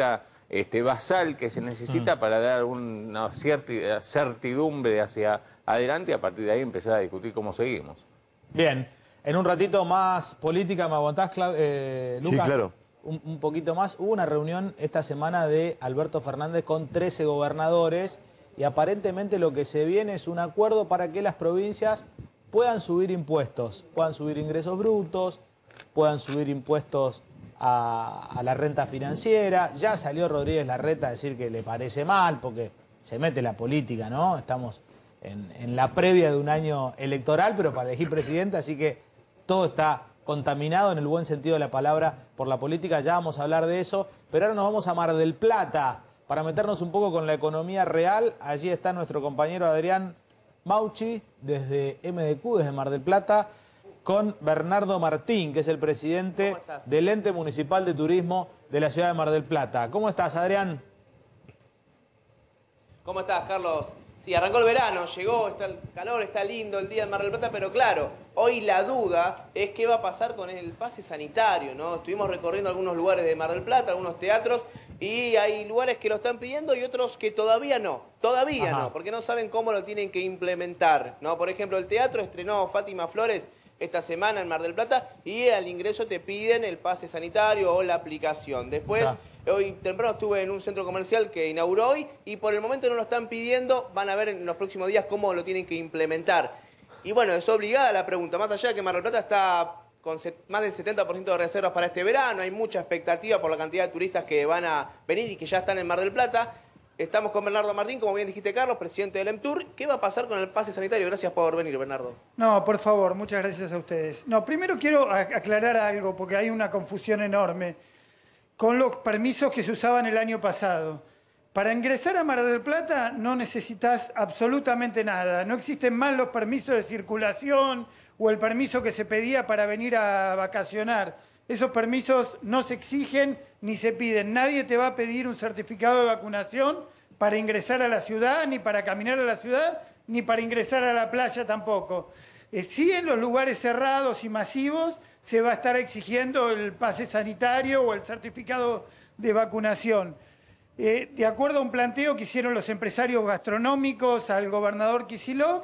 este, basal que se necesita mm. para dar una cierta certidumbre hacia adelante y a partir de ahí empezar a discutir cómo seguimos. Bien, en un ratito más política, ¿me aguantás, eh, Lucas? Sí, claro. Un, un poquito más. Hubo una reunión esta semana de Alberto Fernández con trece gobernadores y aparentemente lo que se viene es un acuerdo para que las provincias puedan subir impuestos, puedan subir ingresos brutos, puedan subir impuestos a, a la renta financiera. Ya salió Rodríguez Larreta a decir que le parece mal porque se mete la política, ¿no? Estamos en, en la previa de un año electoral, pero para elegir presidente, así que todo está contaminado en el buen sentido de la palabra por la política. Ya vamos a hablar de eso, pero ahora nos vamos a Mar del Plata para meternos un poco con la economía real. Allí está nuestro compañero Adrián Mauchi, desde M D Q, desde Mar del Plata, con Bernardo Martín, que es el presidente del Ente Municipal de Turismo de la ciudad de Mar del Plata. ¿Cómo estás, Adrián? ¿Cómo estás, Carlos? Sí, arrancó el verano, llegó, está el calor, está lindo el día en Mar del Plata, pero claro, hoy la duda es qué va a pasar con el pase sanitario, ¿no? Estuvimos recorriendo algunos lugares de Mar del Plata, algunos teatros, y hay lugares que lo están pidiendo y otros que todavía no, todavía Ajá. no, porque no saben cómo lo tienen que implementar, ¿no? Por ejemplo, el teatro estrenó Fátima Flores esta semana en Mar del Plata y al ingreso te piden el pase sanitario o la aplicación. Después, ah. hoy temprano estuve en un centro comercial que inauguró hoy y por el momento no lo están pidiendo, van a ver en los próximos días cómo lo tienen que implementar. Y bueno, es obligada la pregunta, más allá de que Mar del Plata está con más del setenta por ciento de reservas para este verano, hay mucha expectativa por la cantidad de turistas que van a venir y que ya están en Mar del Plata. Estamos con Bernardo Martín, como bien dijiste, Carlos, presidente del EMTUR. ¿Qué va a pasar con el pase sanitario? Gracias por venir, Bernardo. No, por favor, muchas gracias a ustedes. No, primero quiero aclarar algo, porque hay una confusión enorme con los permisos que se usaban el año pasado. Para ingresar a Mar del Plata no necesitas absolutamente nada. No existen más los permisos de circulación o el permiso que se pedía para venir a vacacionar. Esos permisos no se exigen ni se piden. Nadie te va a pedir un certificado de vacunación para ingresar a la ciudad, ni para caminar a la ciudad, ni para ingresar a la playa tampoco. Eh, sí, en los lugares cerrados y masivos se va a estar exigiendo el pase sanitario o el certificado de vacunación. Eh, de acuerdo a un planteo que hicieron los empresarios gastronómicos al gobernador Kicillof,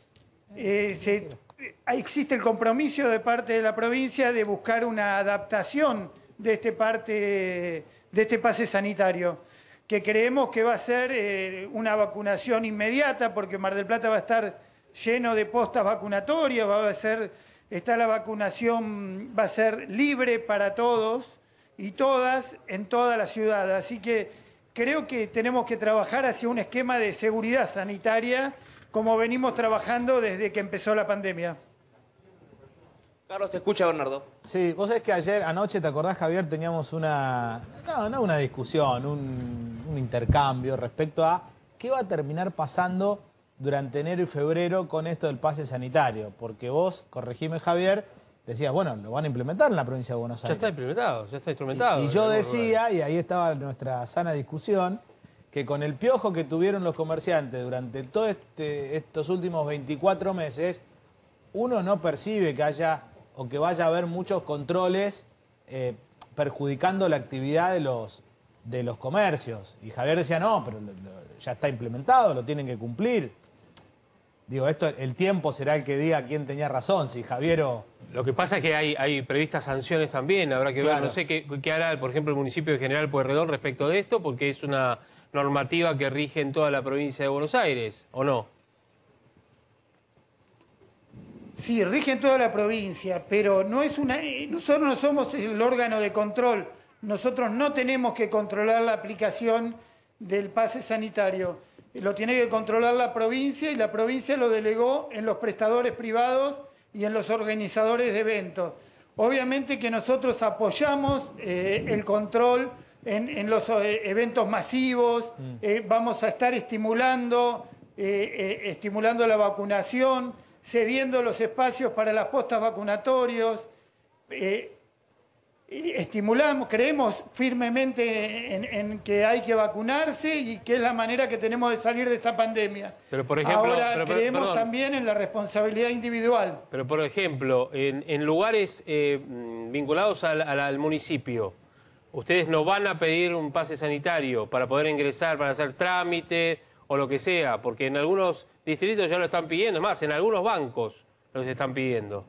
eh, se... existe el compromiso de parte de la provincia de buscar una adaptación de este, parte, de este pase sanitario, que creemos que va a ser eh, una vacunación inmediata, porque Mar del Plata va a estar lleno de postas vacunatorias, va a ser, está la vacunación, va a ser libre para todos y todas en toda la ciudad. Así que creo que tenemos que trabajar hacia un esquema de seguridad sanitaria como venimos trabajando desde que empezó la pandemia. Carlos, te escucha, Bernardo. Sí, vos sabés que ayer, anoche, ¿te acordás, Javier? Teníamos una, no, no una discusión, un, un intercambio respecto a qué va a terminar pasando durante enero y febrero con esto del pase sanitario. Porque vos, corregime, Javier, decías, bueno, lo van a implementar en la provincia de Buenos Aires. Ya está implementado, ya está instrumentado. Y, y yo decía, y ahí estaba nuestra sana discusión, que con el piojo que tuvieron los comerciantes durante todos este, estos últimos veinticuatro meses, uno no percibe que haya o que vaya a haber muchos controles eh, perjudicando la actividad de los, de los comercios. Y Javier decía, no, pero lo, lo, ya está implementado, lo tienen que cumplir. Digo, esto, el tiempo será el que diga quién tenía razón, si Javier o... Lo que pasa es que hay, hay previstas sanciones también, habrá que Claro. ver, no sé qué, qué hará, por ejemplo, el municipio de General Pueyrredón respecto de esto, porque es una normativa que rige en toda la provincia de Buenos Aires, ¿o no? Sí, rige en toda la provincia, pero no es una, nosotros no somos el órgano de control. Nosotros no tenemos que controlar la aplicación del pase sanitario. Lo tiene que controlar la provincia y la provincia lo delegó en los prestadores privados y en los organizadores de eventos. Obviamente que nosotros apoyamos eh, el control en, en los eh, eventos masivos, eh, vamos a estar estimulando, eh, eh, estimulando la vacunación, cediendo los espacios para las postas vacunatorios, eh, estimulamos, creemos firmemente en, en que hay que vacunarse y que es la manera que tenemos de salir de esta pandemia. Pero por ejemplo, Ahora pero, pero, creemos perdón. también en la responsabilidad individual. Pero, por ejemplo, en, en lugares eh, vinculados al, al, al municipio, ustedes no van a pedir un pase sanitario para poder ingresar, para hacer trámite o lo que sea, porque en algunos distritos ya lo están pidiendo, es más, en algunos bancos los están pidiendo.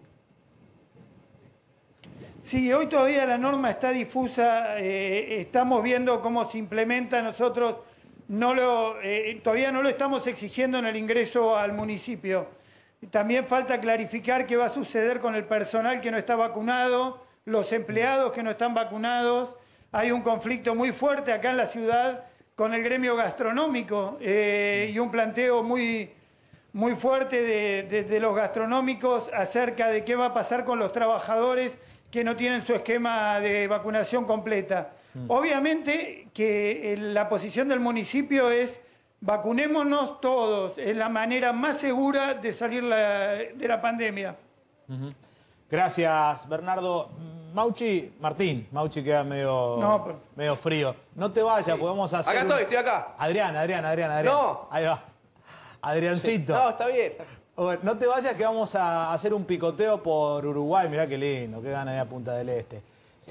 Sí, hoy todavía la norma está difusa, eh, estamos viendo cómo se implementa, nosotros no lo, eh, todavía no lo estamos exigiendo en el ingreso al municipio. También falta clarificar qué va a suceder con el personal que no está vacunado, los empleados que no están vacunados. Hay un conflicto muy fuerte acá en la ciudad con el gremio gastronómico eh, y un planteo muy, muy fuerte de, de, de los gastronómicos acerca de qué va a pasar con los trabajadores que no tienen su esquema de vacunación completa. Mm. Obviamente que la posición del municipio es vacunémonos todos, es la manera más segura de salir la, de la pandemia. Uh-huh. Gracias, Bernardo. Mauchi, Martín, Mauchi queda medio, no, pero... medio frío. No te vayas, sí. Podemos hacer... Acá estoy, un... estoy acá. Adrián, Adrián, Adrián, Adrián. No. Ahí va. Adriancito. Sí. No, está bien. No te vayas que vamos a hacer un picoteo por Uruguay. Mirá qué lindo, qué gana ahí a Punta del Este.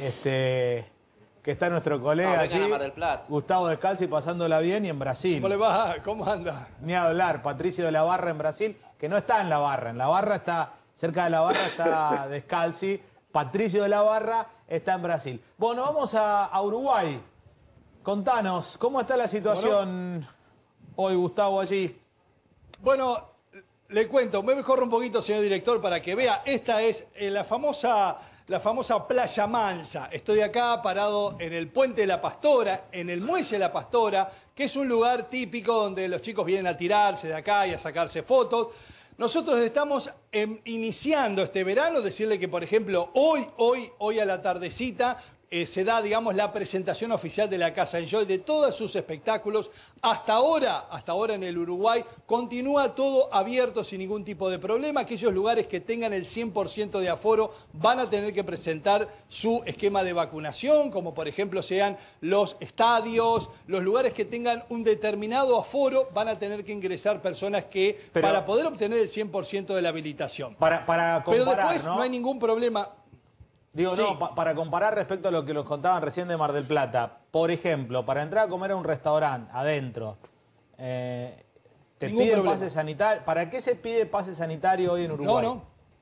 Este, que está nuestro colega no, allí, Mar del Plata. Gustavo Descalzi, pasándola bien, y en Brasil. ¿Cómo le va? ¿Cómo anda? Ni hablar, Patricio de la Barra en Brasil, que no está en la Barra. En la Barra está, cerca de la Barra está Descalzi. Patricio de la Barra está en Brasil. Bueno, vamos a, a Uruguay. Contanos, ¿cómo está la situación bueno, hoy, Gustavo, allí? Bueno... Le cuento, me corro un poquito, señor director, para que vea. Esta es eh, la, famosa, la famosa Playa Mansa. Estoy acá parado en el Puente de la Pastora, en el Muelle de la Pastora, que es un lugar típico donde los chicos vienen a tirarse de acá y a sacarse fotos. Nosotros estamos eh, iniciando este verano, decirle que, por ejemplo, hoy, hoy, hoy a la tardecita, Eh, se da, digamos, la presentación oficial de la Casa Enjoy de todos sus espectáculos. Hasta ahora, hasta ahora en el Uruguay, continúa todo abierto sin ningún tipo de problema. Aquellos lugares que tengan el cien por ciento de aforo van a tener que presentar su esquema de vacunación, como por ejemplo sean los estadios, los lugares que tengan un determinado aforo, van a tener que ingresar personas que, Pero, para poder obtener el cien por ciento de la habilitación. Para, para comparar, Pero después ¿no? no hay ningún problema. Digo, sí. no, pa para comparar respecto a lo que los contaban recién de Mar del Plata, por ejemplo, para entrar a comer a un restaurante adentro, eh, ¿te Ningún piden problema. pase sanitario? ¿Para qué se pide pase sanitario hoy en Uruguay? No, no.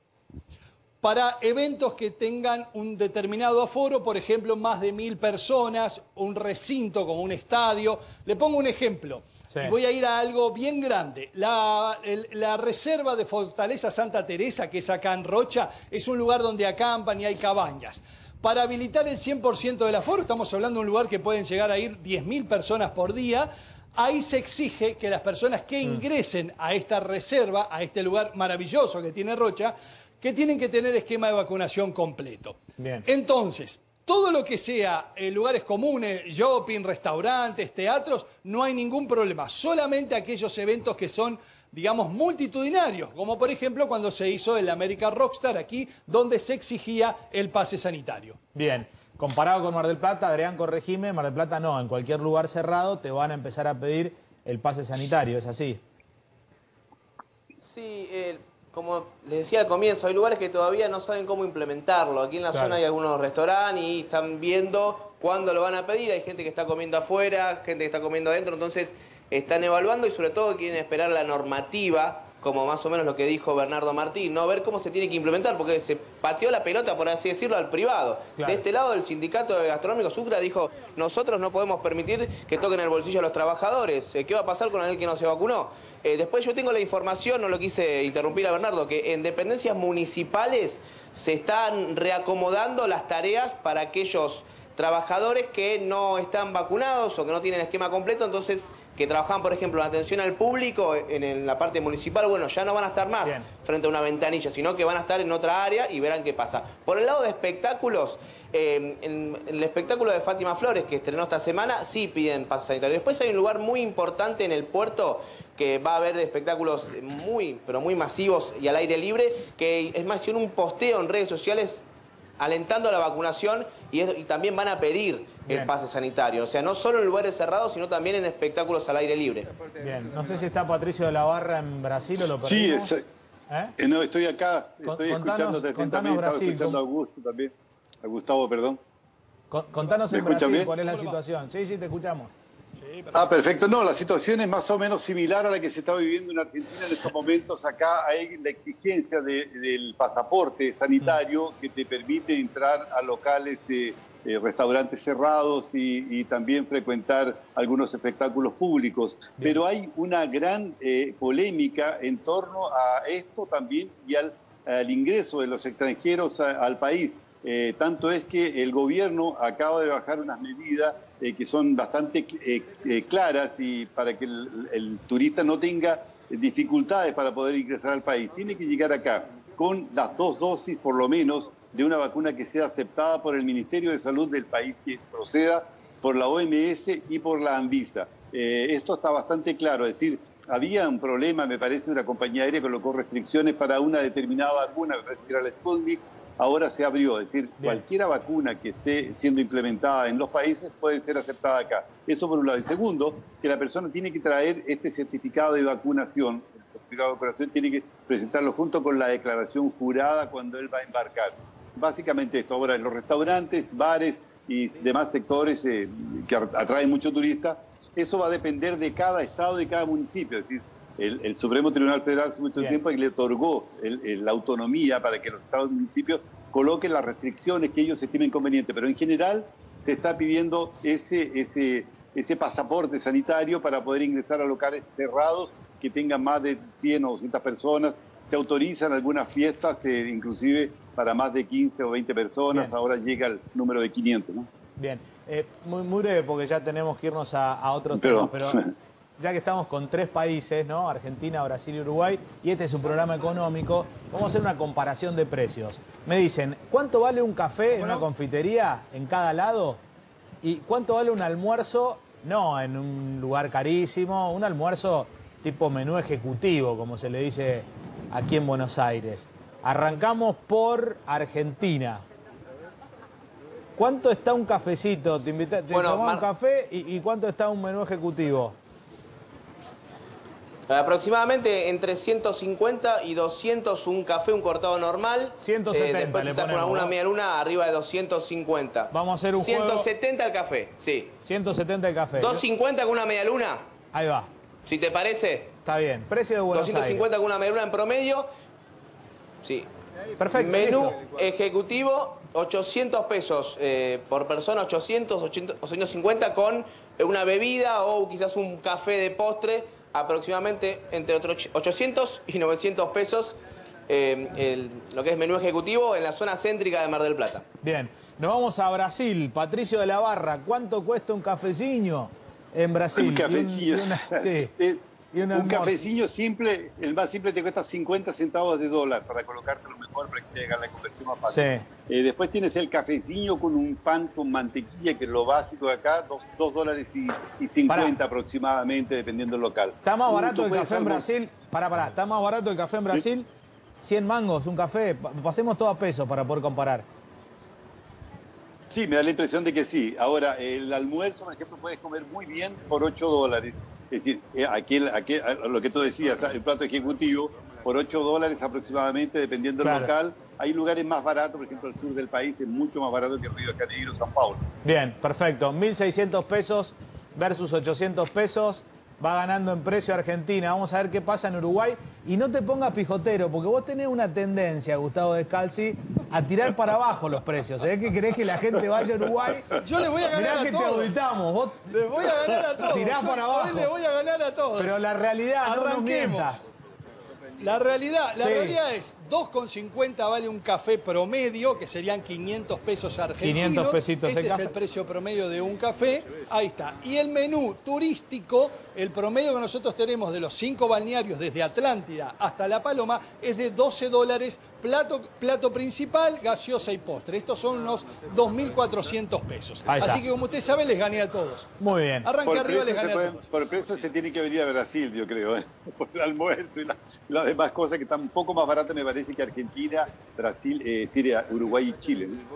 Para eventos que tengan un determinado aforo, por ejemplo, más de mil personas, un recinto como un estadio. Le pongo un ejemplo. Sí. Y voy a ir a algo bien grande. La, el, la reserva de Fortaleza Santa Teresa, que es acá en Rocha, es un lugar donde acampan y hay cabañas. Para habilitar el cien por ciento del aforo, estamos hablando de un lugar que pueden llegar a ir diez mil personas por día. Ahí se exige que las personas que ingresen a esta reserva, a este lugar maravilloso que tiene Rocha, que tienen que tener esquema de vacunación completo. Bien. Entonces, todo lo que sea eh, lugares comunes, shopping, restaurantes, teatros, no hay ningún problema. Solamente aquellos eventos que son, digamos, multitudinarios, como por ejemplo cuando se hizo el American Rockstar aquí, donde se exigía el pase sanitario. Bien. Comparado con Mar del Plata, Adrián, corregime, Mar del Plata no, en cualquier lugar cerrado te van a empezar a pedir el pase sanitario, ¿es así? Sí, eh, como les decía al comienzo, hay lugares que todavía no saben cómo implementarlo. Aquí en la Claro. zona hay algunos restaurantes y están viendo cuándo lo van a pedir. Hay gente que está comiendo afuera, gente que está comiendo adentro, entonces están evaluando y sobre todo quieren esperar la normativa, como más o menos lo que dijo Bernardo Martín, ¿no? Ver cómo se tiene que implementar, porque se pateó la pelota, por así decirlo, al privado. Claro. De este lado, el sindicato de gastronómicos Sucra dijo, nosotros no podemos permitir que toquen el bolsillo a los trabajadores. ¿Qué va a pasar con aquel que no se vacunó? Eh, después yo tengo la información, no lo quise interrumpir a Bernardo, que en dependencias municipales se están reacomodando las tareas para aquellos trabajadores que no están vacunados o que no tienen esquema completo, entonces que trabajan, por ejemplo, en atención al público en, en la parte municipal, bueno, ya no van a estar más Bien. frente a una ventanilla, sino que van a estar en otra área y verán qué pasa. Por el lado de espectáculos, eh, en, en el espectáculo de Fátima Flores, que estrenó esta semana, sí piden pase sanitario. Después hay un lugar muy importante en el puerto que va a haber espectáculos muy, pero muy masivos y al aire libre, que es más, hicieron un posteo en redes sociales alentando la vacunación y, es, y también van a pedir Bien. el pase sanitario. O sea, no solo en lugares cerrados, sino también en espectáculos al aire libre. Bien, no sé si está Patricio de la Barra en Brasil o lo Sí, perdimos. es, ¿Eh? eh, no, estoy acá, Con- estoy contanos- escuchándote contanos atentamente, estaba Brasil, escuchando a ¿cómo? Augusto también, a Gustavo, perdón. Contanos en ¿Me escuchan Brasil bien? cuál es la situación. Sí, sí, te escuchamos. Ah, perfecto. No, la situación es más o menos similar a la que se está viviendo en Argentina en estos momentos. Acá hay la exigencia de, del pasaporte sanitario que te permite entrar a locales, eh, eh, restaurantes cerrados y, y también frecuentar algunos espectáculos públicos. Bien. Pero hay una gran eh, polémica en torno a esto también y al, al ingreso de los extranjeros a, al país. Eh, tanto es que el gobierno acaba de bajar unas medidas eh, que son bastante eh, eh, claras y para que el, el turista no tenga dificultades para poder ingresar al país. Tiene que llegar acá con las dos dosis por lo menos de una vacuna que sea aceptada por el Ministerio de Salud del país que proceda, por la O M S y por la Anvisa. Eh, esto está bastante claro, es decir, había un problema, me parece, una compañía aérea colocó restricciones para una determinada vacuna, me parece que era la Sputnik. Ahora se abrió, es decir, Bien. cualquier vacuna que esté siendo implementada en los países puede ser aceptada acá. Eso por un lado. Y segundo, que la persona tiene que traer este certificado de vacunación. El certificado de vacunación tiene que presentarlo junto con la declaración jurada cuando él va a embarcar. Básicamente esto. Ahora, en los restaurantes, bares y demás sectores eh, que atraen mucho turista, eso va a depender de cada estado y cada municipio. Es decir, El, el Supremo Tribunal Federal hace mucho Bien. tiempo que le otorgó el, el, la autonomía para que los estados y municipios coloquen las restricciones que ellos estimen convenientes, pero en general se está pidiendo ese, ese, ese pasaporte sanitario para poder ingresar a locales cerrados que tengan más de cien o doscientas personas. Se autorizan algunas fiestas, eh, inclusive para más de quince o veinte personas, Bien. ahora llega el número de quinientos, ¿no? Bien, eh, muy, muy breve porque ya tenemos que irnos a, a otro tema, pero... Ya que estamos con tres países, ¿no? Argentina, Brasil y Uruguay, y este es un programa económico, vamos a hacer una comparación de precios. Me dicen, ¿cuánto vale un café en una confitería en cada lado? ¿Y cuánto vale un almuerzo? No en un lugar carísimo, un almuerzo tipo menú ejecutivo, como se le dice aquí en Buenos Aires. Arrancamos por Argentina. ¿Cuánto está un cafecito? Te, invita, te bueno, tomás un café y, y ¿cuánto está un menú ejecutivo? Aproximadamente entre ciento cincuenta y doscientos un café, un cortado normal. ciento setenta, eh, después quizás con alguna media luna arriba de doscientos cincuenta. Vamos a hacer un ciento setenta juego. el café, sí. ciento setenta el café. doscientos cincuenta con una media luna. Ahí va. Si te parece. Está bien. Precio de Buenos doscientos cincuenta Aires. con una media luna en promedio. Sí. Perfecto. Menú listo. ejecutivo, ochocientos pesos eh, por persona, ochocientos, ochocientos cincuenta con una bebida o quizás un café de postre. Aproximadamente entre ochocientos y novecientos pesos eh, el, lo que es menú ejecutivo en la zona céntrica de Mar del Plata. Bien, nos vamos a Brasil. Patricio de la Barra, ¿cuánto cuesta un cafecillo en Brasil? Un cafecillo. Y un, y una, sí, y un, un cafecillo simple, el más simple te cuesta cincuenta centavos de dólar para colocártelo mejor, para que te haga la conversión más fácil. Sí. Eh, después tienes el cafecillo con un pan con mantequilla, que es lo básico de acá, dos, dos dólares y, y cincuenta Pará. aproximadamente, dependiendo del local. ¿Está más barato uh, el café en Brasil? Pará, pará, ¿está más barato el café en Brasil? ¿Sí? cien mangos, un café. Pasemos todo a peso para poder comparar. Sí, me da la impresión de que sí. Ahora, el almuerzo, por ejemplo, puedes comer muy bien por ocho dólares. Es decir, aquel, aquel, lo que tú decías, el plato ejecutivo, por ocho dólares aproximadamente, dependiendo del claro. local. Hay lugares más baratos, por ejemplo, el sur del país es mucho más barato que Río de Janeiro, San Paulo. Bien, perfecto. mil seiscientos pesos versus ochocientos pesos. Va ganando en precio Argentina. Vamos a ver qué pasa en Uruguay. Y no te pongas pijotero, porque vos tenés una tendencia, Gustavo Descalzi, a tirar para abajo los precios. ¿Sabés que querés que la gente vaya a Uruguay? Yo les voy a ganar Mirá a que todos. te auditamos. Vos les voy a ganar a todos. Tirás para abajo. Hoy les voy a ganar a todos. Pero la realidad, Arranquemos. no nos mientas. La realidad, la sí. realidad es dos con cincuenta vale un café promedio, que serían quinientos pesos argentinos. quinientos pesitos este el es café. el precio promedio de un café. Ahí está. Y el menú turístico, el promedio que nosotros tenemos de los cinco balnearios, desde Atlántida hasta La Paloma, es de doce dólares, plato, plato principal, gaseosa y postre. Estos son unos dos mil cuatrocientos pesos. Así que, como usted sabe, les gané a todos. Muy bien. Arranque por arriba, les gané puede, a todos. Por precio se tiene que venir a Brasil, yo creo, ¿eh? Por el almuerzo y la, las demás cosas que están un poco más baratas, me parece que Argentina, Brasil, eh, Siria, Uruguay y Chile, ¿no?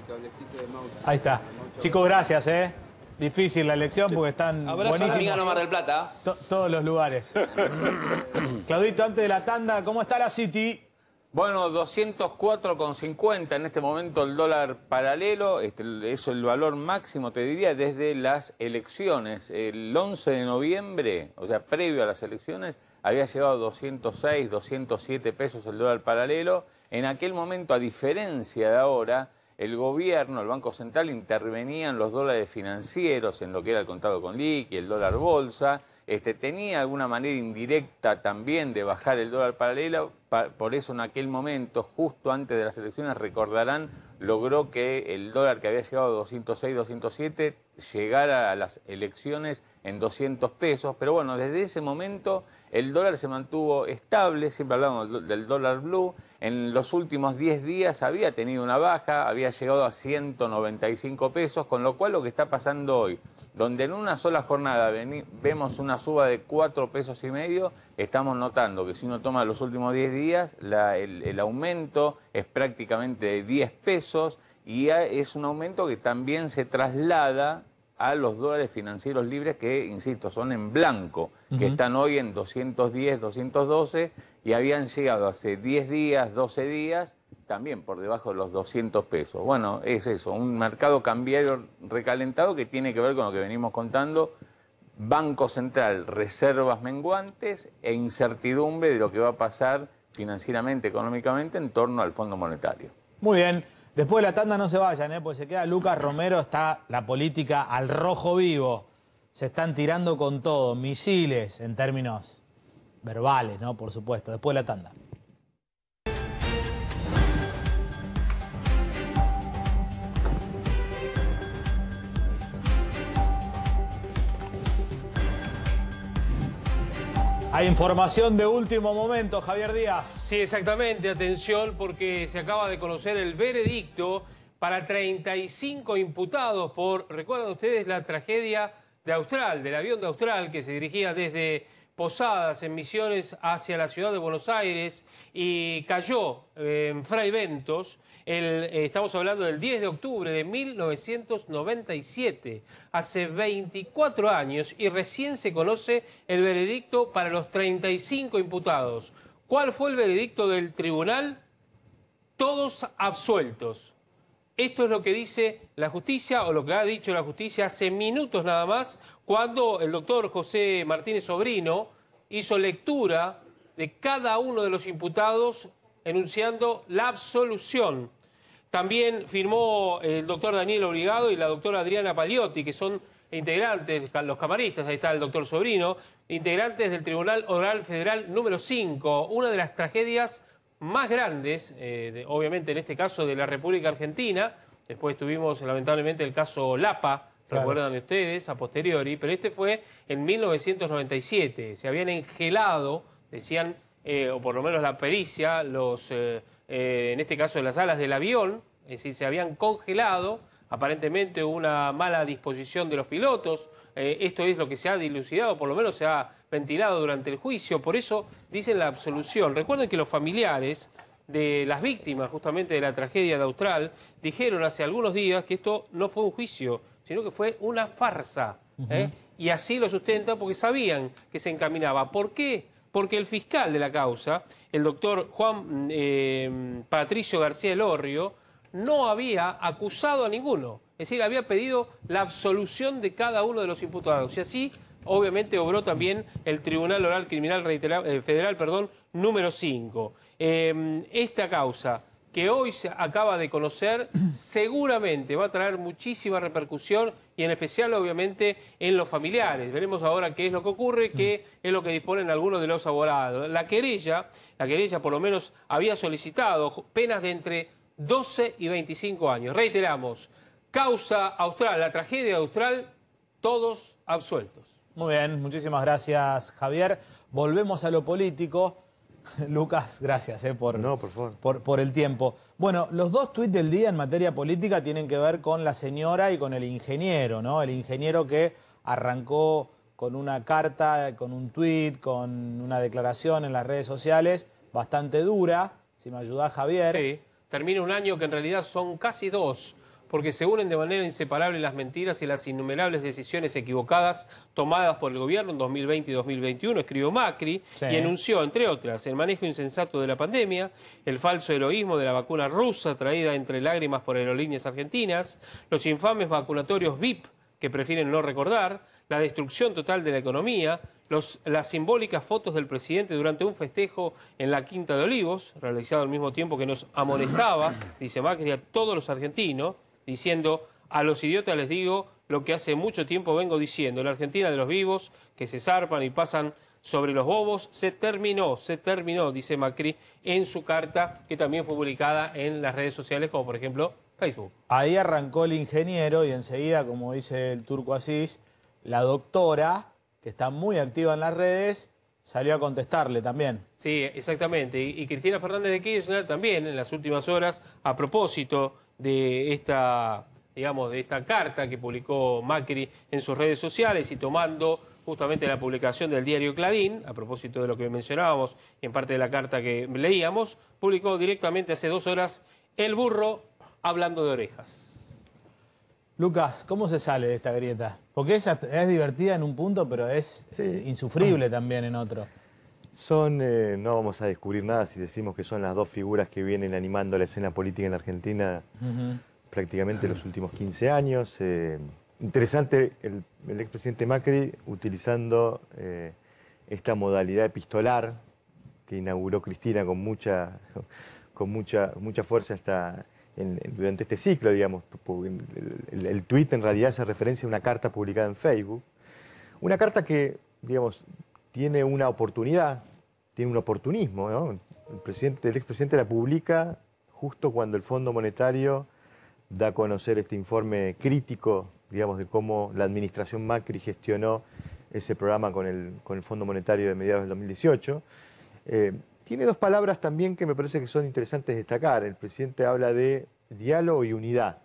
Ahí está. Chicos, gracias, ¿eh? Difícil la elección porque están Abrazo buenísimos. Amiga no Mar del Plata. To todos los lugares. Claudito, antes de la tanda, ¿cómo está la City? Bueno, doscientos cuatro con cincuenta en este momento el dólar paralelo. Este, es el valor máximo, te diría, desde las elecciones. El once de noviembre, o sea, previo a las elecciones, había llegado a doscientos seis, doscientos siete pesos el dólar paralelo. En aquel momento, a diferencia de ahora, el gobierno, el Banco Central, intervenía en los dólares financieros, en lo que era el contado con liqui, el dólar bolsa. Este, tenía alguna manera indirecta también de bajar el dólar paralelo, pa, por eso en aquel momento, justo antes de las elecciones, recordarán, logró que el dólar que había llegado a doscientos seis, doscientos siete, llegara a las elecciones en doscientos pesos, pero bueno, desde ese momento el dólar se mantuvo estable, siempre hablamos del dólar blue, en los últimos diez días había tenido una baja, había llegado a ciento noventa y cinco pesos, con lo cual lo que está pasando hoy, donde en una sola jornada vemos una suba de cuatro pesos y medio, estamos notando que si uno toma los últimos diez días, la, el, el aumento es prácticamente de diez pesos y es un aumento que también se traslada a los dólares financieros libres que, insisto, son en blanco, uh-huh. que están hoy en doscientos diez, doscientos doce y habían llegado hace diez días, doce días, también por debajo de los doscientos pesos. Bueno, es eso, un mercado cambiario recalentado que tiene que ver con lo que venimos contando, Banco Central, reservas menguantes e incertidumbre de lo que va a pasar financieramente, económicamente, en torno al Fondo Monetario. Muy bien. Después de la tanda no se vayan, ¿eh? Porque se queda Lucas Romero, está la política al rojo vivo. Se están tirando con todo, misiles en términos verbales, ¿no? Por supuesto, después de la tanda. Hay información de último momento, Javier Díaz. Sí, exactamente. Atención, porque se acaba de conocer el veredicto para treinta y cinco imputados por, ¿recuerdan ustedes la tragedia de Austral, del avión de Austral que se dirigía desde Posadas en Misiones hacia la ciudad de Buenos Aires y cayó eh, en Fray Ventos? El, eh, estamos hablando del diez de octubre de mil novecientos noventa y siete, hace veinticuatro años, y recién se conoce el veredicto para los treinta y cinco imputados. ¿Cuál fue el veredicto del tribunal? Todos absueltos. Esto es lo que dice la justicia, o lo que ha dicho la justicia hace minutos nada más, cuando el doctor José Martínez Sobrino hizo lectura de cada uno de los imputados enunciando la absolución. También firmó el doctor Daniel Obligado y la doctora Adriana Paliotti, que son integrantes, los camaristas, ahí está el doctor Sobrino, integrantes del Tribunal Oral Federal número cinco, una de las tragedias más grandes, eh, de, obviamente en este caso de la República Argentina. Después tuvimos lamentablemente el caso Lapa, claro. Recuerdan ustedes, a posteriori, pero este fue en mil novecientos noventa y siete. Se habían engelado, decían, eh, o por lo menos la pericia, los, eh, eh, en este caso las alas del avión, es decir, se habían congelado, aparentemente una mala disposición de los pilotos. Eh, esto es lo que se ha dilucidado, por lo menos se ha ventilado durante el juicio, por eso dicen la absolución. Recuerden que los familiares de las víctimas justamente de la tragedia de Austral dijeron hace algunos días que esto no fue un juicio, sino que fue una farsa. ¿eh? Uh-huh. Y así lo sustentan porque sabían que se encaminaba. ¿Por qué? Porque el fiscal de la causa, el doctor Juan eh, Patricio García Elorrio, no había acusado a ninguno. Es decir, había pedido la absolución de cada uno de los imputados. Y así, obviamente, obró también el Tribunal Oral Criminal Reitera, eh, Federal perdón, número cinco. Eh, esta causa que hoy se acaba de conocer seguramente va a traer muchísima repercusión y en especial, obviamente, en los familiares. Veremos ahora qué es lo que ocurre, qué es lo que disponen algunos de los abogados. La querella, la querella por lo menos había solicitado penas de entre doce y veinticinco años. Reiteramos, causa Austral, la tragedia de Austral, todos absueltos. Muy bien, muchísimas gracias, Javier. Volvemos a lo político. Lucas, gracias eh, por, no, por, favor. por, por el tiempo. Bueno, los dos tuits del día en materia política tienen que ver con la señora y con el ingeniero, ¿no? El ingeniero que arrancó con una carta, con un tuit, con una declaración en las redes sociales bastante dura. Si me ayuda, Javier. Sí, termina un año que en realidad son casi dos, porque se unen de manera inseparable las mentiras y las innumerables decisiones equivocadas tomadas por el gobierno en dos mil veinte y dos mil veintiuno, escribió Macri, sí. y enunció, entre otras, el manejo insensato de la pandemia, el falso heroísmo de la vacuna rusa traída entre lágrimas por aerolíneas argentinas, los infames vacunatorios V I P que prefieren no recordar, la destrucción total de la economía, los, las simbólicas fotos del presidente durante un festejo en la Quinta de Olivos, realizado al mismo tiempo que nos amonestaba, dice Macri, a todos los argentinos, diciendo, a los idiotas les digo lo que hace mucho tiempo vengo diciendo, la Argentina de los vivos, que se zarpan y pasan sobre los bobos, se terminó, se terminó, dice Macri, en su carta, que también fue publicada en las redes sociales, como por ejemplo Facebook. Ahí arrancó el ingeniero y enseguida, como dice el Turco Asís, la doctora, que está muy activa en las redes, salió a contestarle también. Sí, exactamente. Y, y Cristina Fernández de Kirchner también, en las últimas horas, a propósito de esta, digamos, de esta carta que publicó Macri en sus redes sociales y tomando justamente la publicación del diario Clarín, a propósito de lo que mencionábamos y en parte de la carta que leíamos, publicó directamente hace dos horas El Burro hablando de orejas. Lucas, ¿cómo se sale de esta grieta? Porque es, es divertida en un punto, pero es sí. insufrible también en otro. Son, eh, no vamos a descubrir nada si decimos que son las dos figuras que vienen animando la escena política en la Argentina uh-huh. prácticamente los últimos quince años. Eh, interesante el, el expresidente Macri utilizando eh, esta modalidad epistolar que inauguró Cristina con mucha, con mucha, mucha fuerza hasta... En, en, durante este ciclo, digamos. El, el, el tuit en realidad hace referencia a una carta publicada en Facebook. Una carta que, digamos, tiene una oportunidad, tiene un oportunismo, ¿no? El, presidente, el expresidente la publica justo cuando el Fondo Monetario da a conocer este informe crítico, digamos, de cómo la administración Macri gestionó ese programa con el, con el Fondo Monetario de mediados del dos mil dieciocho. Eh, Tiene dos palabras también que me parece que son interesantes destacar. El presidente habla de diálogo y unidad,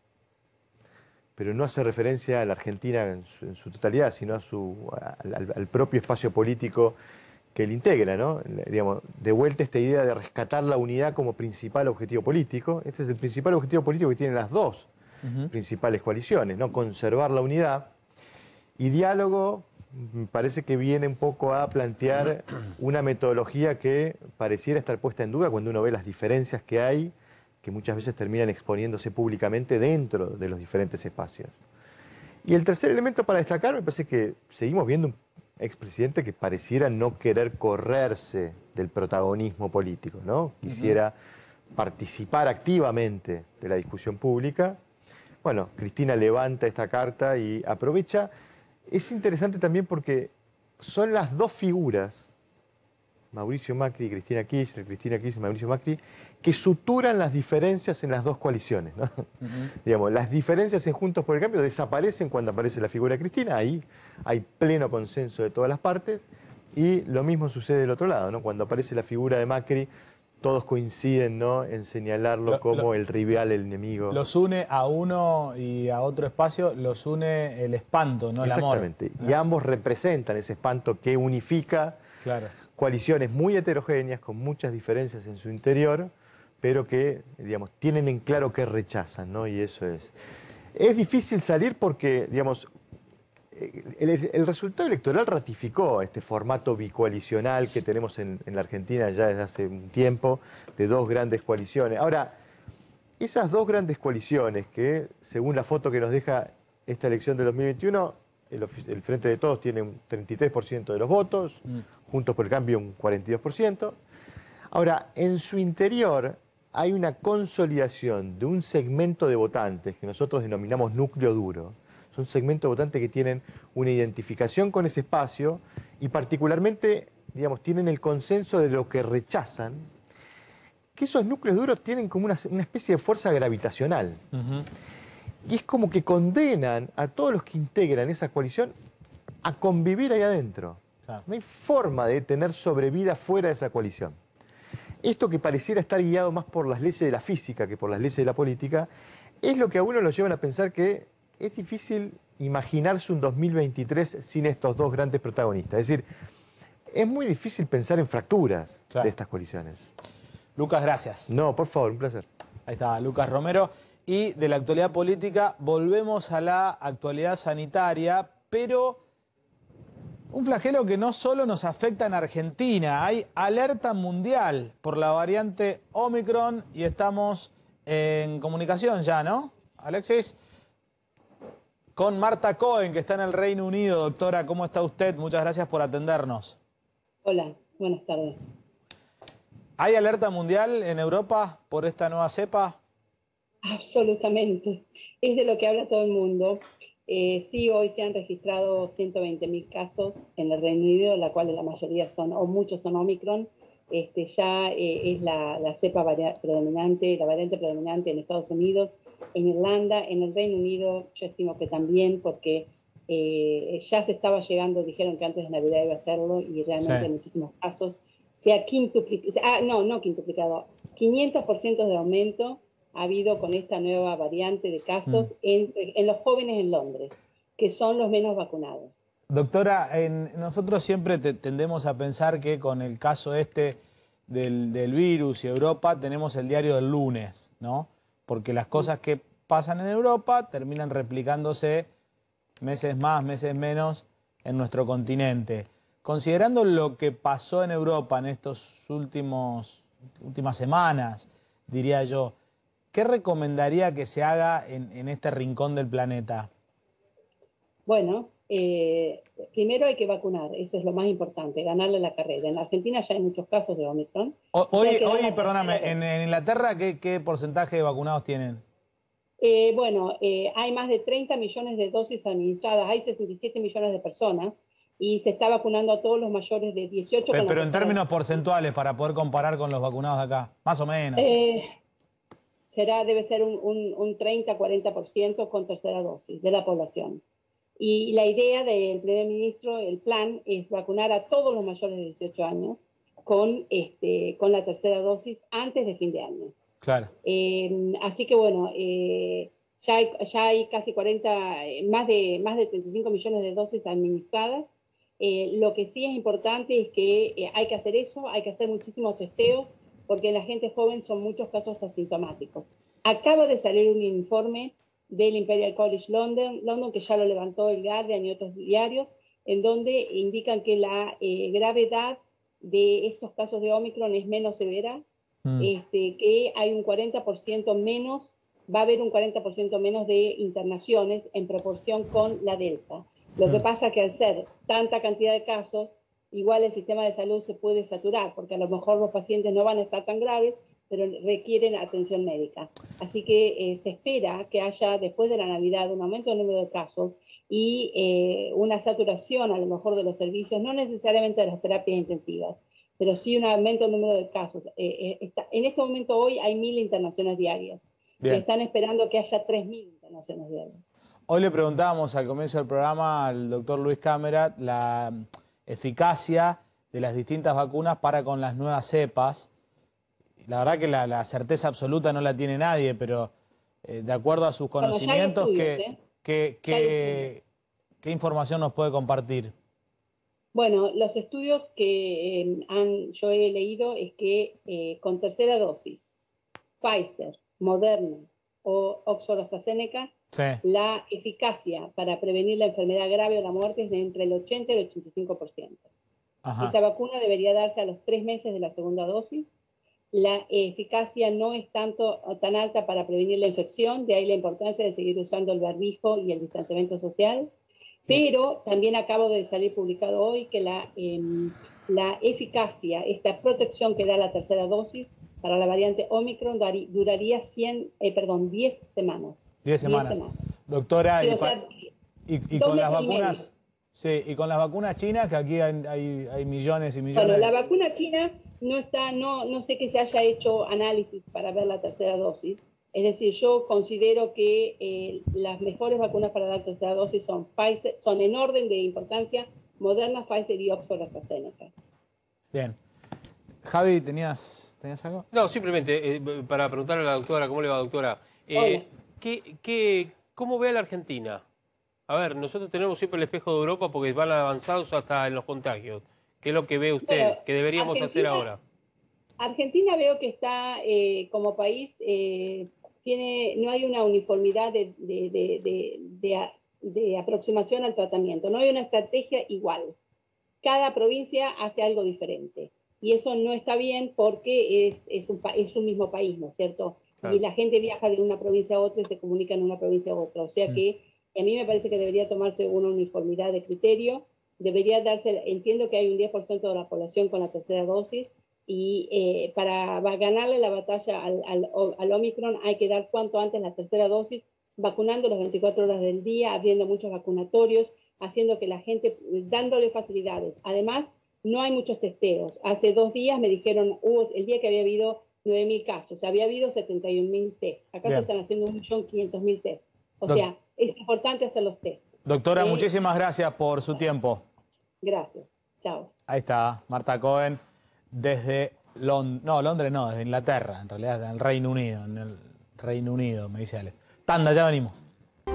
pero no hace referencia a la Argentina en su, en su totalidad, sino a su, al, al propio espacio político que él integra, ¿no? Digamos, de vuelta esta idea de rescatar la unidad como principal objetivo político. Este es el principal objetivo político que tienen las dos uh-huh. principales coaliciones, ¿no? Conservar la unidad y diálogo. Me parece que viene un poco a plantear una metodología que pareciera estar puesta en duda cuando uno ve las diferencias que hay, que muchas veces terminan exponiéndose públicamente dentro de los diferentes espacios. Y el tercer elemento para destacar, me parece que seguimos viendo un expresidente que pareciera no querer correrse del protagonismo político, ¿no? Quisiera uh-huh. participar activamente de la discusión pública. Bueno, Cristina levanta esta carta y aprovecha. Es interesante también porque son las dos figuras, Mauricio Macri y Cristina Kirchner, Cristina Kirchner y Mauricio Macri, que suturan las diferencias en las dos coaliciones, ¿no? Uh-huh. Digamos, las diferencias en Juntos por el Cambio desaparecen cuando aparece la figura de Cristina, ahí hay pleno consenso de todas las partes, y lo mismo sucede del otro lado, ¿no? Cuando aparece la figura de Macri, todos coinciden, ¿no?, en señalarlo lo, como lo, el rival, el enemigo. Los une a uno y a otro espacio, los une el espanto, no el amor. Exactamente. Y ambos representan ese espanto que unifica claro. coaliciones muy heterogéneas, con muchas diferencias en su interior, pero que, digamos, tienen en claro que rechazan, ¿no? Y eso es... Es difícil salir porque, digamos, el, el resultado electoral ratificó este formato bicoalicional que tenemos en, en la Argentina ya desde hace un tiempo, de dos grandes coaliciones. Ahora, esas dos grandes coaliciones que, según la foto que nos deja esta elección de dos mil veintiuno, el, el Frente de Todos tiene un treinta y tres por ciento de los votos, mm. Juntos por el Cambio un cuarenta y dos por ciento. Ahora, en su interior hay una consolidación de un segmento de votantes que nosotros denominamos núcleo duro. Son segmentos de votantes que tienen una identificación con ese espacio y particularmente, digamos, tienen el consenso de lo que rechazan, que esos núcleos duros tienen como una, una especie de fuerza gravitacional. Uh-huh. Y es como que condenan a todos los que integran esa coalición a convivir ahí adentro. Claro. No hay forma de tener sobrevida fuera de esa coalición. Esto que pareciera estar guiado más por las leyes de la física que por las leyes de la política, es lo que a uno lo llevan a pensar que es difícil imaginarse un dos mil veintitrés sin estos dos grandes protagonistas. Es decir, es muy difícil pensar en fracturas claro. de estas coaliciones. Lucas, gracias. No, por favor, un placer. Ahí está, Lucas Romero. y de la actualidad política volvemos a la actualidad sanitaria, pero un flagelo que no solo nos afecta en Argentina, hay alerta mundial por la variante Omicron y estamos en comunicación ya, ¿no, Alexis? Con Marta Cohen, que está en el Reino Unido. Doctora, ¿cómo está usted? Muchas gracias por atendernos. Hola, buenas tardes. ¿Hay alerta mundial en Europa por esta nueva cepa? Absolutamente. Es de lo que habla todo el mundo. Eh, sí, hoy se han registrado ciento veinte mil casos en el Reino Unido, de la cual la mayoría son, o muchos son Omicron. Este, ya eh, es la, la cepa predominante, la variante predominante en Estados Unidos, en Irlanda, en el Reino Unido, yo estimo que también, porque eh, ya se estaba llegando, dijeron que antes de Navidad iba a hacerlo, y realmente sí. En muchísimos casos se ha quintuplicado, ah, no, no quintuplicado, quinientos por ciento de aumento ha habido con esta nueva variante de casos mm. en, en los jóvenes en Londres, que son los menos vacunados. Doctora, en, nosotros siempre te, tendemos a pensar que con el caso este del, del virus y Europa tenemos el diario del lunes, ¿no? Porque las cosas que pasan en Europa terminan replicándose meses más, meses menos en nuestro continente. Considerando lo que pasó en Europa en estos últimos últimas semanas, diría yo, ¿qué recomendaría que se haga en, en este rincón del planeta? Bueno, eh, primero hay que vacunar, eso es lo más importante, ganarle la carrera. En Argentina ya hay muchos casos de Omicron. O, hoy, hoy perdóname, en, en Inglaterra, ¿qué, ¿qué porcentaje de vacunados tienen? Eh, bueno, eh, hay más de treinta millones de dosis administradas, hay sesenta y siete millones de personas, y se está vacunando a todos los mayores de dieciocho. Pero, pero en términos porcentuales, para poder comparar con los vacunados de acá, más o menos. Eh, será, debe ser un, un, un treinta a cuarenta por ciento con tercera dosis de la población. Y la idea del primer ministro, el plan, es vacunar a todos los mayores de dieciocho años con, este, con la tercera dosis antes de fin de año. Claro. Eh, así que bueno, eh, ya, hay, ya hay casi cuarenta, más de, más de treinta y cinco millones de dosis administradas. Eh, lo que sí es importante es que eh, hay que hacer eso, hay que hacer muchísimos testeos, porque en la gente joven son muchos casos asintomáticos. Acaba de salir un informe del Imperial College London, London, que ya lo levantó el Guardian y otros diarios, en donde indican que la eh, gravedad de estos casos de Omicron es menos severa, mm. este, que hay un cuarenta por ciento menos, va a haber un cuarenta por ciento menos de internaciones en proporción con la Delta. Lo mm. que pasa es que al ser tanta cantidad de casos, igual el sistema de salud se puede saturar, porque a lo mejor los pacientes no van a estar tan graves, pero requieren atención médica. Así que eh, se espera que haya, después de la Navidad, un aumento del número de casos y eh, una saturación, a lo mejor, de los servicios, no necesariamente de las terapias intensivas, pero sí un aumento del número de casos. Eh, eh, está, en este momento, hoy, hay mil internaciones diarias. Se están esperando que haya tres mil internaciones diarias. Hoy le preguntábamos al comienzo del programa al doctor Luis Cámara la eficacia de las distintas vacunas para con las nuevas cepas. La verdad que la, la certeza absoluta no la tiene nadie, pero eh, de acuerdo a sus conocimientos, bueno, ¿qué, ¿eh? qué, qué, ¿qué información nos puede compartir? Bueno, los estudios que eh, han, yo he leído es que eh, con tercera dosis, Pfizer, Moderna o Oxford AstraZeneca, sí. la eficacia para prevenir la enfermedad grave o la muerte es de entre el ochenta y el ochenta y cinco por ciento. Ajá. Esa vacuna debería darse a los tres meses de la segunda dosis. La eficacia no es tanto, tan alta para prevenir la infección, de ahí la importancia de seguir usando el barbijo y el distanciamiento social, pero también acabo de salir publicado hoy que la, eh, la eficacia, esta protección que da la tercera dosis para la variante Omicron duraría cien, eh, perdón, diez semanas. diez semanas. diez semanas. Doctora, sí, y, sea, y, y con las vacunas... Sí, y con las vacunas chinas, que aquí hay, hay, hay millones y millones... Bueno, la vacuna china no está, no, no sé que se haya hecho análisis para ver la tercera dosis. Es decir, yo considero que eh, las mejores vacunas para la tercera dosis son Pfizer, son en orden de importancia Moderna, Pfizer y Oxford AstraZeneca. Bien. Javi, ¿tenías, ¿tenías algo? No, simplemente eh, para preguntarle a la doctora, ¿cómo le va, doctora? Eh, ¿qué, qué, ¿Cómo ve a la Argentina? A ver, nosotros tenemos siempre el espejo de Europa porque van avanzados hasta en los contagios. ¿Qué es lo que ve usted bueno, que deberíamos hacer ahora? Argentina veo que está eh, como país, eh, tiene, no hay una uniformidad de, de, de, de, de, de aproximación al tratamiento, no hay una estrategia igual. Cada provincia hace algo diferente. Y eso no está bien porque es, es, un, es un mismo país, ¿no es cierto? Claro. Y la gente viaja de una provincia a otra y se comunica en una provincia a otra. O sea mm. que a mí me parece que debería tomarse una uniformidad de criterio. Debería darse, entiendo que hay un diez por ciento de la población con la tercera dosis y eh, para ganarle la batalla al, al, al Omicron hay que dar cuanto antes la tercera dosis, vacunando las veinticuatro horas del día, abriendo muchos vacunatorios, haciendo que la gente, dándole facilidades. Además, no hay muchos testeos. Hace dos días me dijeron, hubo el día que había habido nueve mil casos, había habido setenta y un mil test. Acá Bien. se están haciendo un millón quinientos mil test. O Doc sea, es importante hacer los test. Doctora, eh, muchísimas gracias por su tiempo. Gracias. Chao. Ahí está, Marta Cohen, desde Londres, no, Londres no, desde Inglaterra, en realidad, en el Reino Unido, en el Reino Unido, me dice Alex. Tanda, ya venimos.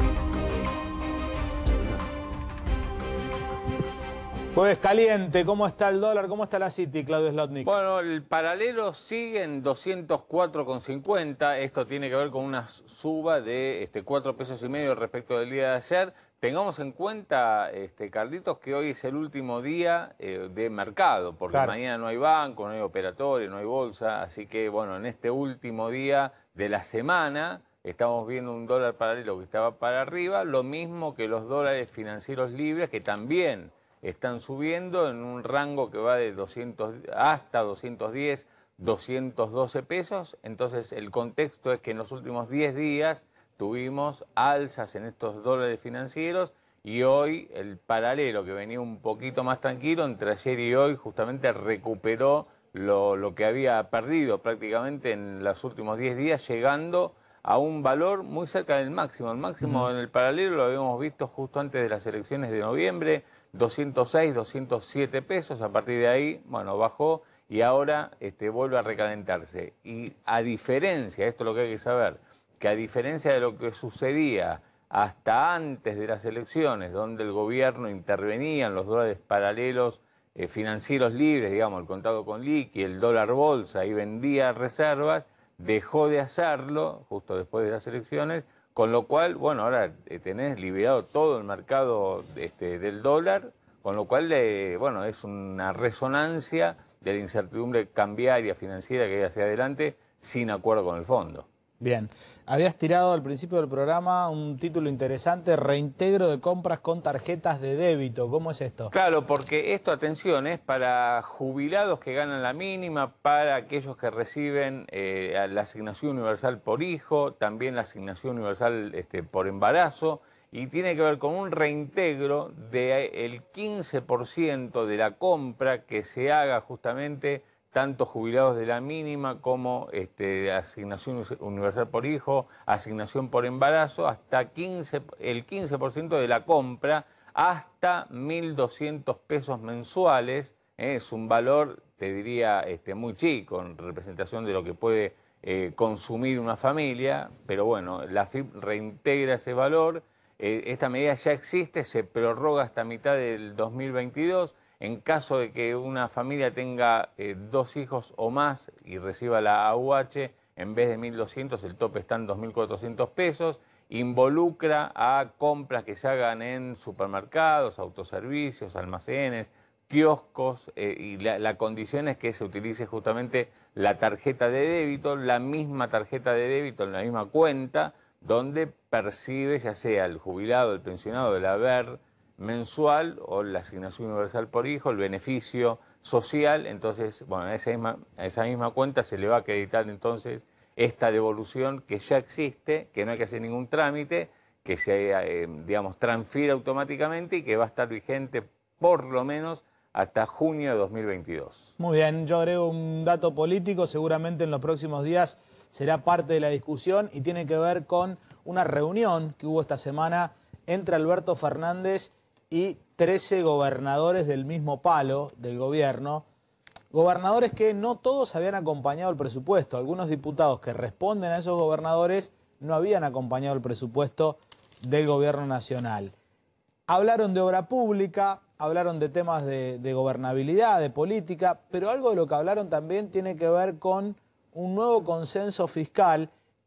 Jueves caliente, ¿cómo está el dólar? ¿Cómo está la City, Claudio Zlotnik? Bueno, el paralelo sigue en doscientos cuatro con cincuenta. Esto tiene que ver con una suba de este, cuatro pesos y medio respecto del día de ayer. Tengamos en cuenta, este, Carlitos, que hoy es el último día eh, de mercado, porque claro. mañana no hay banco, no hay operatorio, no hay bolsa. Así que, bueno, en este último día de la semana estamos viendo un dólar paralelo que estaba para arriba, lo mismo que los dólares financieros libres, que también están subiendo en un rango que va de doscientos hasta doscientos diez, doscientos doce pesos. Entonces el contexto es que en los últimos diez días tuvimos alzas en estos dólares financieros y hoy el paralelo, que venía un poquito más tranquilo, entre ayer y hoy justamente recuperó lo, lo que había perdido prácticamente en los últimos diez días, llegando a un valor muy cerca del máximo. El máximo uh-huh. en el paralelo lo habíamos visto justo antes de las elecciones de noviembre, doscientos seis, doscientos siete pesos. A partir de ahí, bueno, bajó y ahora este, vuelve a recalentarse. Y a diferencia, esto es lo que hay que saber, que a diferencia de lo que sucedía hasta antes de las elecciones, donde el gobierno intervenía en los dólares paralelos eh, financieros libres, digamos, el contado con liqui, el dólar bolsa, y vendía reservas, dejó de hacerlo justo después de las elecciones, con lo cual, bueno, ahora eh, tenés liberado todo el mercado este, del dólar, con lo cual, eh, bueno, es una resonancia de la incertidumbre cambiaria, financiera que hay hacia adelante, sin acuerdo con el fondo. Bien, habías tirado al principio del programa un título interesante, reintegro de compras con tarjetas de débito. ¿Cómo es esto? Claro, porque esto, atención, es para jubilados que ganan la mínima, para aquellos que reciben eh, la asignación universal por hijo, también la asignación universal este, por embarazo, y tiene que ver con un reintegro del quince por ciento de la compra que se haga justamente tanto jubilados de la mínima como este, asignación universal por hijo, asignación por embarazo, hasta quince, el quince por ciento de la compra hasta mil doscientos pesos mensuales. ¿eh? Es un valor, te diría, este, muy chico en representación de lo que puede eh, consumir una familia, pero bueno, la F I P reintegra ese valor. Eh, esta medida ya existe, se prorroga hasta mitad del dos mil veintidós. En caso de que una familia tenga eh, dos hijos o más y reciba la A U H, en vez de mil doscientos, el tope está en dos mil cuatrocientos pesos. Involucra a compras que se hagan en supermercados, autoservicios, almacenes, kioscos, eh, y la, la condición es que se utilice justamente la tarjeta de débito, la misma tarjeta de débito en la misma cuenta, donde percibe ya sea el jubilado, el pensionado, el haber mensual o la asignación universal por hijo, el beneficio social. Entonces, bueno, a esa misma, a esa misma cuenta se le va a acreditar entonces esta devolución que ya existe, que no hay que hacer ningún trámite, que se, eh, digamos, transfiere automáticamente y que va a estar vigente por lo menos hasta junio de dos mil veintidós. Muy bien, yo agrego un dato político, seguramente en los próximos días será parte de la discusión y tiene que ver con una reunión que hubo esta semana entre Alberto Fernández y trece gobernadores del mismo palo del gobierno, gobernadores que no todos habían acompañado el presupuesto. Algunos diputados que responden a esos gobernadores no habían acompañado el presupuesto del gobierno nacional. Hablaron de obra pública, hablaron de temas de, de gobernabilidad, de política, pero algo de lo que hablaron también tiene que ver con un nuevo consenso fiscal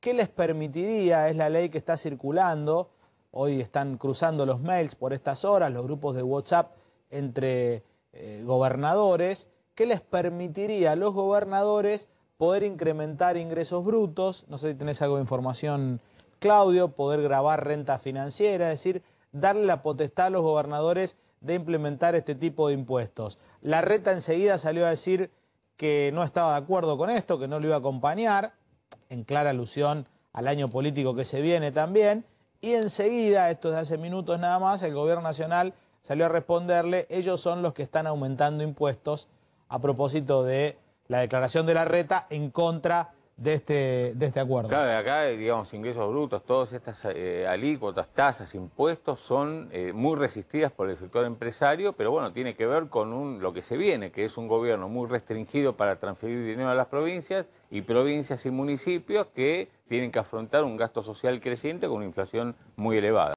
¿Qué les permitiría? Es la ley que está circulando. Hoy están cruzando los mails por estas horas, los grupos de WhatsApp entre eh, gobernadores. ¿Qué les permitiría a los gobernadores poder incrementar ingresos brutos? No sé si tenés algo de información, Claudio, poder grabar renta financiera, es decir, darle la potestad a los gobernadores de implementar este tipo de impuestos. La Reta enseguida salió a decir que no estaba de acuerdo con esto, que no lo iba a acompañar, en clara alusión al año político que se viene también, y enseguida, esto es de hace minutos nada más, el gobierno nacional salió a responderle, ellos son los que están aumentando impuestos a propósito de la declaración de la Reta en contra de este, de este acuerdo. Claro, acá, digamos, ingresos brutos, todas estas eh, alícuotas, tasas, impuestos son eh, muy resistidas por el sector empresario, pero bueno, tiene que ver con un, lo que se viene, que es un gobierno muy restringido para transferir dinero a las provincias y provincias y municipios que tienen que afrontar un gasto social creciente con una inflación muy elevada.